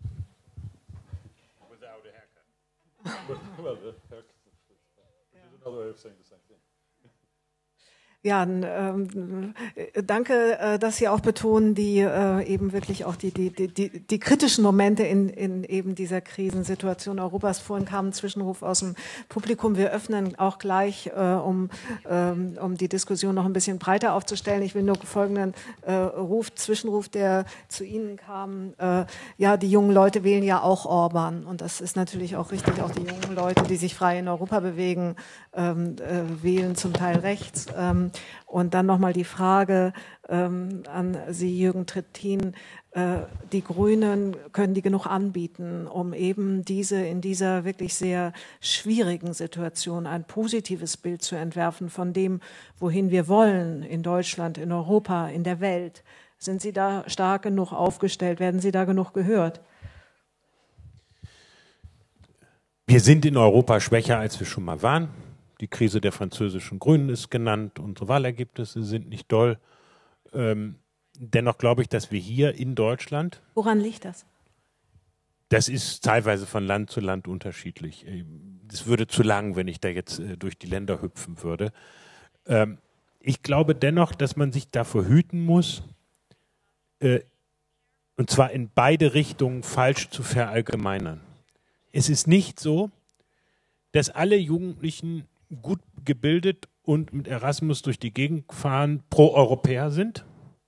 D: Without a haircut.
B: Well, the haircut is another way of saying the same thing.
A: Ja, ähm, danke, äh, dass Sie auch betonen, die äh, eben wirklich auch die, die, die, die, die kritischen Momente in, in eben dieser Krisensituation Europas. Vorhin kam ein Zwischenruf aus dem Publikum. Wir öffnen auch gleich, äh, um, ähm, um die Diskussion noch ein bisschen breiter aufzustellen. Ich will nur folgenden äh, Ruf, Zwischenruf, der zu Ihnen kam. Äh, ja, die jungen Leute wählen ja auch Orban. Und das ist natürlich auch richtig. Auch die jungen Leute, die sich frei in Europa bewegen, ähm, äh, wählen zum Teil rechts. Ähm, Und dann nochmal die Frage ähm, an Sie, Jürgen Trittin. Äh, die Grünen, können die genug anbieten, um eben diese in dieser wirklich sehr schwierigen Situation ein positives Bild zu entwerfen von dem, wohin wir wollen, in Deutschland, in Europa, in der Welt? Sind Sie da stark genug aufgestellt? Werden Sie da genug gehört?
D: Wir sind in Europa schwächer, als wir schon mal waren. Die Krise der französischen Grünen ist genannt. Unsere Wahlergebnisse sind nicht doll. Ähm, dennoch glaube ich, dass wir hier in Deutschland...
A: Woran liegt das?
D: Das ist teilweise von Land zu Land unterschiedlich. Es würde zu lang, wenn ich da jetzt äh, durch die Länder hüpfen würde. Ähm, ich glaube dennoch, dass man sich davor hüten muss, äh, und zwar in beide Richtungen falsch zu verallgemeinern. Es ist nicht so, dass alle Jugendlichen gut gebildet und mit Erasmus durch die Gegend fahren, Pro-Europäer sind.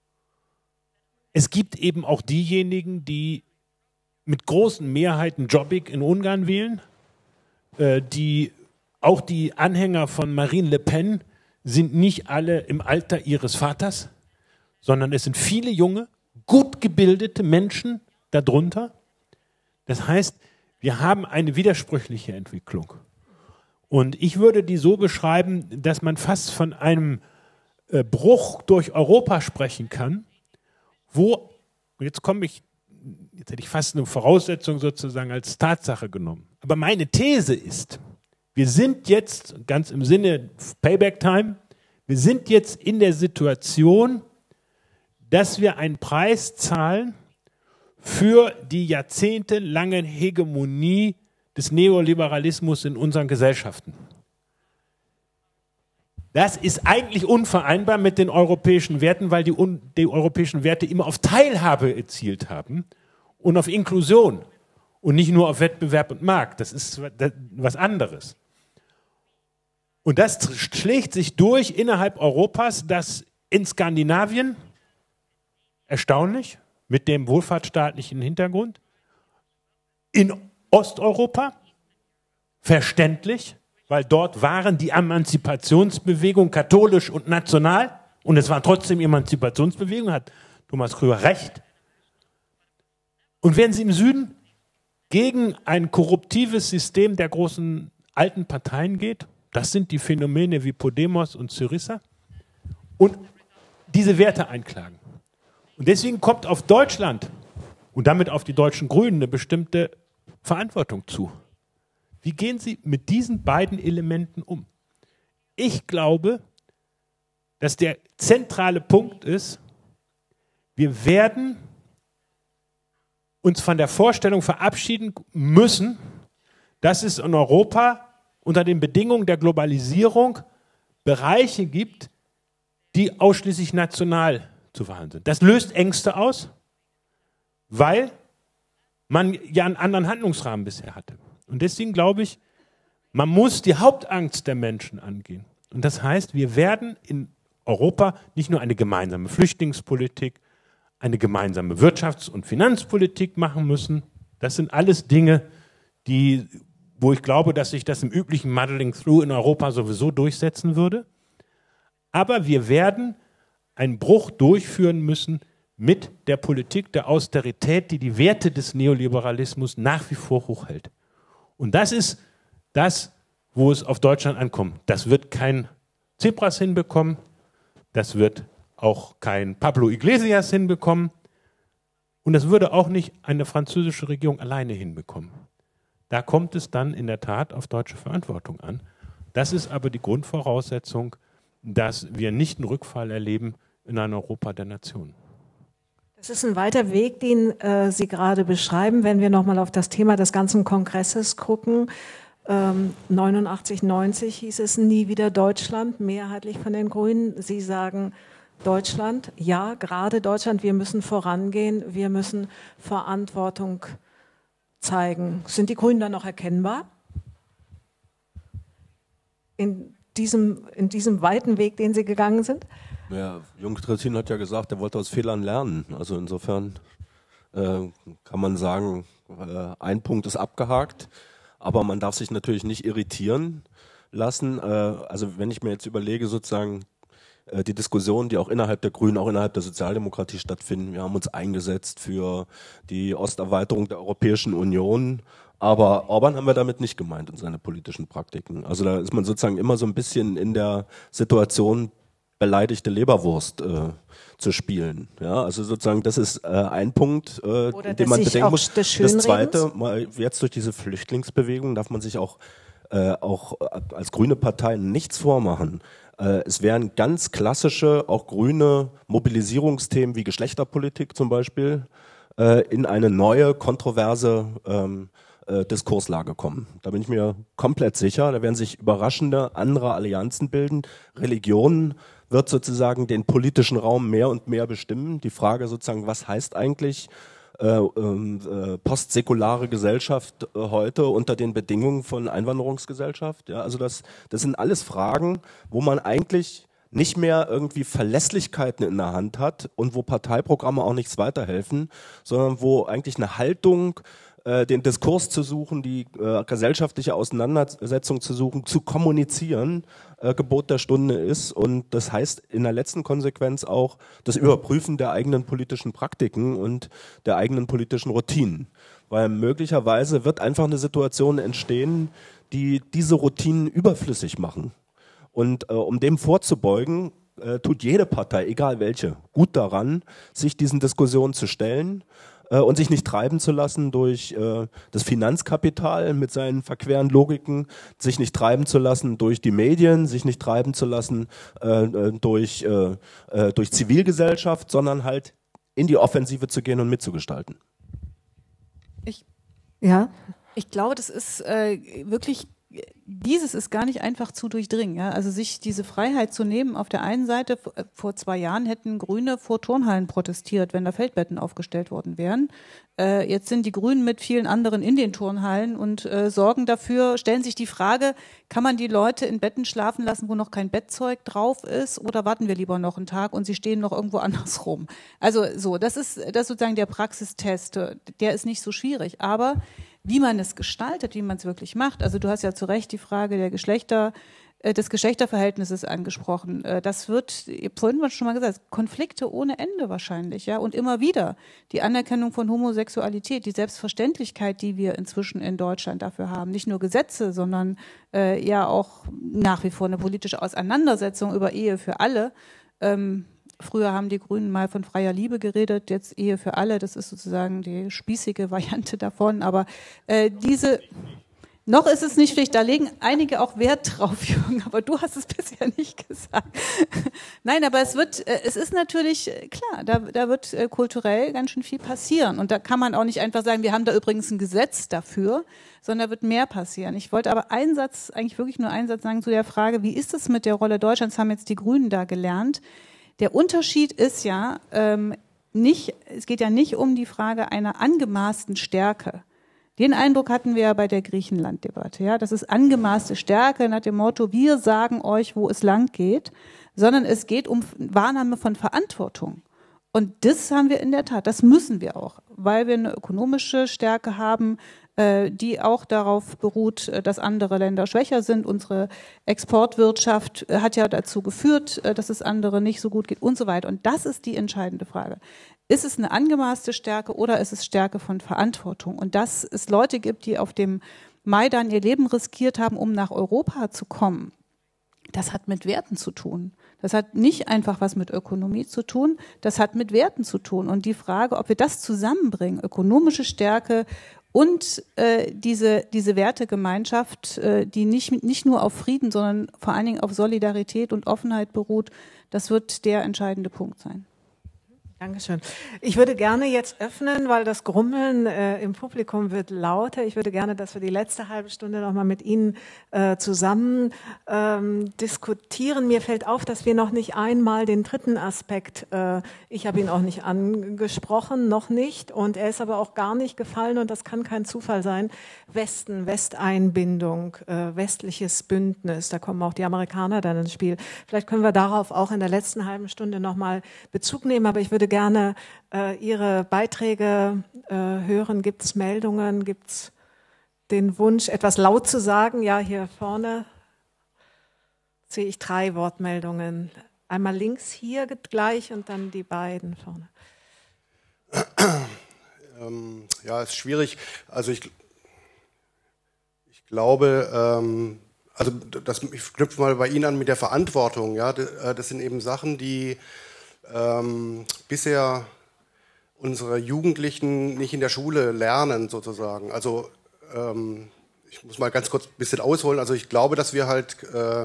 D: Es gibt eben auch diejenigen, die mit großen Mehrheiten Jobbik in Ungarn wählen. Äh, die, auch die Anhänger von Marine Le Pen sind nicht alle im Alter ihres Vaters, sondern es sind viele junge, gut gebildete Menschen darunter. Das heißt, wir haben eine widersprüchliche Entwicklung. Und ich würde die so beschreiben, dass man fast von einem äh, Bruch durch Europa sprechen kann, wo, jetzt komme ich, jetzt hätte ich fast eine Voraussetzung sozusagen als Tatsache genommen. Aber meine These ist, wir sind jetzt, ganz im Sinne Payback Time, wir sind jetzt in der Situation, dass wir einen Preis zahlen für die jahrzehntelange Hegemonie des Neoliberalismus in unseren Gesellschaften. Das ist eigentlich unvereinbar mit den europäischen Werten, weil die, die europäischen Werte immer auf Teilhabe erzielt haben und auf Inklusion und nicht nur auf Wettbewerb und Markt. Das ist was anderes. Und das schlägt sich durch innerhalb Europas, dass in Skandinavien, erstaunlich, mit dem wohlfahrtsstaatlichen Hintergrund, in Osteuropa, verständlich, weil dort waren die Emanzipationsbewegung katholisch und national und es war trotzdem Emanzipationsbewegung, hat Thomas Krüger recht. Und wenn Sie im Süden gegen ein korruptives System der großen alten Parteien geht, das sind die Phänomene wie Podemos und Syriza, und diese Werte einklagen. Und deswegen kommt auf Deutschland und damit auf die deutschen Grünen eine bestimmte Verantwortung zu. Wie gehen Sie mit diesen beiden Elementen um? Ich glaube, dass der zentrale Punkt ist, wir werden uns von der Vorstellung verabschieden müssen, dass es in Europa unter den Bedingungen der Globalisierung Bereiche gibt, die ausschließlich national zu verhandeln sind. Das löst Ängste aus, weil man ja einen anderen Handlungsrahmen bisher hatte. Und deswegen glaube ich, man muss die Hauptangst der Menschen angehen. Und das heißt, wir werden in Europa nicht nur eine gemeinsame Flüchtlingspolitik, eine gemeinsame Wirtschafts- und Finanzpolitik machen müssen. Das sind alles Dinge, die, wo ich glaube, dass sich das im üblichen Muddling Through in Europa sowieso durchsetzen würde. Aber wir werden einen Bruch durchführen müssen mit der Politik der Austerität, die die Werte des Neoliberalismus nach wie vor hochhält. Und das ist das, wo es auf Deutschland ankommt. Das wird kein Tsipras hinbekommen, das wird auch kein Pablo Iglesias hinbekommen und das würde auch nicht eine französische Regierung alleine hinbekommen. Da kommt es dann in der Tat auf deutsche Verantwortung an. Das ist aber die Grundvoraussetzung, dass wir nicht einen Rückfall erleben in ein Europa der Nationen.
A: Das ist ein weiter Weg, den äh, Sie gerade beschreiben, wenn wir nochmal auf das Thema des ganzen Kongresses gucken. Ähm, neunundachtzig, neunzig hieß es nie wieder Deutschland, mehrheitlich von den Grünen. Sie sagen Deutschland, ja, gerade Deutschland, wir müssen vorangehen, wir müssen Verantwortung zeigen. Sind die Grünen dann noch erkennbar? In diesem, in diesem weiten Weg, den Sie gegangen sind?
E: Ja, Jung Trittin hat ja gesagt, er wollte aus Fehlern lernen. Also insofern äh, kann man sagen, äh, ein Punkt ist abgehakt, aber man darf sich natürlich nicht irritieren lassen. Äh, also wenn ich mir jetzt überlege, sozusagen äh, die Diskussionen, die auch innerhalb der Grünen, auch innerhalb der Sozialdemokratie stattfinden, wir haben uns eingesetzt für die Osterweiterung der Europäischen Union. Aber Orban haben wir damit nicht gemeint und seine politischen Praktiken. Also da ist man sozusagen immer so ein bisschen in der Situation, beleidigte Leberwurst äh, zu spielen. Ja, also sozusagen das ist äh, ein Punkt, äh, den man bedenken muss. Das Zweite, mal jetzt durch diese Flüchtlingsbewegung darf man sich auch, äh, auch als grüne Partei nichts vormachen. Äh, es wären ganz klassische, auch grüne Mobilisierungsthemen wie Geschlechterpolitik zum Beispiel äh, in eine neue, kontroverse ähm, Diskurslage kommen. Da bin ich mir komplett sicher. Da werden sich überraschende andere Allianzen bilden. Religion wird sozusagen den politischen Raum mehr und mehr bestimmen. Die Frage sozusagen, was heißt eigentlich äh, äh, postsäkulare Gesellschaft äh, heute unter den Bedingungen von Einwanderungsgesellschaft? Ja, also das, das sind alles Fragen, wo man eigentlich nicht mehr irgendwie Verlässlichkeiten in der Hand hat und wo Parteiprogramme auch nichts weiterhelfen, sondern wo eigentlich eine Haltung, den Diskurs zu suchen, die äh, gesellschaftliche Auseinandersetzung zu suchen, zu kommunizieren, äh, Gebot der Stunde ist. Und das heißt in der letzten Konsequenz auch das Überprüfen der eigenen politischen Praktiken und der eigenen politischen Routinen. Weil möglicherweise wird einfach eine Situation entstehen, die diese Routinen überflüssig machen. Und äh, um dem vorzubeugen, äh, tut jede Partei, egal welche, gut daran, sich diesen Diskussionen zu stellen und sich nicht treiben zu lassen durch äh, das Finanzkapital mit seinen verqueren Logiken, sich nicht treiben zu lassen durch die Medien, sich nicht treiben zu lassen äh, durch, äh, äh, durch Zivilgesellschaft, sondern halt in die Offensive zu gehen und mitzugestalten.
C: Ich, ja. Ich glaube, das ist äh, wirklich, dieses ist gar nicht einfach zu durchdringen. Ja? Also sich diese Freiheit zu nehmen, auf der einen Seite, vor zwei Jahren hätten Grüne vor Turnhallen protestiert, wenn da Feldbetten aufgestellt worden wären. Äh, jetzt sind die Grünen mit vielen anderen in den Turnhallen und äh, sorgen dafür, stellen sich die Frage, kann man die Leute in Betten schlafen lassen, wo noch kein Bettzeug drauf ist, oder warten wir lieber noch einen Tag und sie stehen noch irgendwo anders rum? Also so, das ist, das ist sozusagen der Praxistest, der ist nicht so schwierig, aber wie man es gestaltet, wie man es wirklich macht. Also du hast ja zu Recht die Frage der Geschlechter, äh, des Geschlechterverhältnisses angesprochen. Äh, das wird, ihr habt vorhin schon mal gesagt, Konflikte ohne Ende wahrscheinlich, ja, und immer wieder die Anerkennung von Homosexualität, die Selbstverständlichkeit, die wir inzwischen in Deutschland dafür haben, nicht nur Gesetze, sondern äh, ja auch nach wie vor eine politische Auseinandersetzung über Ehe für alle. Ähm, Früher haben die Grünen mal von freier Liebe geredet, jetzt Ehe für alle, das ist sozusagen die spießige Variante davon. Aber äh, diese, noch ist es nicht Pflicht, da legen einige auch Wert drauf, Jürgen, aber du hast es bisher nicht gesagt. Nein, aber es wird, äh, es ist natürlich, äh, klar, da, da wird äh, kulturell ganz schön viel passieren. Und da kann man auch nicht einfach sagen, wir haben da übrigens ein Gesetz dafür, sondern da wird mehr passieren. Ich wollte aber einen Satz, eigentlich wirklich nur einen Satz sagen zu der Frage, wie ist es mit der Rolle Deutschlands, haben jetzt die Grünen da gelernt. Der Unterschied ist ja ähm, nicht, es geht ja nicht um die Frage einer angemaßten Stärke. Den Eindruck hatten wir ja bei der Griechenland-Debatte. Ja, das ist angemaßte Stärke nach dem Motto, wir sagen euch, wo es lang geht, sondern es geht um Wahrnahme von Verantwortung. Und das haben wir in der Tat, das müssen wir auch, weil wir eine ökonomische Stärke haben, die auch darauf beruht, dass andere Länder schwächer sind. Unsere Exportwirtschaft hat ja dazu geführt, dass es anderen nicht so gut geht und so weiter. Und das ist die entscheidende Frage. Ist es eine angemaßte Stärke oder ist es Stärke von Verantwortung? Und dass es Leute gibt, die auf dem Maidan ihr Leben riskiert haben, um nach Europa zu kommen, das hat mit Werten zu tun. Das hat nicht einfach was mit Ökonomie zu tun, das hat mit Werten zu tun. Und die Frage, ob wir das zusammenbringen, ökonomische Stärke und äh, diese, diese Wertegemeinschaft, äh, die nicht, nicht nur auf Frieden, sondern vor allen Dingen auf Solidarität und Offenheit beruht, das wird der entscheidende Punkt sein.
A: Dankeschön. Ich würde gerne jetzt öffnen, weil das Grummeln äh, im Publikum wird lauter. Ich würde gerne, dass wir die letzte halbe Stunde noch mal mit Ihnen äh, zusammen ähm, diskutieren. Mir fällt auf, dass wir noch nicht einmal den dritten Aspekt, äh, ich habe ihn auch nicht angesprochen, noch nicht, und er ist aber auch gar nicht gefallen, und das kann kein Zufall sein. Westen, Westeinbindung, äh, westliches Bündnis, da kommen auch die Amerikaner dann ins Spiel. Vielleicht können wir darauf auch in der letzten halben Stunde noch mal Bezug nehmen, aber ich würde gerne äh, Ihre Beiträge äh, hören. Gibt es Meldungen? Gibt es den Wunsch, etwas laut zu sagen? Ja, hier vorne sehe ich drei Wortmeldungen. Einmal links hier gleich und dann die beiden vorne.
F: Ähm, ja, ist schwierig. Also ich, ich glaube, ähm, also das, ich knüpfe mal bei Ihnen an mit der Verantwortung. Ja, das sind eben Sachen, die Ähm, bisher unsere Jugendlichen nicht in der Schule lernen, sozusagen. Also ähm, ich muss mal ganz kurz ein bisschen ausholen. Also ich glaube, dass wir halt äh,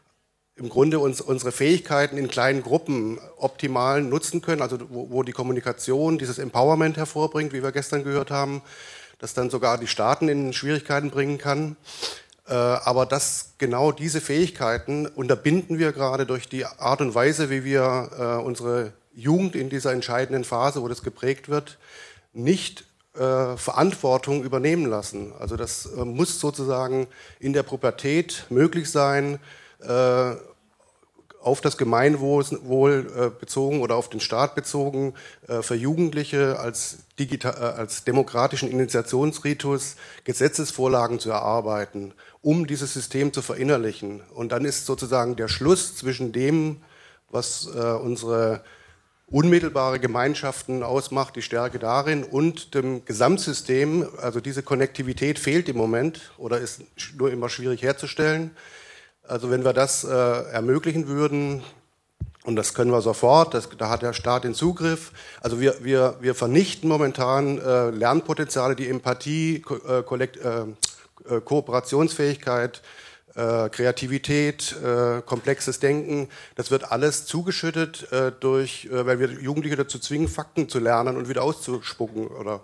F: im Grunde uns unsere Fähigkeiten in kleinen Gruppen optimal nutzen können, also wo, wo die Kommunikation dieses Empowerment hervorbringt, wie wir gestern gehört haben, das dann sogar die Staaten in Schwierigkeiten bringen kann. Aber dass genau diese Fähigkeiten unterbinden wir gerade durch die Art und Weise, wie wir äh, unsere Jugend in dieser entscheidenden Phase, wo das geprägt wird, nicht äh, Verantwortung übernehmen lassen. Also das äh, muss sozusagen in der Pubertät möglich sein, äh, auf das Gemeinwohl äh, bezogen oder auf den Staat bezogen, äh, für Jugendliche als, digital, äh, als demokratischen Initiationsritus Gesetzesvorlagen zu erarbeiten, um dieses System zu verinnerlichen. Und dann ist sozusagen der Schluss zwischen dem, was äh, unsere unmittelbare Gemeinschaften ausmacht, die Stärke darin, und dem Gesamtsystem, also diese Konnektivität fehlt im Moment oder ist nur immer schwierig herzustellen. Also wenn wir das äh, ermöglichen würden, und das können wir sofort, das, da hat der Staat den Zugriff. Also wir, wir, wir vernichten momentan äh, Lernpotenziale, die Empathie, Ko äh, Kollekt, äh, äh, Kooperationsfähigkeit, äh, Kreativität, äh, komplexes Denken. Das wird alles zugeschüttet, äh, durch, äh, weil wir Jugendliche dazu zwingen, Fakten zu lernen und wieder auszuspucken. Oder,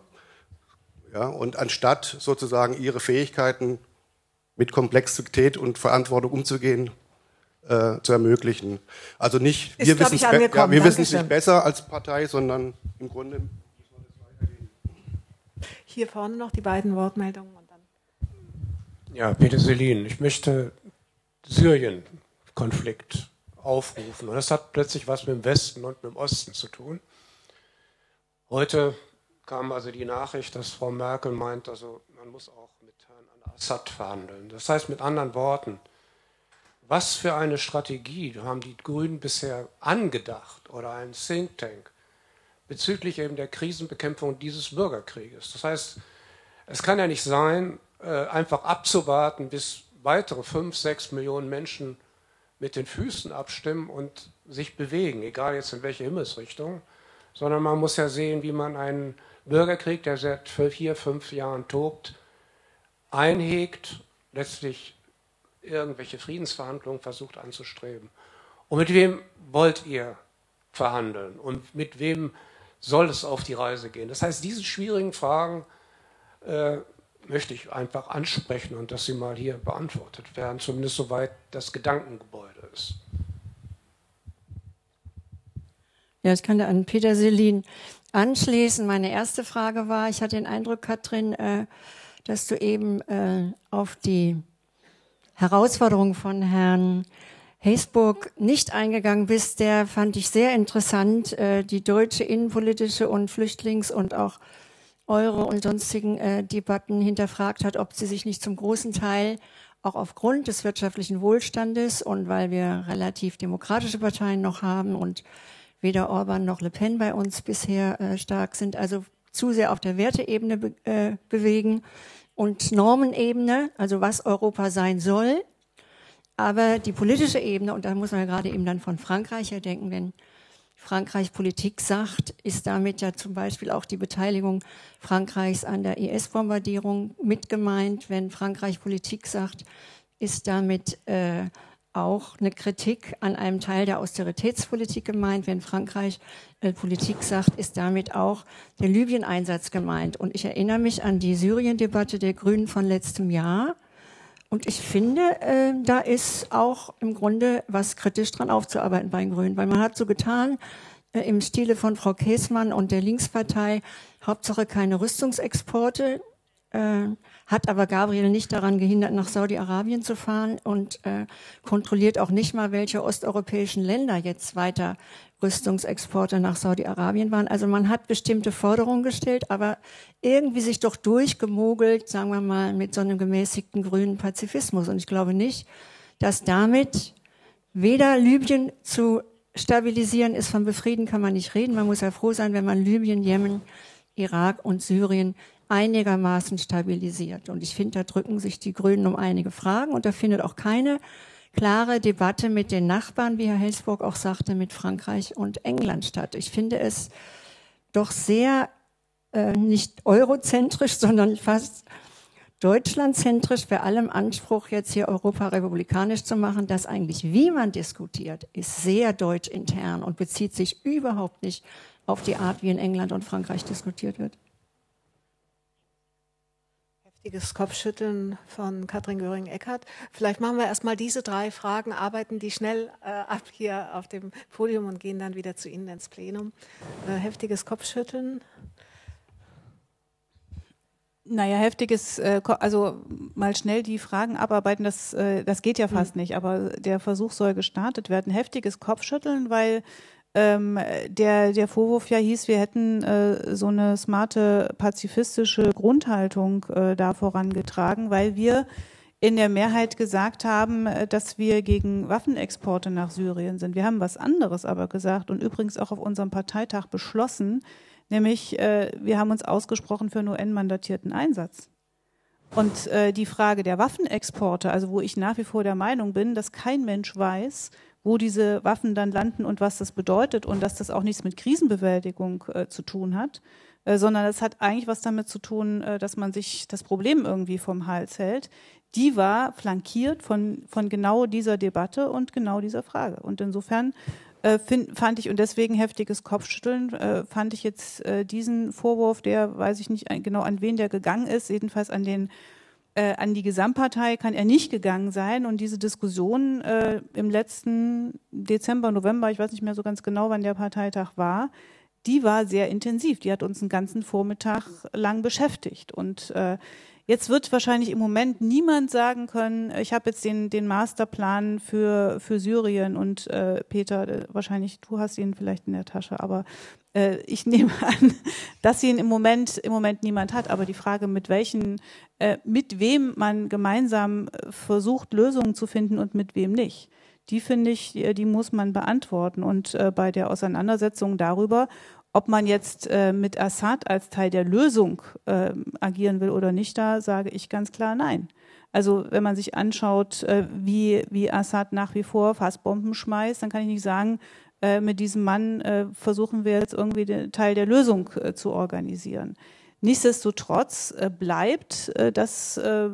F: ja, und anstatt sozusagen ihre Fähigkeiten mit Komplexität und Verantwortung umzugehen, äh, zu ermöglichen. Also nicht, wir wissen es ja, nicht besser als Partei, sondern im Grunde müssen wir das weitergehen.
A: Hier vorne noch die beiden Wortmeldungen. Und dann.
G: Ja, Peter Selin, ich möchte Syrien-Konflikt aufrufen. Und das hat plötzlich was mit dem Westen und mit dem Osten zu tun. Heute kam also die Nachricht, dass Frau Merkel meint, also man muss auch Assad verhandeln. Das heißt mit anderen Worten, was für eine Strategie haben die Grünen bisher angedacht oder ein Think Tank bezüglich eben der Krisenbekämpfung dieses Bürgerkrieges? Das heißt, es kann ja nicht sein, einfach abzuwarten, bis weitere fünf, sechs Millionen Menschen mit den Füßen abstimmen und sich bewegen, egal jetzt in welche Himmelsrichtung, sondern man muss ja sehen, wie man einen Bürgerkrieg, der seit vier, fünf Jahren tobt, einhegt, letztlich irgendwelche Friedensverhandlungen versucht anzustreben. Und mit wem wollt ihr verhandeln? Und mit wem soll es auf die Reise gehen? Das heißt, diese schwierigen Fragen äh, möchte ich einfach ansprechen und dass sie mal hier beantwortet werden, zumindest soweit das Gedankengebäude ist.
H: Ja, ich kann da an Peter Selin anschließen. Meine erste Frage war, ich hatte den Eindruck, Katrin, äh, dass du eben äh, auf die Herausforderung von Herrn Heesburg nicht eingegangen bist. Der fand ich sehr interessant, äh, die deutsche innenpolitische und Flüchtlings- und auch Euro- und sonstigen äh, Debatten hinterfragt hat, ob sie sich nicht zum großen Teil auch aufgrund des wirtschaftlichen Wohlstandes und weil wir relativ demokratische Parteien noch haben und weder Orban noch Le Pen bei uns bisher äh, stark sind, also zu sehr auf der Werteebene be äh, bewegen und Normenebene, also was Europa sein soll, Aber die politische Ebene, und da muss man ja gerade eben dann von Frankreich her denken, wenn Frankreich Politik sagt, ist damit ja zum Beispiel auch die Beteiligung Frankreichs an der I S-Bombardierung mit gemeint. Wenn Frankreich Politik sagt, ist damit äh, auch eine Kritik an einem Teil der Austeritätspolitik gemeint. Wenn Frankreich äh, Politik sagt, ist damit auch der Libyen-Einsatz gemeint. Und ich erinnere mich an die Syrien-Debatte der Grünen von letztem Jahr. Und ich finde, äh, da ist auch im Grunde was kritisch dran aufzuarbeiten bei den Grünen. Weil man hat so getan, äh, im Stile von Frau Käßmann und der Linkspartei, Hauptsache keine Rüstungsexporte, äh, hat aber Gabriel nicht daran gehindert, nach Saudi-Arabien zu fahren und äh, kontrolliert auch nicht mal, welche osteuropäischen Länder jetzt weiter Rüstungsexporte nach Saudi-Arabien waren. Also man hat bestimmte Forderungen gestellt, aber irgendwie sich doch durchgemogelt, sagen wir mal, mit so einem gemäßigten grünen Pazifismus. Und ich glaube nicht, dass damit weder Libyen zu stabilisieren ist, von Befrieden kann man nicht reden. Man muss ja froh sein, wenn man Libyen, Jemen, Irak und Syrien einigermaßen stabilisiert. Und ich finde, da drücken sich die Grünen um einige Fragen und da findet auch keine klare Debatte mit den Nachbarn, wie Herr Helsburg auch sagte, mit Frankreich und England statt. Ich finde es doch sehr äh, nicht eurozentrisch, sondern fast deutschlandzentrisch, bei allem Anspruch, jetzt hier Europa republikanisch zu machen, dass eigentlich, wie man diskutiert, ist sehr deutschintern und bezieht sich überhaupt nicht auf die Art, wie in England und Frankreich diskutiert wird.
A: Heftiges Kopfschütteln von Katrin Göring-Eckardt. Vielleicht machen wir erstmal diese drei Fragen, arbeiten die schnell äh, ab hier auf dem Podium und gehen dann wieder zu Ihnen ins Plenum. Äh, heftiges Kopfschütteln.
C: Naja, heftiges, äh, also mal schnell die Fragen abarbeiten, das, äh, das geht ja fast mhm. nicht, aber der Versuch soll gestartet werden. Heftiges Kopfschütteln, weil Ähm, der, der Vorwurf ja hieß, wir hätten äh, so eine smarte pazifistische Grundhaltung äh, da vorangetragen, weil wir in der Mehrheit gesagt haben, äh, dass wir gegen Waffenexporte nach Syrien sind. Wir haben was anderes aber gesagt und übrigens auch auf unserem Parteitag beschlossen, nämlich äh, wir haben uns ausgesprochen für einen U N-mandatierten Einsatz. Und äh, die Frage der Waffenexporte, also wo ich nach wie vor der Meinung bin, dass kein Mensch weiß, wo diese Waffen dann landen und was das bedeutet und dass das auch nichts mit Krisenbewältigung äh, zu tun hat, äh, sondern es hat eigentlich was damit zu tun, äh, dass man sich das Problem irgendwie vom Hals hält. Die war flankiert von, von genau dieser Debatte und genau dieser Frage. Und insofern äh, find, fand ich, und deswegen heftiges Kopfschütteln, äh, fand ich jetzt äh, diesen Vorwurf, der, weiß ich nicht genau an wen der gegangen ist, jedenfalls an den Äh, an die Gesamtpartei kann er nicht gegangen sein. Und diese Diskussion äh, im letzten Dezember, November, ich weiß nicht mehr so ganz genau, wann der Parteitag war, die war sehr intensiv. Die hat uns einen ganzen Vormittag lang beschäftigt. Und äh, jetzt wird wahrscheinlich im Moment niemand sagen können, ich habe jetzt den, den Masterplan für, für Syrien und äh, Peter, äh, wahrscheinlich, du hast ihn vielleicht in der Tasche, aber äh, ich nehme an, dass ihn im Moment, im Moment niemand hat. Aber die Frage, mit welchen, äh, mit wem man gemeinsam versucht, Lösungen zu finden und mit wem nicht, die finde ich, die, die muss man beantworten. Und äh, bei der Auseinandersetzung darüber, ob man jetzt äh, mit Assad als Teil der Lösung äh, agieren will oder nicht, da sage ich ganz klar nein. Also wenn man sich anschaut, äh, wie, wie Assad nach wie vor Fassbomben schmeißt, dann kann ich nicht sagen, äh, mit diesem Mann äh, versuchen wir jetzt irgendwie den Teil der Lösung äh, zu organisieren. Nichtsdestotrotz äh, bleibt, äh, dass äh,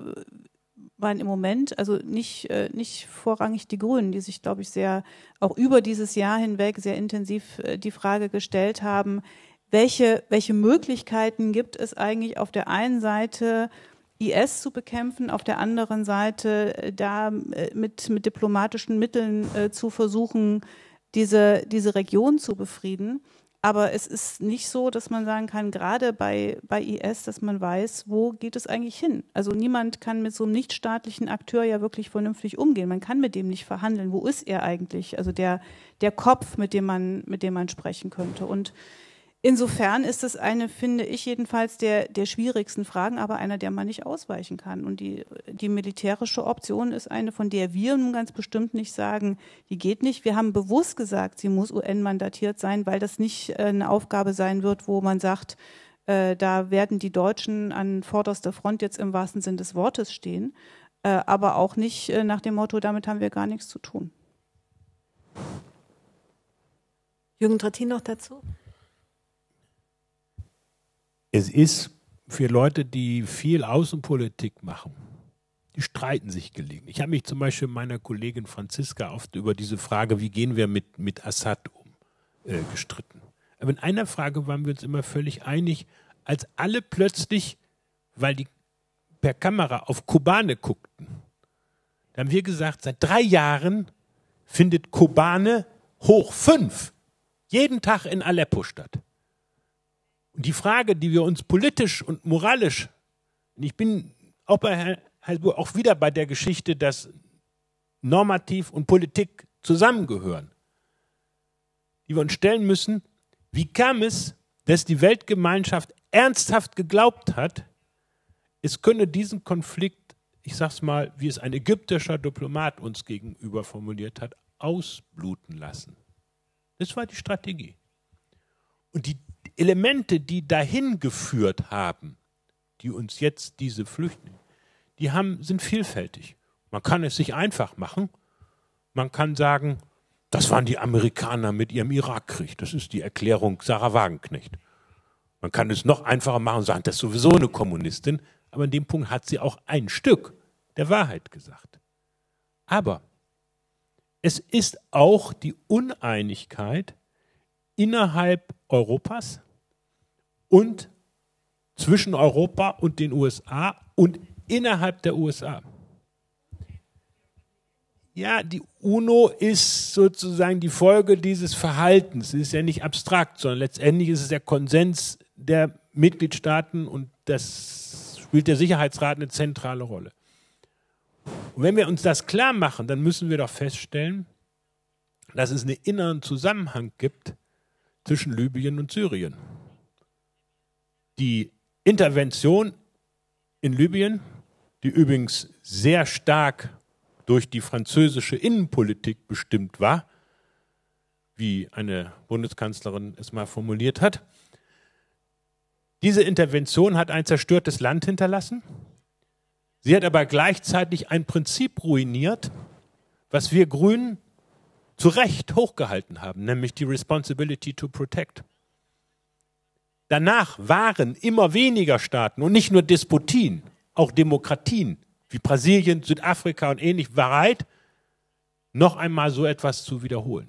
C: man im Moment, also nicht, äh, nicht vorrangig die Grünen, die sich, glaube ich, sehr auch über dieses Jahr hinweg sehr intensiv äh, die Frage gestellt haben, welche, welche Möglichkeiten gibt es eigentlich auf der einen Seite I S zu bekämpfen, auf der anderen Seite äh, da äh, mit, mit diplomatischen Mitteln äh, zu versuchen, diese, diese Region zu befrieden. Aber es ist nicht so, dass man sagen kann, gerade bei, bei I S, dass man weiß, wo geht es eigentlich hin. Also niemand kann mit so einem nichtstaatlichen Akteur ja wirklich vernünftig umgehen. Man kann mit dem nicht verhandeln. Wo ist er eigentlich? Also der, der Kopf, mit dem man, mit dem man sprechen könnte. Und insofern ist es eine, finde ich jedenfalls, der, der schwierigsten Fragen, aber einer, der man nicht ausweichen kann. Und die, die militärische Option ist eine, von der wir nun ganz bestimmt nicht sagen, die geht nicht. Wir haben bewusst gesagt, sie muss U N-mandatiert sein, weil das nicht eine Aufgabe sein wird, wo man sagt, äh, da werden die Deutschen an vorderster Front jetzt im wahrsten Sinn des Wortes stehen. äh, aber auch nicht äh, nach dem Motto, damit haben wir gar nichts zu tun.
A: Jürgen Trittin noch dazu?
D: Es ist für Leute, die viel Außenpolitik machen, die streiten sich gelegentlich. Ich habe mich zum Beispiel mit meiner Kollegin Franziska oft über diese Frage, wie gehen wir mit, mit Assad um, äh, gestritten. Aber in einer Frage waren wir uns immer völlig einig, als alle plötzlich, weil die per Kamera auf Kobane guckten, da haben wir gesagt, seit drei Jahren findet Kobane hoch fünf jeden Tag in Aleppo statt. Und die Frage, die wir uns politisch und moralisch, und ich bin auch bei Herrn Heilsburg auch wieder bei der Geschichte, dass Normativ und Politik zusammengehören, die wir uns stellen müssen, wie kam es, dass die Weltgemeinschaft ernsthaft geglaubt hat, es könne diesen Konflikt, ich sag's mal, wie es ein ägyptischer Diplomat uns gegenüber formuliert hat, ausbluten lassen. Das war die Strategie. Und die Elemente, die dahin geführt haben, die uns jetzt diese Flüchtlinge, die haben, sind vielfältig. Man kann es sich einfach machen. Man kann sagen, das waren die Amerikaner mit ihrem Irakkrieg. Das ist die Erklärung Sarah Wagenknecht. Man kann es noch einfacher machen und sagen, das ist sowieso eine Kommunistin. Aber in dem Punkt hat sie auch ein Stück der Wahrheit gesagt. Aber es ist auch die Uneinigkeit innerhalb Europas und zwischen Europa und den U S A und innerhalb der U S A. Ja, die UNO ist sozusagen die Folge dieses Verhaltens. Es ist ja nicht abstrakt, sondern letztendlich ist es der Konsens der Mitgliedstaaten und das spielt der Sicherheitsrat eine zentrale Rolle. Und wenn wir uns das klar machen, dann müssen wir doch feststellen, dass es einen inneren Zusammenhang gibt zwischen Libyen und Syrien. Die Intervention in Libyen, die übrigens sehr stark durch die französische Innenpolitik bestimmt war, wie eine Bundeskanzlerin es mal formuliert hat. Diese Intervention hat ein zerstörtes Land hinterlassen. Sie hat aber gleichzeitig ein Prinzip ruiniert, was wir Grünen zu Recht hochgehalten haben, nämlich die Responsibility to Protect. Danach waren immer weniger Staaten und nicht nur Despotien, auch Demokratien wie Brasilien, Südafrika und ähnlich bereit, noch einmal so etwas zu wiederholen.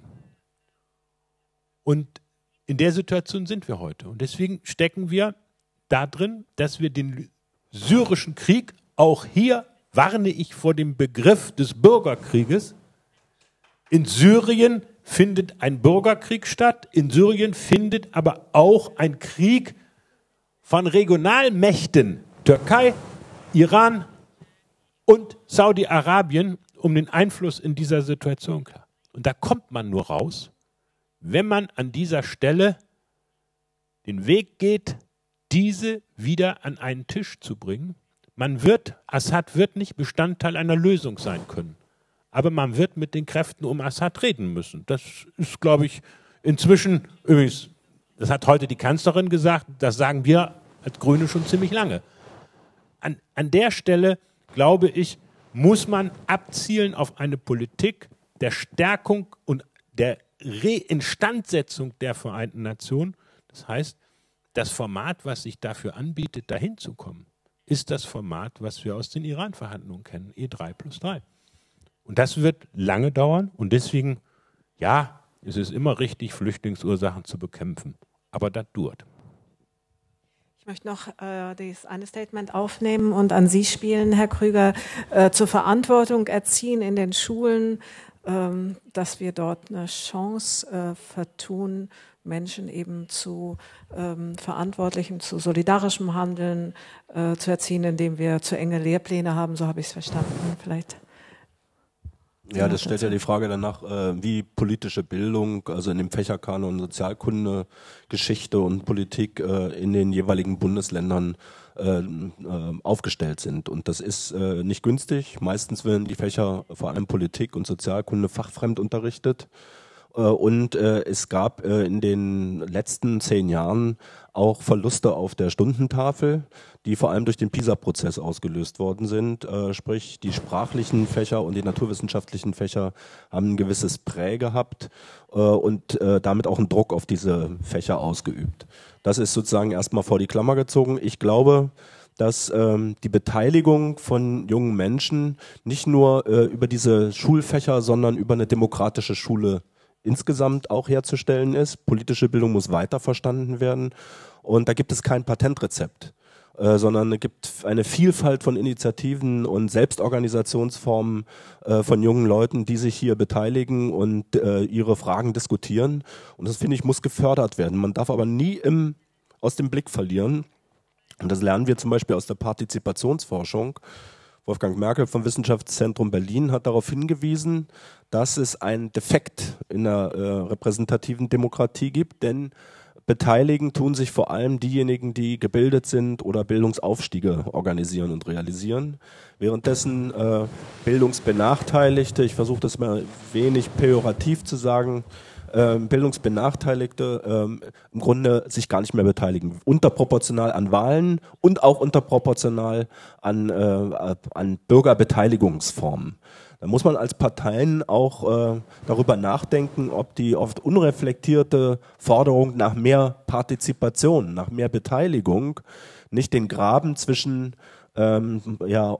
D: Und in der Situation sind wir heute. Und deswegen stecken wir da drin, dass wir den syrischen Krieg, auch hier warne ich vor dem Begriff des Bürgerkrieges. In Syrien findet ein Bürgerkrieg statt, in Syrien findet aber auch ein Krieg von Regionalmächten, Türkei, Iran und Saudi-Arabien, um den Einfluss in dieser Situation klar. Und da kommt man nur raus, wenn man an dieser Stelle den Weg geht, diese wieder an einen Tisch zu bringen. Man wird, Assad wird nicht Bestandteil einer Lösung sein können. Aber man wird mit den Kräften um Assad reden müssen. Das ist, glaube ich, inzwischen, übrigens, das hat heute die Kanzlerin gesagt, das sagen wir als Grüne schon ziemlich lange. An, an der Stelle, glaube ich, muss man abzielen auf eine Politik der Stärkung und der Reinstandsetzung der Vereinten Nationen. Das heißt, das Format, was sich dafür anbietet, dahin zu kommen, ist das Format, was wir aus den Iran-Verhandlungen kennen, E drei plus drei. Und das wird lange dauern und deswegen, ja, es ist immer richtig, Flüchtlingsursachen zu bekämpfen, aber das dauert.
A: Ich möchte noch äh, das eine Statement aufnehmen und an Sie spielen, Herr Krüger, äh, zur Verantwortung erziehen in den Schulen, ähm, dass wir dort eine Chance äh, vertun, Menschen eben zu ähm, verantwortlichem, zu solidarischem Handeln äh, zu erziehen, indem wir zu enge Lehrpläne haben, so habe ich es verstanden. Vielleicht.
E: Ja, das stellt ja die Frage danach, äh, wie politische Bildung, also in dem Fächerkanon Sozialkunde, Geschichte und Politik äh, in den jeweiligen Bundesländern äh, äh, aufgestellt sind. Und das ist äh, nicht günstig. Meistens werden die Fächer, vor allem Politik und Sozialkunde, fachfremd unterrichtet. Und äh, es gab äh, in den letzten zehn Jahren auch Verluste auf der Stundentafel, die vor allem durch den PISA-Prozess ausgelöst worden sind. Äh, sprich, die sprachlichen Fächer und die naturwissenschaftlichen Fächer haben ein gewisses Prä gehabt äh, und äh, damit auch einen Druck auf diese Fächer ausgeübt. Das ist sozusagen erstmal vor die Klammer gezogen. Ich glaube, dass ähm, die Beteiligung von jungen Menschen nicht nur äh, über diese Schulfächer, sondern über eine demokratische Schule insgesamt auch herzustellen ist. Politische Bildung muss weiter verstanden werden und da gibt es kein Patentrezept, äh, sondern es gibt eine Vielfalt von Initiativen und Selbstorganisationsformen äh, von jungen Leuten, die sich hier beteiligen und äh, ihre Fragen diskutieren und das, finde ich, muss gefördert werden. Man darf aber nie im, aus dem Blick verlieren, und das lernen wir zum Beispiel aus der Partizipationsforschung. Wolfgang Merkel vom Wissenschaftszentrum Berlin hat darauf hingewiesen, dass es einen Defekt in der äh, repräsentativen Demokratie gibt, denn beteiligen tun sich vor allem diejenigen, die gebildet sind oder Bildungsaufstiege organisieren und realisieren. Währenddessen äh, Bildungsbenachteiligte, ich versuche das mal wenig pejorativ zu sagen, Ähm, Bildungsbenachteiligte ähm, im Grunde sich gar nicht mehr beteiligen. Unterproportional an Wahlen und auch unterproportional an, äh, an Bürgerbeteiligungsformen. Da muss man als Parteien auch äh, darüber nachdenken, ob die oft unreflektierte Forderung nach mehr Partizipation, nach mehr Beteiligung nicht den Graben zwischen ähm, ja,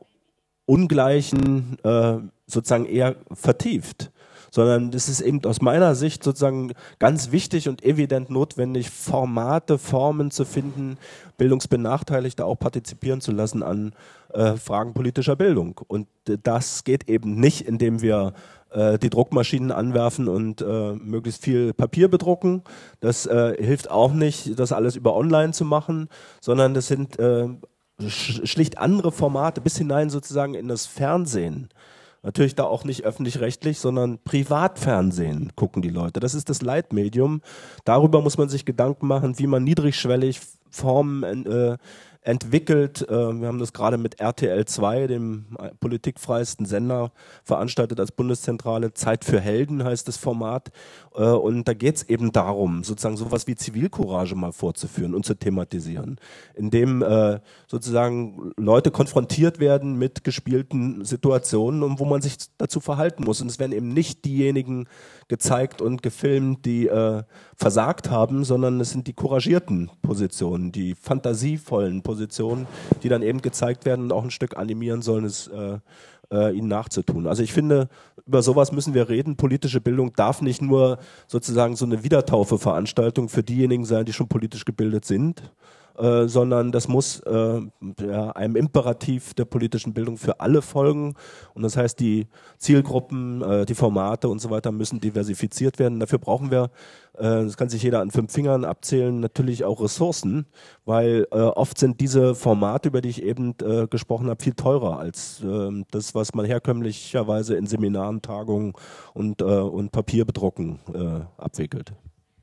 E: Ungleichen äh, sozusagen eher vertieft. Sondern es ist eben aus meiner Sicht sozusagen ganz wichtig und evident notwendig, Formate, Formen zu finden, Bildungsbenachteiligte auch partizipieren zu lassen an äh, Fragen politischer Bildung. Und äh, das geht eben nicht, indem wir äh, die Druckmaschinen anwerfen und äh, möglichst viel Papier bedrucken. Das äh, hilft auch nicht, das alles über online zu machen, sondern das sind äh, sch schlicht andere Formate bis hinein sozusagen in das Fernsehen. Natürlich da auch nicht öffentlich-rechtlich, sondern Privatfernsehen gucken die Leute. Das ist das Leitmedium. Darüber muss man sich Gedanken machen, wie man niedrigschwellig Formen äh, entwickelt. Äh, wir haben das gerade mit R T L zwei, dem politikfreiesten Sender, veranstaltet als Bundeszentrale. Zeit für Helden heißt das Format. Äh, und da geht es eben darum, sozusagen sowas wie Zivilcourage mal vorzuführen und zu thematisieren, indem äh, sozusagen Leute konfrontiert werden mit gespielten Situationen und wo man sich dazu verhalten muss. Und es werden eben nicht diejenigen gezeigt und gefilmt, die äh, versagt haben, sondern es sind die couragierten Positionen, die fantasievollen Positionen, die dann eben gezeigt werden und auch ein Stück animieren sollen, es äh, äh, ihnen nachzutun. Also ich finde, über sowas müssen wir reden. Politische Bildung darf nicht nur sozusagen so eine Wiedertaufe-Veranstaltung für diejenigen sein, die schon politisch gebildet sind, Äh, sondern das muss äh, ja, einem Imperativ der politischen Bildung für alle folgen. Und das heißt, die Zielgruppen, äh, die Formate und so weiter müssen diversifiziert werden. Dafür brauchen wir, äh, das kann sich jeder an fünf Fingern abzählen, natürlich auch Ressourcen, weil äh, oft sind diese Formate, über die ich eben äh, gesprochen habe, viel teurer als äh, das, was man herkömmlicherweise in Seminaren, Tagungen und, äh, und Papierbedrucken äh, abwickelt.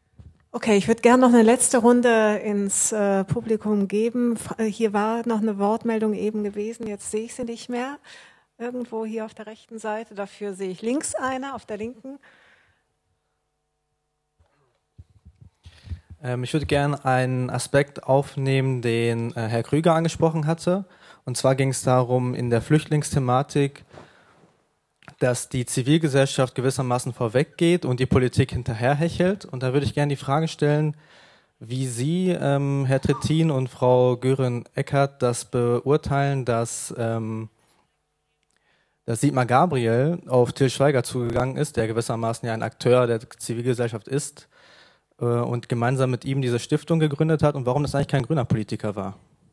A: Okay, ich würde gerne noch eine letzte Runde ins äh, Publikum geben. Hier war noch eine Wortmeldung eben gewesen, jetzt sehe ich sie nicht mehr. Irgendwo hier auf der rechten Seite, dafür sehe ich links eine, auf der linken.
I: Ähm, ich würde gerne einen Aspekt aufnehmen, den äh, Herr Krüger angesprochen hatte. Und zwar ging es darum, in der Flüchtlingsthematik, dass die Zivilgesellschaft gewissermaßen vorweggeht und die Politik hinterherhechelt. Und da würde ich gerne die Frage stellen, wie Sie, ähm, Herr Trittin und Frau Gören-Eckardt, das beurteilen, dass, ähm, dass Sigmar Gabriel auf Til Schweiger zugegangen ist, der gewissermaßen ja ein Akteur der Zivilgesellschaft ist äh, und gemeinsam mit ihm diese Stiftung gegründet hat und warum das eigentlich kein grüner Politiker war.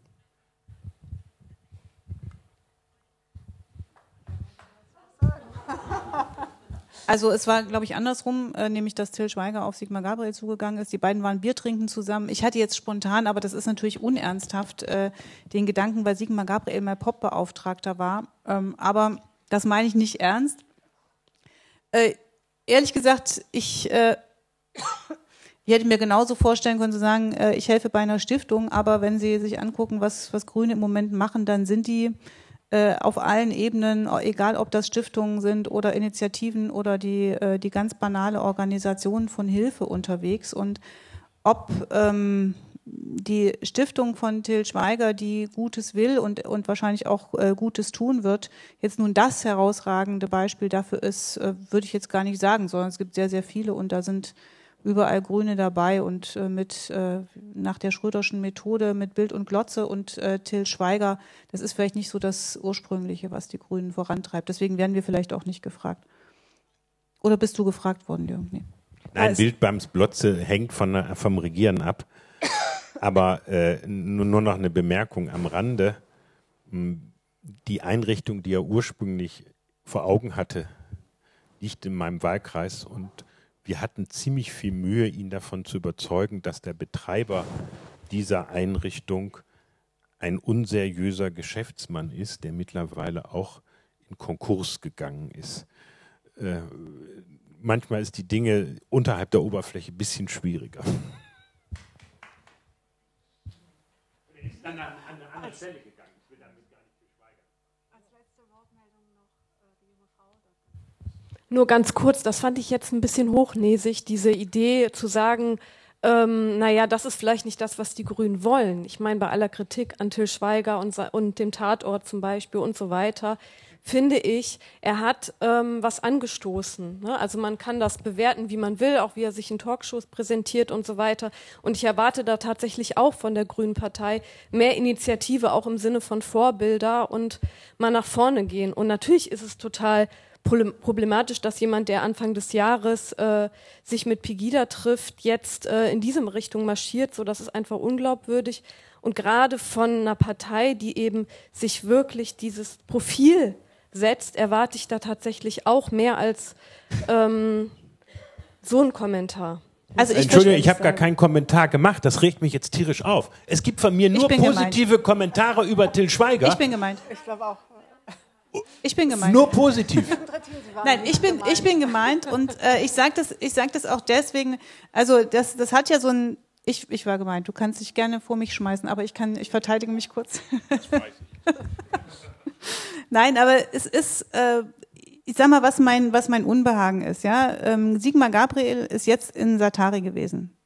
C: Also es war, glaube ich, andersrum, äh, nämlich dass Til Schweiger auf Sigmar Gabriel zugegangen ist. Die beiden waren Bier trinken zusammen. Ich hatte jetzt spontan, aber das ist natürlich unernsthaft, äh, den Gedanken, weil Sigmar Gabriel mal Pop-Beauftragter war. Ähm, aber das meine ich nicht ernst. Äh, ehrlich gesagt, ich, äh, ich hätte mir genauso vorstellen können zu sagen, äh, ich helfe bei einer Stiftung, aber wenn Sie sich angucken, was, was Grüne im Moment machen, dann sind die äh, auf allen Ebenen, egal ob das Stiftungen sind oder Initiativen oder die, äh, die ganz banale Organisation von Hilfe unterwegs. Und ob ähm, die Stiftung von Til Schweiger, die Gutes will und, und wahrscheinlich auch äh, Gutes tun wird, jetzt nun das herausragende Beispiel dafür ist, äh, würde ich jetzt gar nicht sagen, sondern es gibt sehr, sehr viele und da sind überall Grüne dabei und äh, mit äh, nach der Schröderschen Methode mit Bild und Glotze und äh, Til Schweiger, das ist vielleicht nicht so das Ursprüngliche, was die Grünen vorantreibt. Deswegen werden wir vielleicht auch nicht gefragt. Oder bist du gefragt worden, Jürgen? Nee.
D: Nein, Bild beim Glotze hängt von, vom Regieren ab. Aber äh, nur, nur noch eine Bemerkung am Rande. Die Einrichtung, die er ursprünglich vor Augen hatte, liegt in meinem Wahlkreis und wir hatten ziemlich viel Mühe, ihn davon zu überzeugen, dass der Betreiber dieser Einrichtung ein unseriöser Geschäftsmann ist, der mittlerweile auch in Konkurs gegangen ist. Äh, manchmal ist die Dinge unterhalb der Oberfläche ein bisschen schwieriger. Ist dann an eine andere Stelle gegangen. Ich will damit gar nicht beschweigern.
J: Als letzte Wortmeldung noch äh, die junge Frau. Nur ganz kurz, das fand ich jetzt ein bisschen hochnäsig, diese Idee zu sagen, ähm, naja, das ist vielleicht nicht das, was die Grünen wollen. Ich meine, bei aller Kritik an Til Schweiger und, und dem Tatort zum Beispiel und so weiter, finde ich, er hat ähm, was angestoßen. Ne? Also man kann das bewerten, wie man will, auch wie er sich in Talkshows präsentiert und so weiter. Und ich erwarte da tatsächlich auch von der Grünen Partei mehr Initiative, auch im Sinne von Vorbilder und mal nach vorne gehen. Und natürlich ist es total problematisch, dass jemand, der Anfang des Jahres äh, sich mit Pegida trifft, jetzt äh, in diese Richtung marschiert. So, das ist einfach unglaubwürdig. Und gerade von einer Partei, die eben sich wirklich dieses Profil setzt, erwarte ich da tatsächlich auch mehr als ähm, so ein Kommentar.
D: Also ich Entschuldigung, ich habe gar keinen Kommentar gemacht. Das regt mich jetzt tierisch auf. Es gibt von mir nur positive gemeint. Kommentare über Til Schweiger.
C: Ich bin gemeint. Ich glaube auch. Ich bin gemeint.
D: Nur positiv.
C: Nein, ich bin, ich bin gemeint und äh, ich sage das, ich sag das auch deswegen, also das, das hat ja so ein, ich, ich war gemeint, du kannst dich gerne vor mich schmeißen, aber ich kann, ich verteidige mich kurz. Das weiß ich. Nein, aber es ist, äh, ich sag mal, was mein, was mein Unbehagen ist, ja. Ähm, Sigmar Gabriel ist jetzt in Satari gewesen.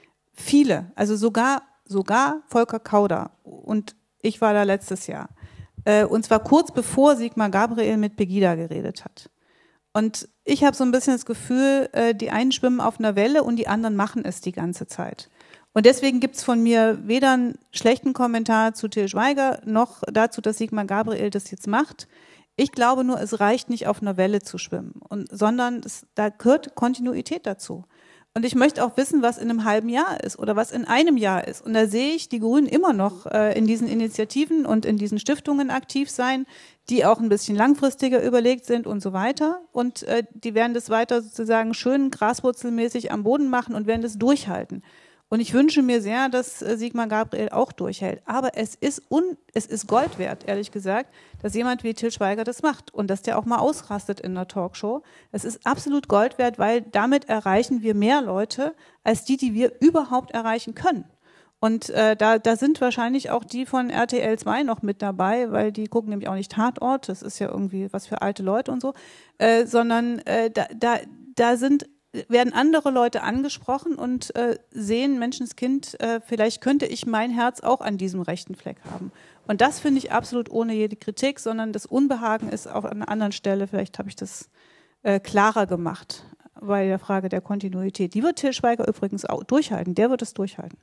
C: Viele, also sogar, sogar Volker Kauder und ich war da letztes Jahr. Äh, und zwar kurz bevor Sigmar Gabriel mit Pegida geredet hat. Und ich habe so ein bisschen das Gefühl, äh, die einen schwimmen auf einer Welle und die anderen machen es die ganze Zeit. Und deswegen gibt's von mir weder einen schlechten Kommentar zu Til Schweiger noch dazu, dass Sigmar Gabriel das jetzt macht. Ich glaube nur, es reicht nicht, auf einer Welle zu schwimmen, und, sondern es, da gehört Kontinuität dazu. Und ich möchte auch wissen, was in einem halben Jahr ist oder was in einem Jahr ist. Und da sehe ich die Grünen immer noch äh, in diesen Initiativen und in diesen Stiftungen aktiv sein, die auch ein bisschen langfristiger überlegt sind und so weiter. Und äh, die werden das weiter sozusagen schön graswurzelmäßig am Boden machen und werden das durchhalten. Und ich wünsche mir sehr, dass äh, Sigmar Gabriel auch durchhält. Aber es ist, un, es ist Gold wert, ehrlich gesagt, dass jemand wie Til Schweiger das macht und dass der auch mal ausrastet in einer Talkshow. Es ist absolut Gold wert, weil damit erreichen wir mehr Leute als die, die wir überhaupt erreichen können. Und äh, da, da sind wahrscheinlich auch die von R T L zwei noch mit dabei, weil die gucken nämlich auch nicht Tatort, das ist ja irgendwie was für alte Leute und so, äh, sondern äh, da, da, da sind werden andere Leute angesprochen und äh, sehen, Menschenskind, äh, vielleicht könnte ich mein Herz auch an diesem rechten Fleck haben. Und das finde ich absolut ohne jede Kritik, sondern das Unbehagen ist auf einer anderen Stelle, vielleicht habe ich das äh, klarer gemacht bei der Frage der Kontinuität. Die wird Til Schweiger übrigens auch durchhalten, der wird es durchhalten.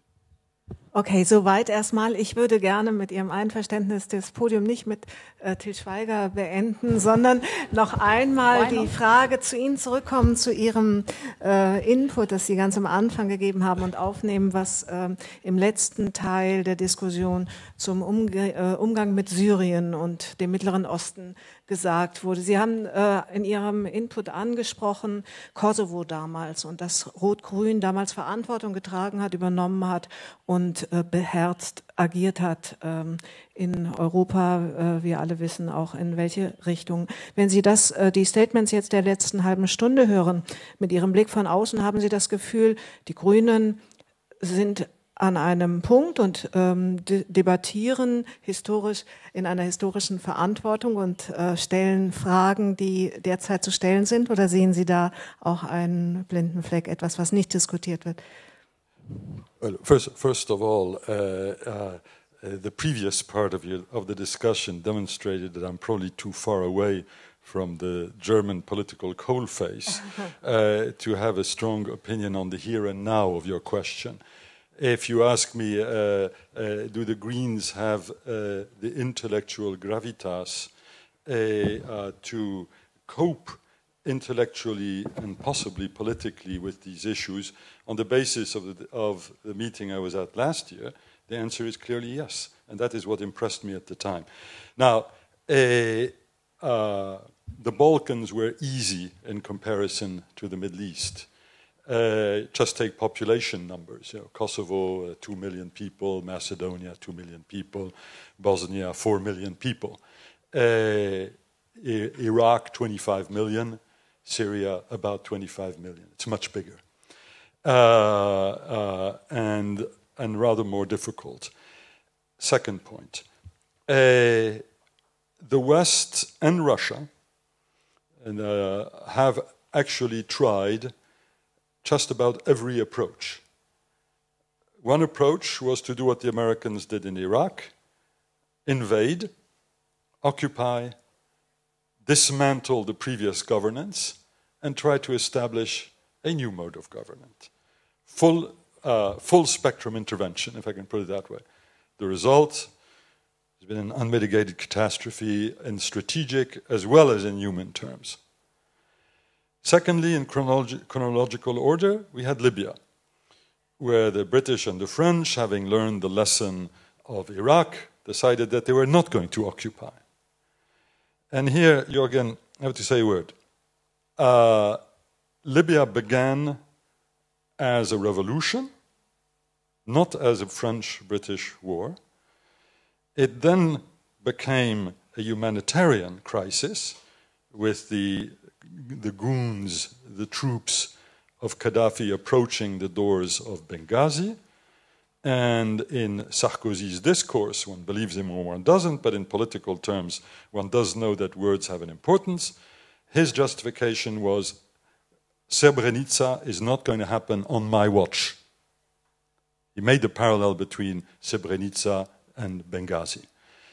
A: Okay, soweit erstmal. Ich würde gerne mit Ihrem Einverständnis das Podium nicht mit äh, Til Schweiger beenden, sondern noch einmal die Frage zu Ihnen zurückkommen, zu Ihrem äh, Input, das Sie ganz am Anfang gegeben haben und aufnehmen, was äh, im letzten Teil der Diskussion zum Umge äh, Umgang mit Syrien und dem Mittleren Osten gesagt wurde. Sie haben äh, in Ihrem Input angesprochen, Kosovo damals und dass Rot-Grün damals Verantwortung getragen hat, übernommen hat und äh, beherzt agiert hat ähm, in Europa. Äh, wir alle wissen auch, in welche Richtung. Wenn Sie das, äh, die Statements jetzt der letzten halben Stunde hören, mit Ihrem Blick von außen haben Sie das Gefühl, die Grünen sind an einem Punkt und ähm, de debattieren historisch in einer historischen Verantwortung und äh, stellen Fragen, die derzeit zu stellen sind? Oder sehen Sie da auch einen blinden Fleck, etwas, was nicht diskutiert wird?
B: Well, first, first of all, uh, uh, uh, the previous part of, your, of the discussion demonstrated that I'm probably too far away from the German political coalface uh, to have a strong opinion on the here and now of your question. If you ask me, uh, uh, do the Greens have uh, the intellectual gravitas uh, uh, to cope intellectually and possibly politically with these issues on the basis of the, of the meeting I was at last year, the answer is clearly yes. And that is what impressed me at the time. Now, uh, uh, the Balkans were easy in comparison to the Middle East. Uh, just take population numbers. You know, Kosovo, uh, two million people. Macedonia, two million people. Bosnia, four million people. Uh, I- Iraq, twenty-five million. Syria, about twenty-five million. It's much bigger. Uh, uh, and, and rather more difficult. Second point. Uh, the West and Russia and, uh, have actually tried just about every approach. One approach was to do what the Americans did in Iraq, invade, occupy, dismantle the previous governance, and try to establish a new mode of government. Full, uh, full spectrum intervention, if I can put it that way. The result has been an unmitigated catastrophe in strategic as well as in human terms. Secondly, in chronologi- chronological order, we had Libya, where the British and the French, having learned the lesson of Iraq, decided that they were not going to occupy. And here, Jürgen, I have to say a word. Uh, Libya began as a revolution, not as a French-British war. It then became a humanitarian crisis with the the goons, the troops of Gaddafi approaching the doors of Benghazi. And in Sarkozy's discourse, one believes him or one doesn't, but in political terms, one does know that words have an importance. His justification was, Srebrenica is not going to happen on my watch. He made the parallel between Srebrenica and Benghazi.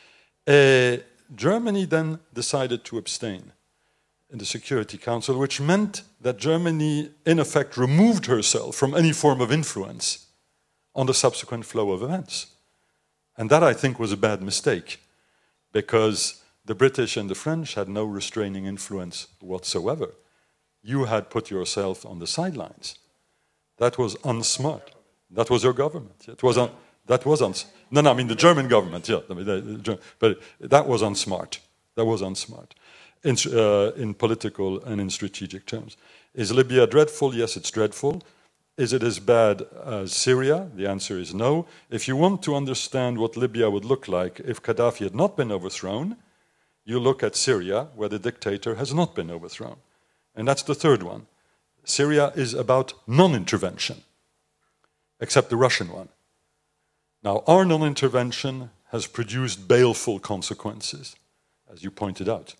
B: Uh, Germany then decided to abstain in the Security Council, which meant that Germany, in effect, removed herself from any form of influence on the subsequent flow of events. And that, I think, was a bad mistake, because the British and the French had no restraining influence whatsoever. You had put yourself on the sidelines. That was unsmart. That was your government. It was un- that was uns- no, no, I mean the German government, yeah, I mean, the, the, but that was unsmart. That was unsmart. In, uh, in political and in strategic terms. Is Libya dreadful? Yes, it's dreadful. Is it as bad as Syria? The answer is no. If you want to understand what Libya would look like if Gaddafi had not been overthrown, you look at Syria, where the dictator has not been overthrown. And that's the third one. Syria is about non-intervention, except the Russian one. Now, our non-intervention has produced baleful consequences, as you pointed out.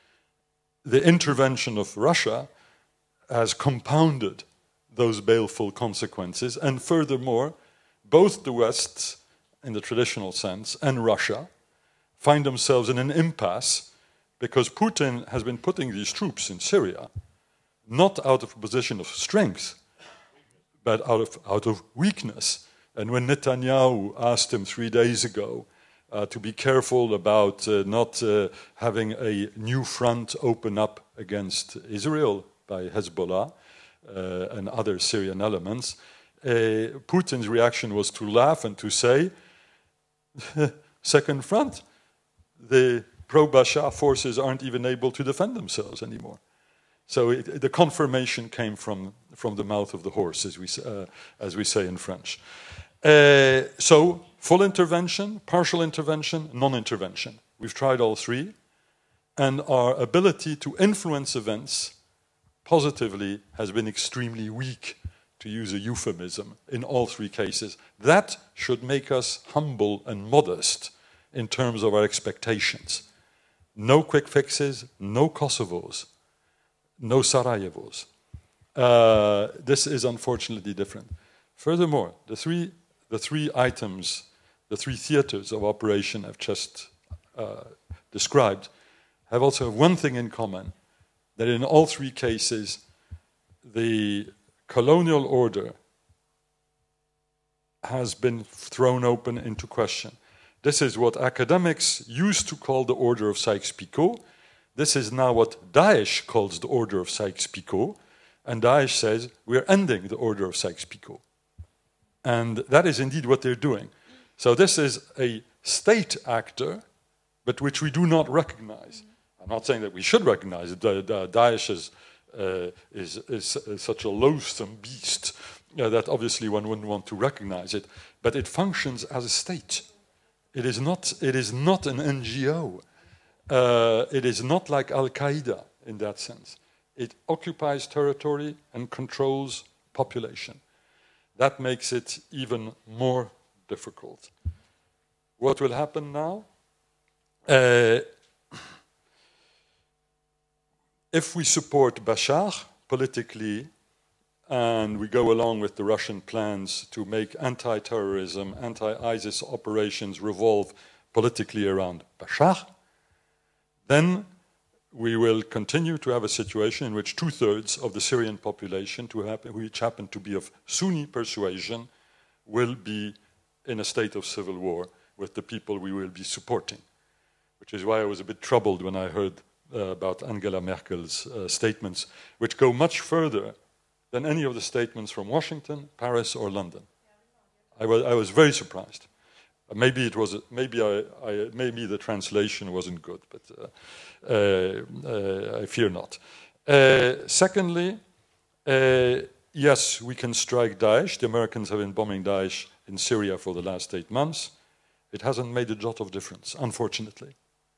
B: The intervention of Russia has compounded those baleful consequences, and furthermore, both the West, in the traditional sense, and Russia find themselves in an impasse because Putin has been putting these troops in Syria not out of a position of strength, but out of, out of weakness. And when Netanyahu asked him three days ago Uh, to be careful about uh, not uh, having a new front open up against Israel by Hezbollah uh, and other Syrian elements, uh, Putin's reaction was to laugh and to say, second front, the pro-Bashar forces aren't even able to defend themselves anymore. So it, the confirmation came from, from the mouth of the horse, as we, uh, as we say in French. Uh, so, full intervention, partial intervention, non-intervention. We've tried all three, and our ability to influence events positively has been extremely weak to use a euphemism, in all three cases. That should make us humble and modest in terms of our expectations. No quick fixes, no Kosovos, no Sarajevos. Uh, this is unfortunately different. Furthermore, the three, the three items, the three theaters of operation I've just uh, described have also one thing in common, that in all three cases, the colonial order has been thrown open into question. This is what academics used to call the order of Sykes-Picot. This is now what Daesh calls the order of Sykes-Picot. And Daesh says, we're ending the order of Sykes-Picot. And that is indeed what they're doing. So this is a state actor, but which we do not recognize. I'm not saying that we should recognize it. Daesh is, uh, is, is, is such a loathsome beast uh, that obviously one wouldn't want to recognize it. But it functions as a state. It is not, it is not an N G O. Uh, it is not like Al-Qaeda in that sense. It occupies territory and controls population. That makes it even more difficult. What will happen now? Uh, if we support Bashar politically, and we go along with the Russian plans to make anti-terrorism, anti-ISIS operations revolve politically around Bashar, then we will continue to have a situation in which two-thirds of the Syrian population, to happen, which happen to be of Sunni persuasion, will be in a state of civil war with the people we will be supporting, which is why I was a bit troubled when I heard uh, about Angela Merkel's uh, statements, which go much further than any of the statements from Washington, Paris, or London. I was, I was very surprised. Uh, maybe it was. Maybe I, I. Maybe the translation wasn't good, but uh, uh, uh, I fear not. Uh, secondly, uh, yes, we can strike Daesh. The Americans have been bombing Daesh in Syria for the last eight months. It hasn't made a jot of difference, unfortunately.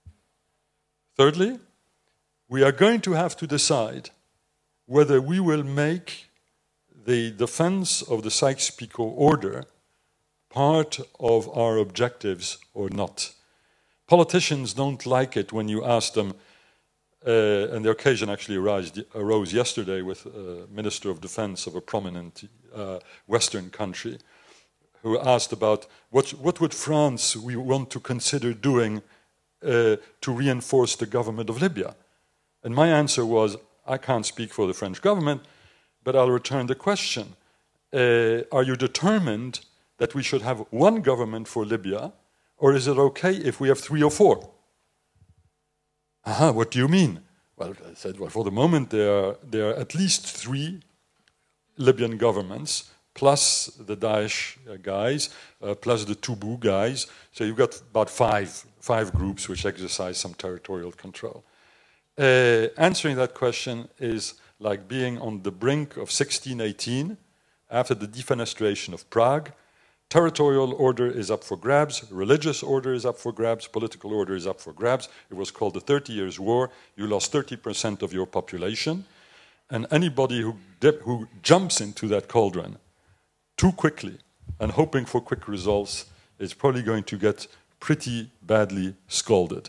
B: Thirdly, we are going to have to decide whether we will make the defense of the Sykes-Picot order part of our objectives or not. Politicians don't like it when you ask them, uh, and the occasion actually arose, arose yesterday with a Minister of Defense of a prominent uh, Western country, who asked about what, what would France we want to consider doing uh, to reinforce the government of Libya. And my answer was, I can't speak for the French government, but I'll return the question. Uh, are you determined that we should have one government for Libya, or is it okay if we have three or four? Aha, what do you mean? Well, I said, well, for the moment there are, there are at least three Libyan governments, plus the Daesh guys, uh, plus the Tubu guys. So you've got about five, five groups which exercise some territorial control. Uh, answering that question is like being on the brink of sixteen eighteen, after the defenestration of Prague. Territorial order is up for grabs, religious order is up for grabs, political order is up for grabs. It was called the Thirty Years' War. You lost thirty percent of your population. And anybody who, who jumps into that cauldron too quickly and hoping for quick results is probably going to get pretty badly scalded.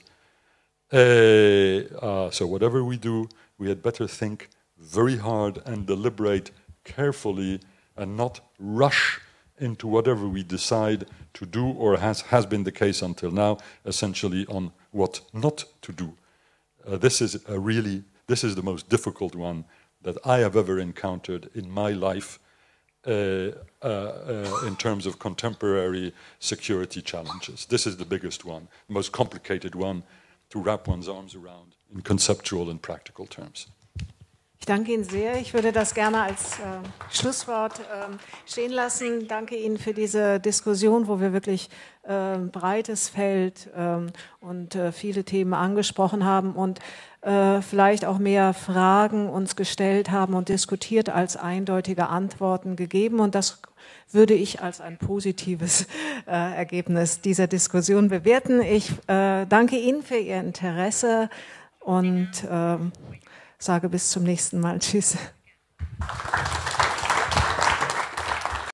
B: Uh, uh, so whatever we do, we had better think very hard and deliberate carefully and not rush into whatever we decide to do, or has, has been the case until now, essentially on what not to do. Uh, this is a really, this is the most difficult one that I have ever encountered in my life uh, uh, uh, in terms of contemporary security challenges. This is the biggest one, the most complicated one to wrap one's arms around in conceptual and practical terms.
A: Ich danke Ihnen sehr. Ich würde das gerne als äh, Schlusswort äh, stehen lassen. Danke Ihnen für diese Diskussion, wo wir wirklich äh, breites Feld äh, und äh, viele Themen angesprochen haben und äh, vielleicht auch mehr Fragen uns gestellt haben und diskutiert als eindeutige Antworten gegeben. Und das würde ich als ein positives äh, Ergebnis dieser Diskussion bewerten. Ich äh, danke Ihnen für Ihr Interesse und äh, sage bis zum nächsten Mal. Tschüss.